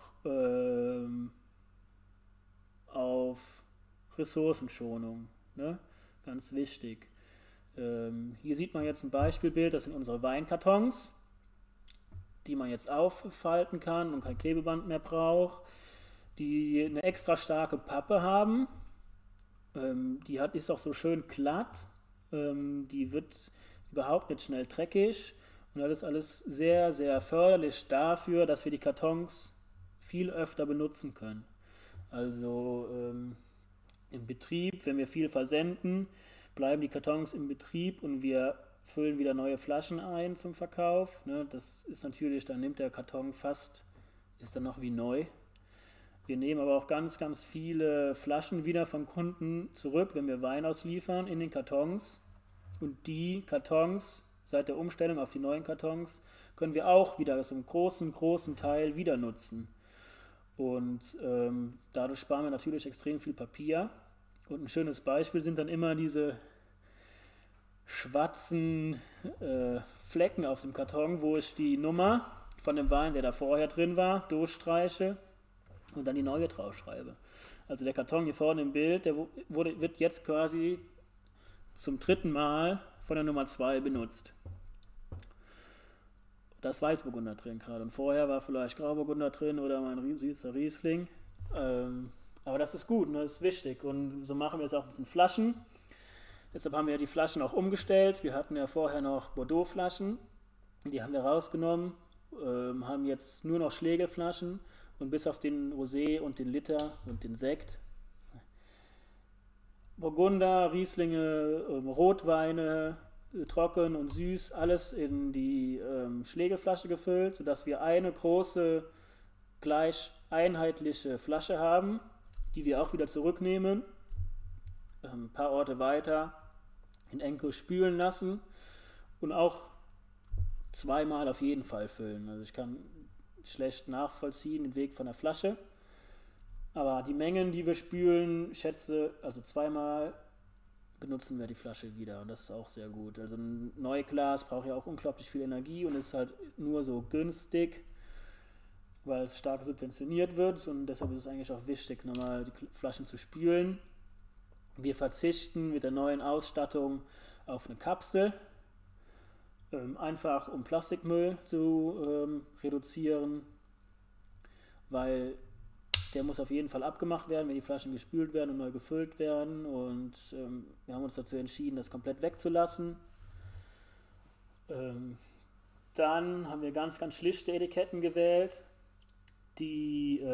auf Ressourcenschonung, ne? Ganz wichtig. Hier sieht man jetzt ein Beispielbild, das sind unsere Weinkartons, die man jetzt auffalten kann und kein Klebeband mehr braucht, die eine extra starke Pappe haben. Ist auch so schön glatt, die wird überhaupt nicht schnell dreckig und das ist alles sehr, sehr förderlich dafür, dass wir die Kartons viel öfter benutzen können. Also im Betrieb, wenn wir viel versenden, bleiben die Kartons im Betrieb und wir füllen wieder neue Flaschen ein zum Verkauf. Ne? Das ist natürlich, dann nimmt der Karton fast, ist dann noch wie neu. Wir nehmen aber auch ganz, ganz viele Flaschen wieder vom Kunden zurück, wenn wir Wein ausliefern, in den Kartons. Und die Kartons, seit der Umstellung auf die neuen Kartons, können wir auch wieder so einen großen, großen Teil wieder nutzen. Und dadurch sparen wir natürlich extrem viel Papier. Und ein schönes Beispiel sind dann immer diese schwarzen Flecken auf dem Karton, wo ich die Nummer von dem Wein, der da vorher drin war, durchstreiche und dann die neue draufschreibe. Also der Karton hier vorne im Bild, der wird jetzt quasi zum 3. Mal von der Nummer 2 benutzt. Da ist Weißburgunder drin gerade. Und vorher war vielleicht Grauburgunder drin oder mein süßer Riesling. Aber das ist gut und das ist wichtig. Und so machen wir es auch mit den Flaschen. Deshalb haben wir die Flaschen auch umgestellt. Wir hatten ja vorher noch Bordeaux-Flaschen. Die haben wir rausgenommen. Haben jetzt nur noch Schlegelflaschen. Und bis auf den Rosé und den Liter und den Sekt. Burgunder, Rieslinge, Rotweine, trocken und süß, alles in die Schlegelflasche gefüllt, sodass wir eine große, gleich einheitliche Flasche haben, die wir auch wieder zurücknehmen, ein paar Orte weiter in Enko spülen lassen und auch 2-mal auf jeden Fall füllen. Also ich kann schlecht nachvollziehen den Weg von der Flasche, aber die Mengen, die wir spülen, schätze, also 2-mal benutzen wir die Flasche wieder und das ist auch sehr gut. Also ein Neuglas braucht ja auch unglaublich viel Energie und ist halt nur so günstig, weil es stark subventioniert wird und deshalb ist es eigentlich auch wichtig, nochmal die Flaschen zu spülen. Wir verzichten mit der neuen Ausstattung auf eine Kapsel, einfach um Plastikmüll zu reduzieren, weil der muss auf jeden Fall abgemacht werden, wenn die Flaschen gespült werden und neu gefüllt werden. Und wir haben uns dazu entschieden, das komplett wegzulassen. Dann haben wir ganz, ganz schlichte Etiketten gewählt, die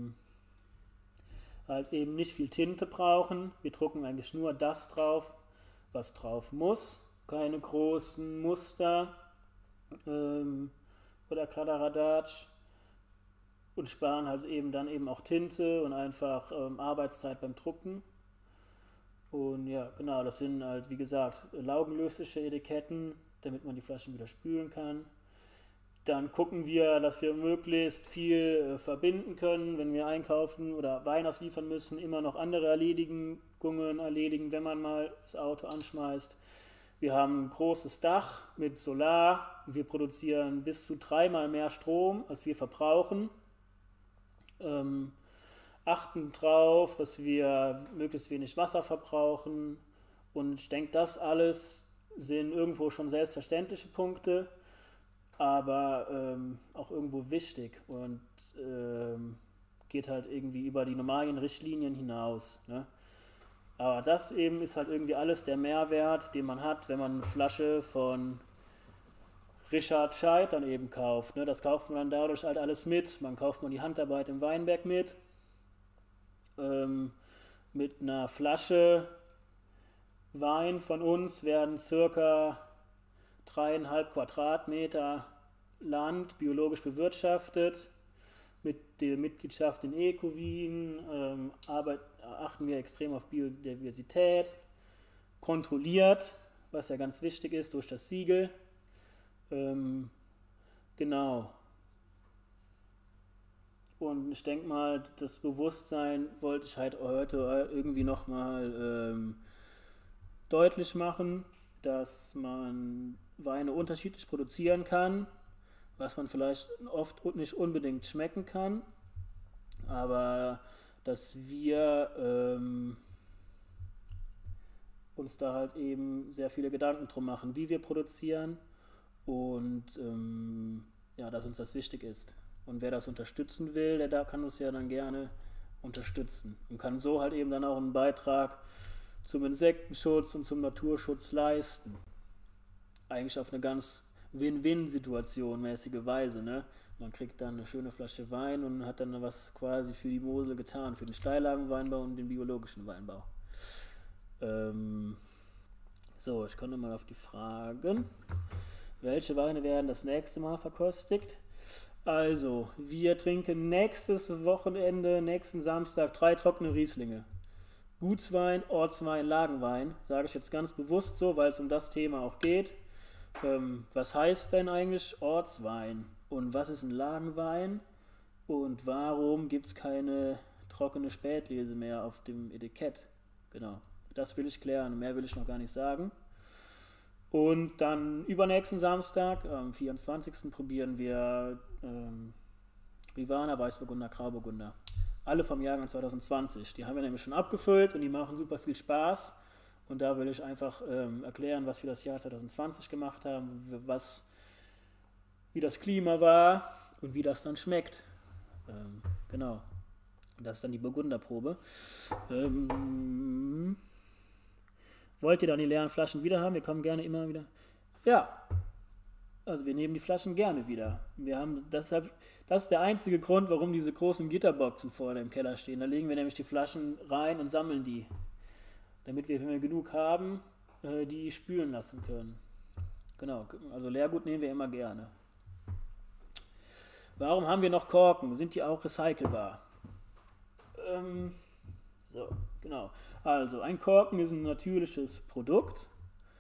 halt eben nicht viel Tinte brauchen. Wir drucken eigentlich nur das drauf, was drauf muss. Keine großen Muster oder Kladderadatsch. Und sparen halt eben dann eben auch Tinte und einfach Arbeitszeit beim Drucken. Und ja, genau, das sind halt, wie gesagt, laugenlösliche Etiketten, damit man die Flaschen wieder spülen kann. Dann gucken wir, dass wir möglichst viel verbinden können, wenn wir einkaufen oder Wein ausliefern müssen, immer noch andere Erledigungen erledigen, wenn man mal das Auto anschmeißt. Wir haben ein großes Dach mit Solar. Wir produzieren bis zu 3-mal mehr Strom, als wir verbrauchen. Achten darauf, dass wir möglichst wenig Wasser verbrauchen und ich denke, das alles sind irgendwo schon selbstverständliche Punkte, aber auch irgendwo wichtig und geht halt irgendwie über die normalen Richtlinien hinaus. Ne? Aber das eben ist halt irgendwie alles der Mehrwert, den man hat, wenn man eine Flasche von Richard Scheid dann eben kauft. Ne? Das kauft man dann dadurch halt alles mit. Man kauft man die Handarbeit im Weinberg mit einer Flasche Wein von uns werden circa 3,5 Quadratmeter Land biologisch bewirtschaftet. Mit der Mitgliedschaft in Ecowin achten wir extrem auf Biodiversität, kontrolliert, was ja ganz wichtig ist, durch das Siegel. Genau. Und ich denke mal, das Bewusstsein wollte ich halt heute irgendwie nochmal deutlich machen, dass man Weine unterschiedlich produzieren kann, was man vielleicht oft nicht unbedingt schmecken kann, aber dass wir uns da halt eben sehr viele Gedanken drum machen, wie wir produzieren und ja, dass uns das wichtig ist. Und wer das unterstützen will, der da kann uns ja dann gerne unterstützen und kann so halt eben dann auch einen Beitrag zum Insektenschutz und zum Naturschutz leisten. Eigentlich auf eine ganz Win-Win-Situation mäßige Weise. Ne? Man kriegt dann eine schöne Flasche Wein und hat dann was quasi für die Mosel getan, für den Steillagenweinbau und den biologischen Weinbau. So, ich komme mal auf die Fragen. Welche Weine werden das nächste Mal verkostigt? Also, wir trinken nächstes Wochenende, nächsten Samstag 3 trockene Rieslinge. Gutswein, Ortswein, Lagenwein, sage ich jetzt ganz bewusst so, weil es um das Thema auch geht. Was heißt denn eigentlich Ortswein? Und was ist ein Lagenwein? Und warum gibt es keine trockene Spätlese mehr auf dem Etikett? Genau, das will ich klären, mehr will ich noch gar nicht sagen. Und dann übernächsten Samstag, am 24. probieren wir Rivaner, Weißburgunder, Grauburgunder. Alle vom Jahrgang 2020. Die haben wir nämlich schon abgefüllt und die machen super viel Spaß. Und da will ich einfach erklären, was wir das Jahr 2020 gemacht haben, wie das Klima war und wie das dann schmeckt. Genau. Und das ist dann die Burgunderprobe. Wollt ihr dann die leeren Flaschen wieder haben? Wir kommen gerne immer wieder. Ja, also wir nehmen die Flaschen gerne wieder. Wir haben deshalb, das ist der einzige Grund, warum diese großen Gitterboxen vor dem Keller stehen. Da legen wir nämlich die Flaschen rein und sammeln die, damit wir, wenn wir genug haben, die spülen lassen können. Genau, also Leergut nehmen wir immer gerne. Warum haben wir noch Korken? Sind die auch recycelbar? So, genau. Also ein Korken ist ein natürliches Produkt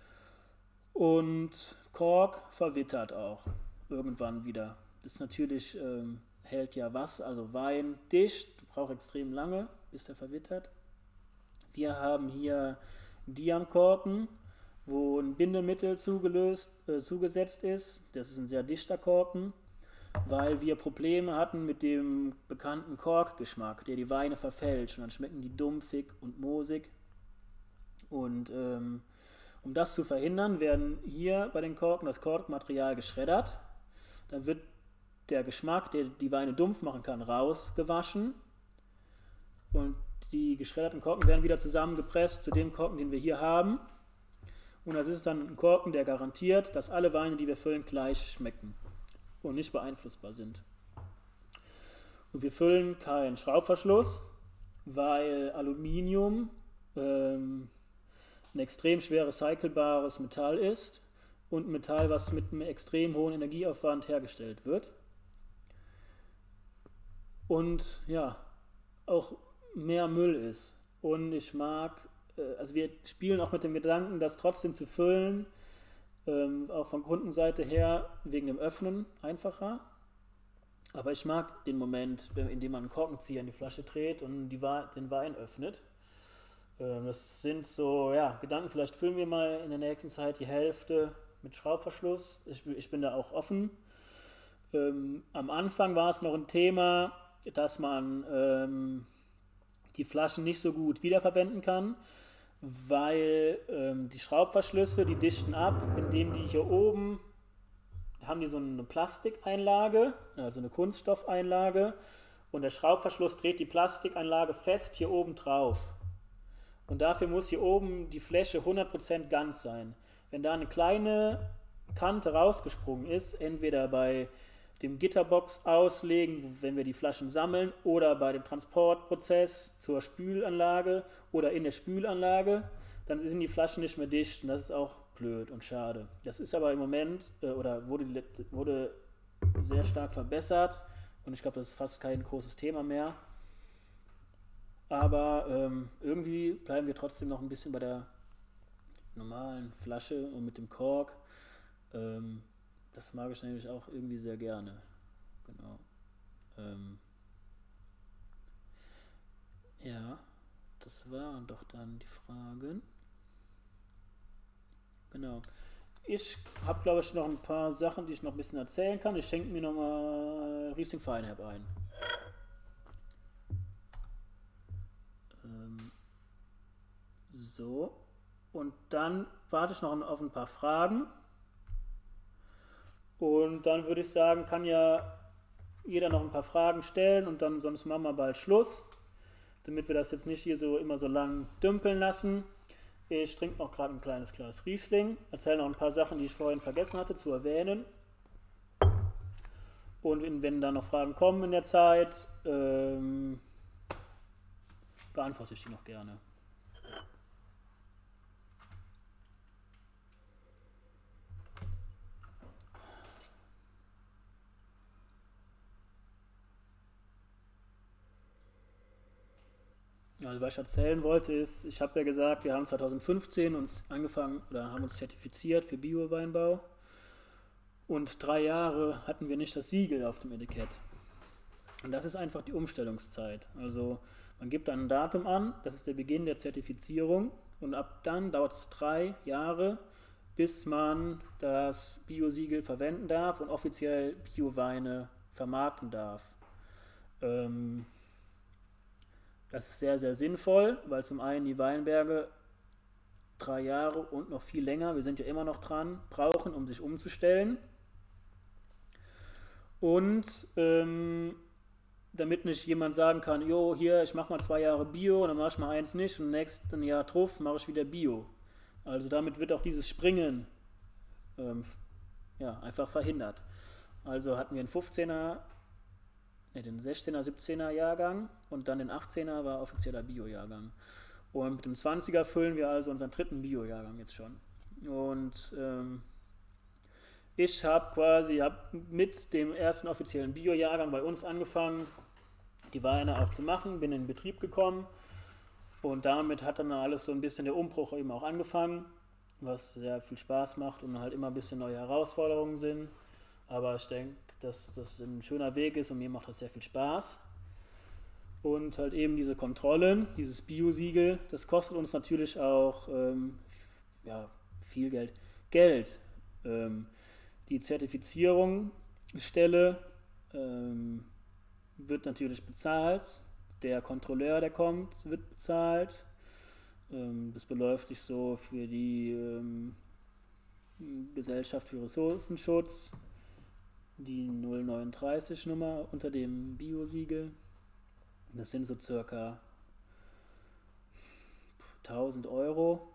und Kork verwittert auch irgendwann wieder. Das natürlich hält ja Wasser, also Wein dicht, braucht extrem lange, bis er verwittert. Wir haben hier Diamkorken, wo ein Bindemittel zugesetzt ist. Das ist ein sehr dichter Korken, weil wir Probleme hatten mit dem bekannten Korkgeschmack, der die Weine verfälscht. Und dann schmecken die dumpfig und moosig. Und um das zu verhindern, werden hier bei den Korken das Korkmaterial geschreddert. Dann wird der Geschmack, der die Weine dumpf machen kann, rausgewaschen. Und die geschredderten Korken werden wieder zusammengepresst zu dem Korken, den wir hier haben. Und das ist dann ein Korken, der garantiert, dass alle Weine, die wir füllen, gleich schmecken und nicht beeinflussbar sind. Und wir füllen keinen Schraubverschluss, weil Aluminium ein extrem schwer recycelbares Metall ist und ein Metall, was mit einem extrem hohen Energieaufwand hergestellt wird. Und ja, auch mehr Müll ist. Und ich mag, also wir spielen auch mit dem Gedanken, das trotzdem zu füllen, auch von Kundenseite her wegen dem Öffnen einfacher. Aber ich mag den Moment, in dem man einen Korkenzieher in die Flasche dreht und den Wein öffnet. Das sind so, ja, Gedanken, vielleicht füllen wir mal in der nächsten Zeit die Hälfte mit Schraubverschluss. Ich bin da auch offen. Am Anfang war es noch ein Thema, dass man die Flaschen nicht so gut wiederverwenden kann, weil die Schraubverschlüsse, die dichten ab, indem die hier oben, haben die so eine Plastikeinlage, also eine Kunststoffeinlage, und der Schraubverschluss dreht die Plastikeinlage fest hier oben drauf. Und dafür muss hier oben die Fläche 100% ganz sein. Wenn da ein kleiner Kante rausgesprungen ist, entweder bei dem Gitterbox auslegen, wenn wir die Flaschen sammeln, oder bei dem Transportprozess zur Spülanlage oder in der Spülanlage, dann sind die Flaschen nicht mehr dicht und das ist auch blöd und schade. Das ist aber im Moment oder wurde sehr stark verbessert und ich glaube, das ist fast kein großes Thema mehr. Aber irgendwie bleiben wir trotzdem noch ein bisschen bei der normalen Flasche und mit dem Kork. Das mag ich nämlich auch irgendwie sehr gerne. Genau. Ja, das waren doch dann die Fragen. Genau. Ich habe, glaube ich, noch ein paar Sachen, die ich noch ein bisschen erzählen kann. Ich schenke mir nochmal Riesling Feinherb ein. So. Und dann warte ich noch auf ein paar Fragen. Und dann würde ich sagen, kann ja jeder noch ein paar Fragen stellen und dann sonst machen wir bald Schluss, damit wir das jetzt nicht hier so immer so lang dümpeln lassen. Ich trinke noch gerade ein kleines Glas Riesling, erzähle noch ein paar Sachen, die ich vorhin vergessen hatte zu erwähnen. Und wenn da noch Fragen kommen in der Zeit, beantworte ich die noch gerne. Also was ich erzählen wollte ist, ich habe ja gesagt, wir haben 2015 uns angefangen oder haben uns zertifiziert für Bio-Weinbau und 3 Jahre hatten wir nicht das Siegel auf dem Etikett. Und das ist einfach die Umstellungszeit. Also man gibt dann ein Datum an, das ist der Beginn der Zertifizierung und ab dann dauert es 3 Jahre, bis man das Bio-Siegel verwenden darf und offiziell Bio-Weine vermarkten darf. Das ist sehr, sehr sinnvoll, weil zum einen die Weinberge 3 Jahre und noch viel länger, wir sind ja immer noch dran, brauchen, um sich umzustellen. Und damit nicht jemand sagen kann, jo, hier, ich mache mal 2 Jahre Bio, dann mache ich mal eins nicht und im nächsten Jahr drauf mache ich wieder Bio. Also damit wird auch dieses Springen einfach verhindert. Also hatten wir einen 15er, den 16er, 17er Jahrgang und dann den 18er war offizieller Bio-Jahrgang. Und mit dem 20er füllen wir also unseren 3. Bio-Jahrgang jetzt schon. Und ich habe mit dem ersten offiziellen Bio-Jahrgang bei uns angefangen, die Weine auch zu machen, bin in den Betrieb gekommen und damit hat dann alles so ein bisschen der Umbruch eben auch angefangen, was sehr viel Spaß macht und halt immer ein bisschen neue Herausforderungen sind. Aber ich denke, dass das ein schöner Weg ist und mir macht das sehr viel Spaß. Und halt eben diese Kontrollen, dieses Bio-Siegel, das kostet uns natürlich auch viel Geld. Die Zertifizierungsstelle wird natürlich bezahlt. Der Kontrolleur, der kommt, wird bezahlt. Das beläuft sich so für die Gesellschaft für Ressourcenschutz, die 039 Nummer unter dem Bio-Siegel. Das sind so circa 1.000 Euro.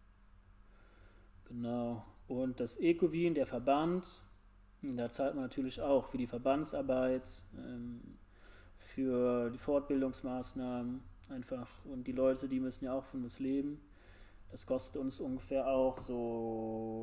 Genau. Und das Ecowin, der Verband, da zahlt man natürlich auch für die Verbandsarbeit, für die Fortbildungsmaßnahmen einfach. Und die Leute, die müssen ja auch von was leben. Das kostet uns ungefähr auch so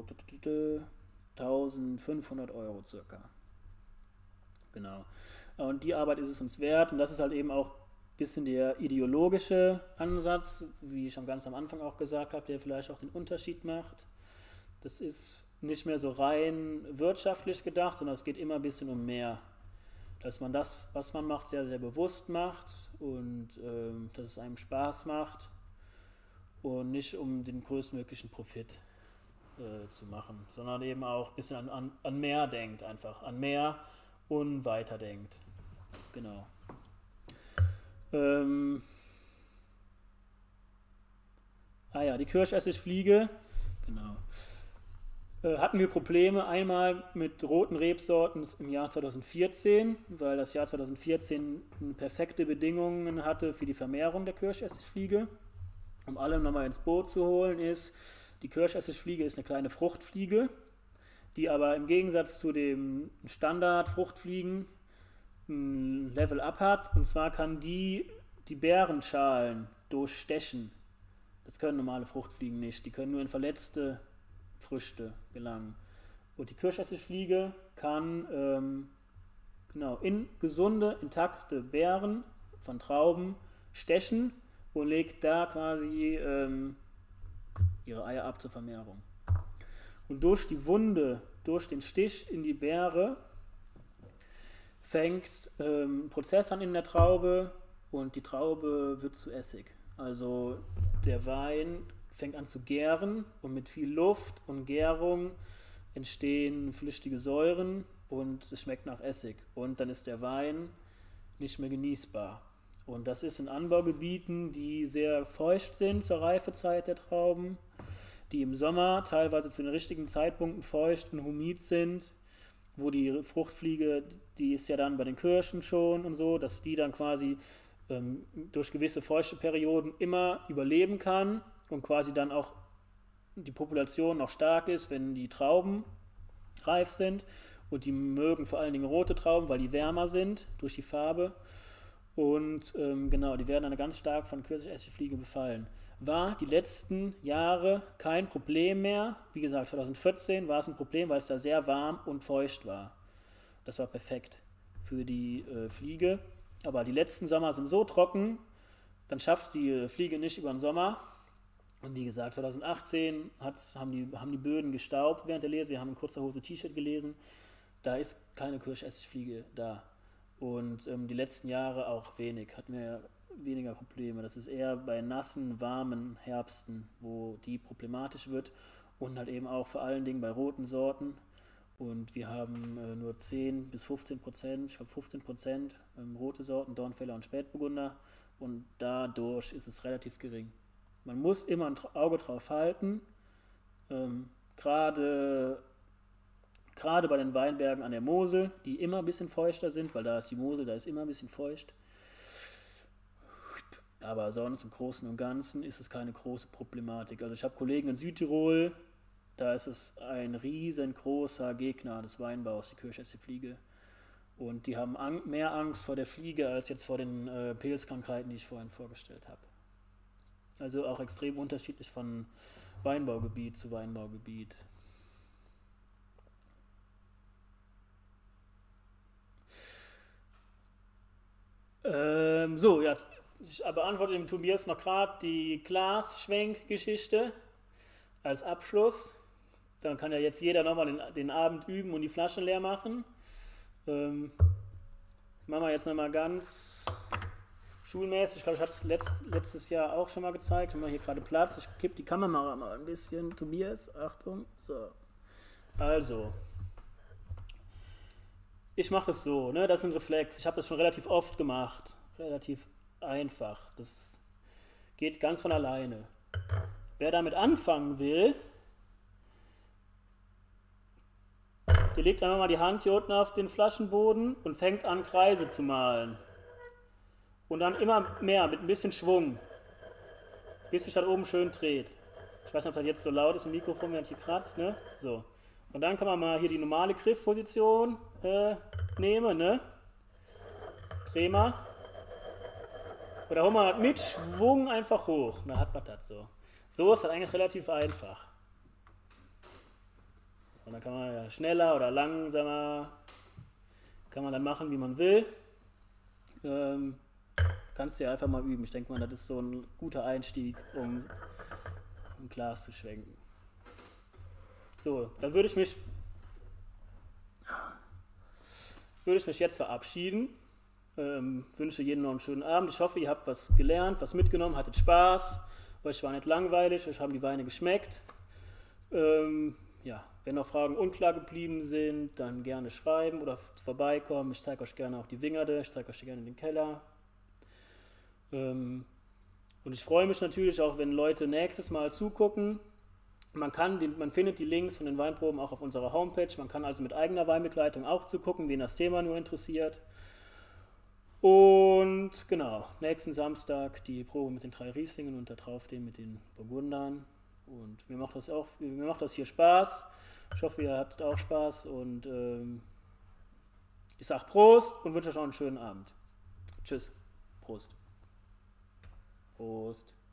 1.500 Euro circa. Genau. Und die Arbeit ist es uns wert und das ist halt eben auch ein bisschen der ideologische Ansatz, wie ich schon ganz am Anfang auch gesagt habe, der vielleicht auch den Unterschied macht. Das ist nicht mehr so rein wirtschaftlich gedacht, sondern es geht immer ein bisschen um mehr. Dass man das, was man macht, sehr, sehr bewusst macht und dass es einem Spaß macht und nicht um den größtmöglichen Profit zu machen, sondern eben auch ein bisschen an mehr denkt, einfach an mehr und weiterdenkt. Genau. Die Kirschessigfliege. Genau. Hatten wir Probleme einmal mit roten Rebsorten im Jahr 2014, weil das Jahr 2014 perfekte Bedingungen hatte für die Vermehrung der Kirschessigfliege. Um alle nochmal ins Boot zu holen ist, die Kirschessigfliege ist eine kleine Fruchtfliege, die aber im Gegensatz zu dem Standard-Fruchtfliegen ein Level Up hat. Und zwar kann die Beerenschalen durchstechen. Das können normale Fruchtfliegen nicht. Die können nur in verletzte Früchte gelangen. Und die Kirschessigfliege kann genau in gesunde, intakte Beeren von Trauben stechen und legt da quasi ihre Eier ab zur Vermehrung. Und durch die Wunde, durch den Stich in die Beere, fängt ein Prozess an in der Traube und die Traube wird zu Essig. Also der Wein fängt an zu gären und mit viel Luft und Gärung entstehen flüchtige Säuren und es schmeckt nach Essig. Und dann ist der Wein nicht mehr genießbar. Und das ist in Anbaugebieten, die sehr feucht sind zur Reifezeit der Trauben, die im Sommer teilweise zu den richtigen Zeitpunkten feucht und humid sind, wo die Fruchtfliege, die ist ja dann bei den Kirschen schon und so, dass die dann quasi durch gewisse feuchte Perioden immer überleben kann und quasi dann auch die Population noch stark ist, wenn die Trauben reif sind. Und die mögen vor allen Dingen rote Trauben, weil die wärmer sind durch die Farbe. Und genau, die werden dann ganz stark von Kirschessigfliege befallen. War die letzten Jahre kein Problem mehr. Wie gesagt, 2014 war es ein Problem, weil es da sehr warm und feucht war. Das war perfekt für die Fliege. Aber die letzten Sommer sind so trocken, dann schafft die Fliege nicht über den Sommer. Und wie gesagt, 2018 haben die Böden gestaubt während der Lese. Wir haben in kurzer Hose T-Shirt gelesen. Da ist keine Kirschessigfliege da. Und die letzten Jahre auch wenig, hatten wir weniger Probleme. Das ist eher bei nassen, warmen Herbsten, wo die problematisch wird. Und halt eben auch vor allen Dingen bei roten Sorten. Und wir haben nur 10 bis 15%, ich glaube 15% rote Sorten, Dornfelder und Spätburgunder. Und dadurch ist es relativ gering. Man muss immer ein Auge drauf halten, gerade bei den Weinbergen an der Mosel, die immer ein bisschen feuchter sind, weil da ist die Mosel, da ist immer ein bisschen feucht. Aber sonst im Großen und Ganzen ist es keine große Problematik. Also ich habe Kollegen in Südtirol, da ist es ein riesengroßer Gegner des Weinbaus, die Kirschessigfliege. Und die haben mehr Angst vor der Fliege als jetzt vor den Pilzkrankheiten, die ich vorhin vorgestellt habe. Also auch extrem unterschiedlich von Weinbaugebiet zu Weinbaugebiet. So, ja, ich beantworte dem Tobias noch gerade die Glasschwenkgeschichte als Abschluss. Dann kann ja jetzt jeder nochmal den Abend üben und die Flaschen leer machen. Machen wir jetzt nochmal ganz schulmäßig. Ich glaube, ich hatte es letztes Jahr auch schon mal gezeigt. Haben wir hier gerade Platz. Ich kippe die Kamera mal ein bisschen. Tobias, Achtung. So. Also. Ich mache es so, ne? Das ist ein Reflex. Ich habe das schon relativ oft gemacht. Relativ einfach. Das geht ganz von alleine. Wer damit anfangen will, der legt einfach mal die Hand hier unten auf den Flaschenboden und fängt an, Kreise zu malen. Und dann immer mehr, mit ein bisschen Schwung, bis sich das oben schön dreht. Ich weiß nicht, ob das jetzt so laut ist im Mikrofon, wenn ich hier kratzt, ne? So. Und dann kann man mal hier die normale Griffposition nehmen, ne? Dreh mal. Oder hol mal mit Schwung einfach hoch. Dann hat man das so. So ist das eigentlich relativ einfach. Und dann kann man ja schneller oder langsamer, kann man dann machen, wie man will. Kannst du ja einfach mal üben. Ich denke mal, das ist so ein guter Einstieg, um ein Glas zu schwenken. So, dann würde ich mich jetzt verabschieden. Wünsche jedem noch einen schönen Abend. Ich hoffe, ihr habt was gelernt, was mitgenommen, hattet Spaß. Euch war nicht langweilig, euch haben die Weine geschmeckt. Ja, wenn noch Fragen unklar geblieben sind, dann gerne schreiben oder vorbeikommen. Ich zeige euch gerne auch die Wingerde, ich zeige euch gerne den Keller. Und ich freue mich natürlich auch, wenn Leute nächstes Mal zugucken. Man findet die Links von den Weinproben auch auf unserer Homepage. Man kann also mit eigener Weinbegleitung auch zugucken, wen das Thema nur interessiert. Und genau, nächsten Samstag die Probe mit den 3 Rieslingen und da drauf den mit den Burgundern. Und mir macht das hier Spaß. Ich hoffe, ihr hattet auch Spaß und ich sage Prost und wünsche euch noch einen schönen Abend. Tschüss. Prost. Prost.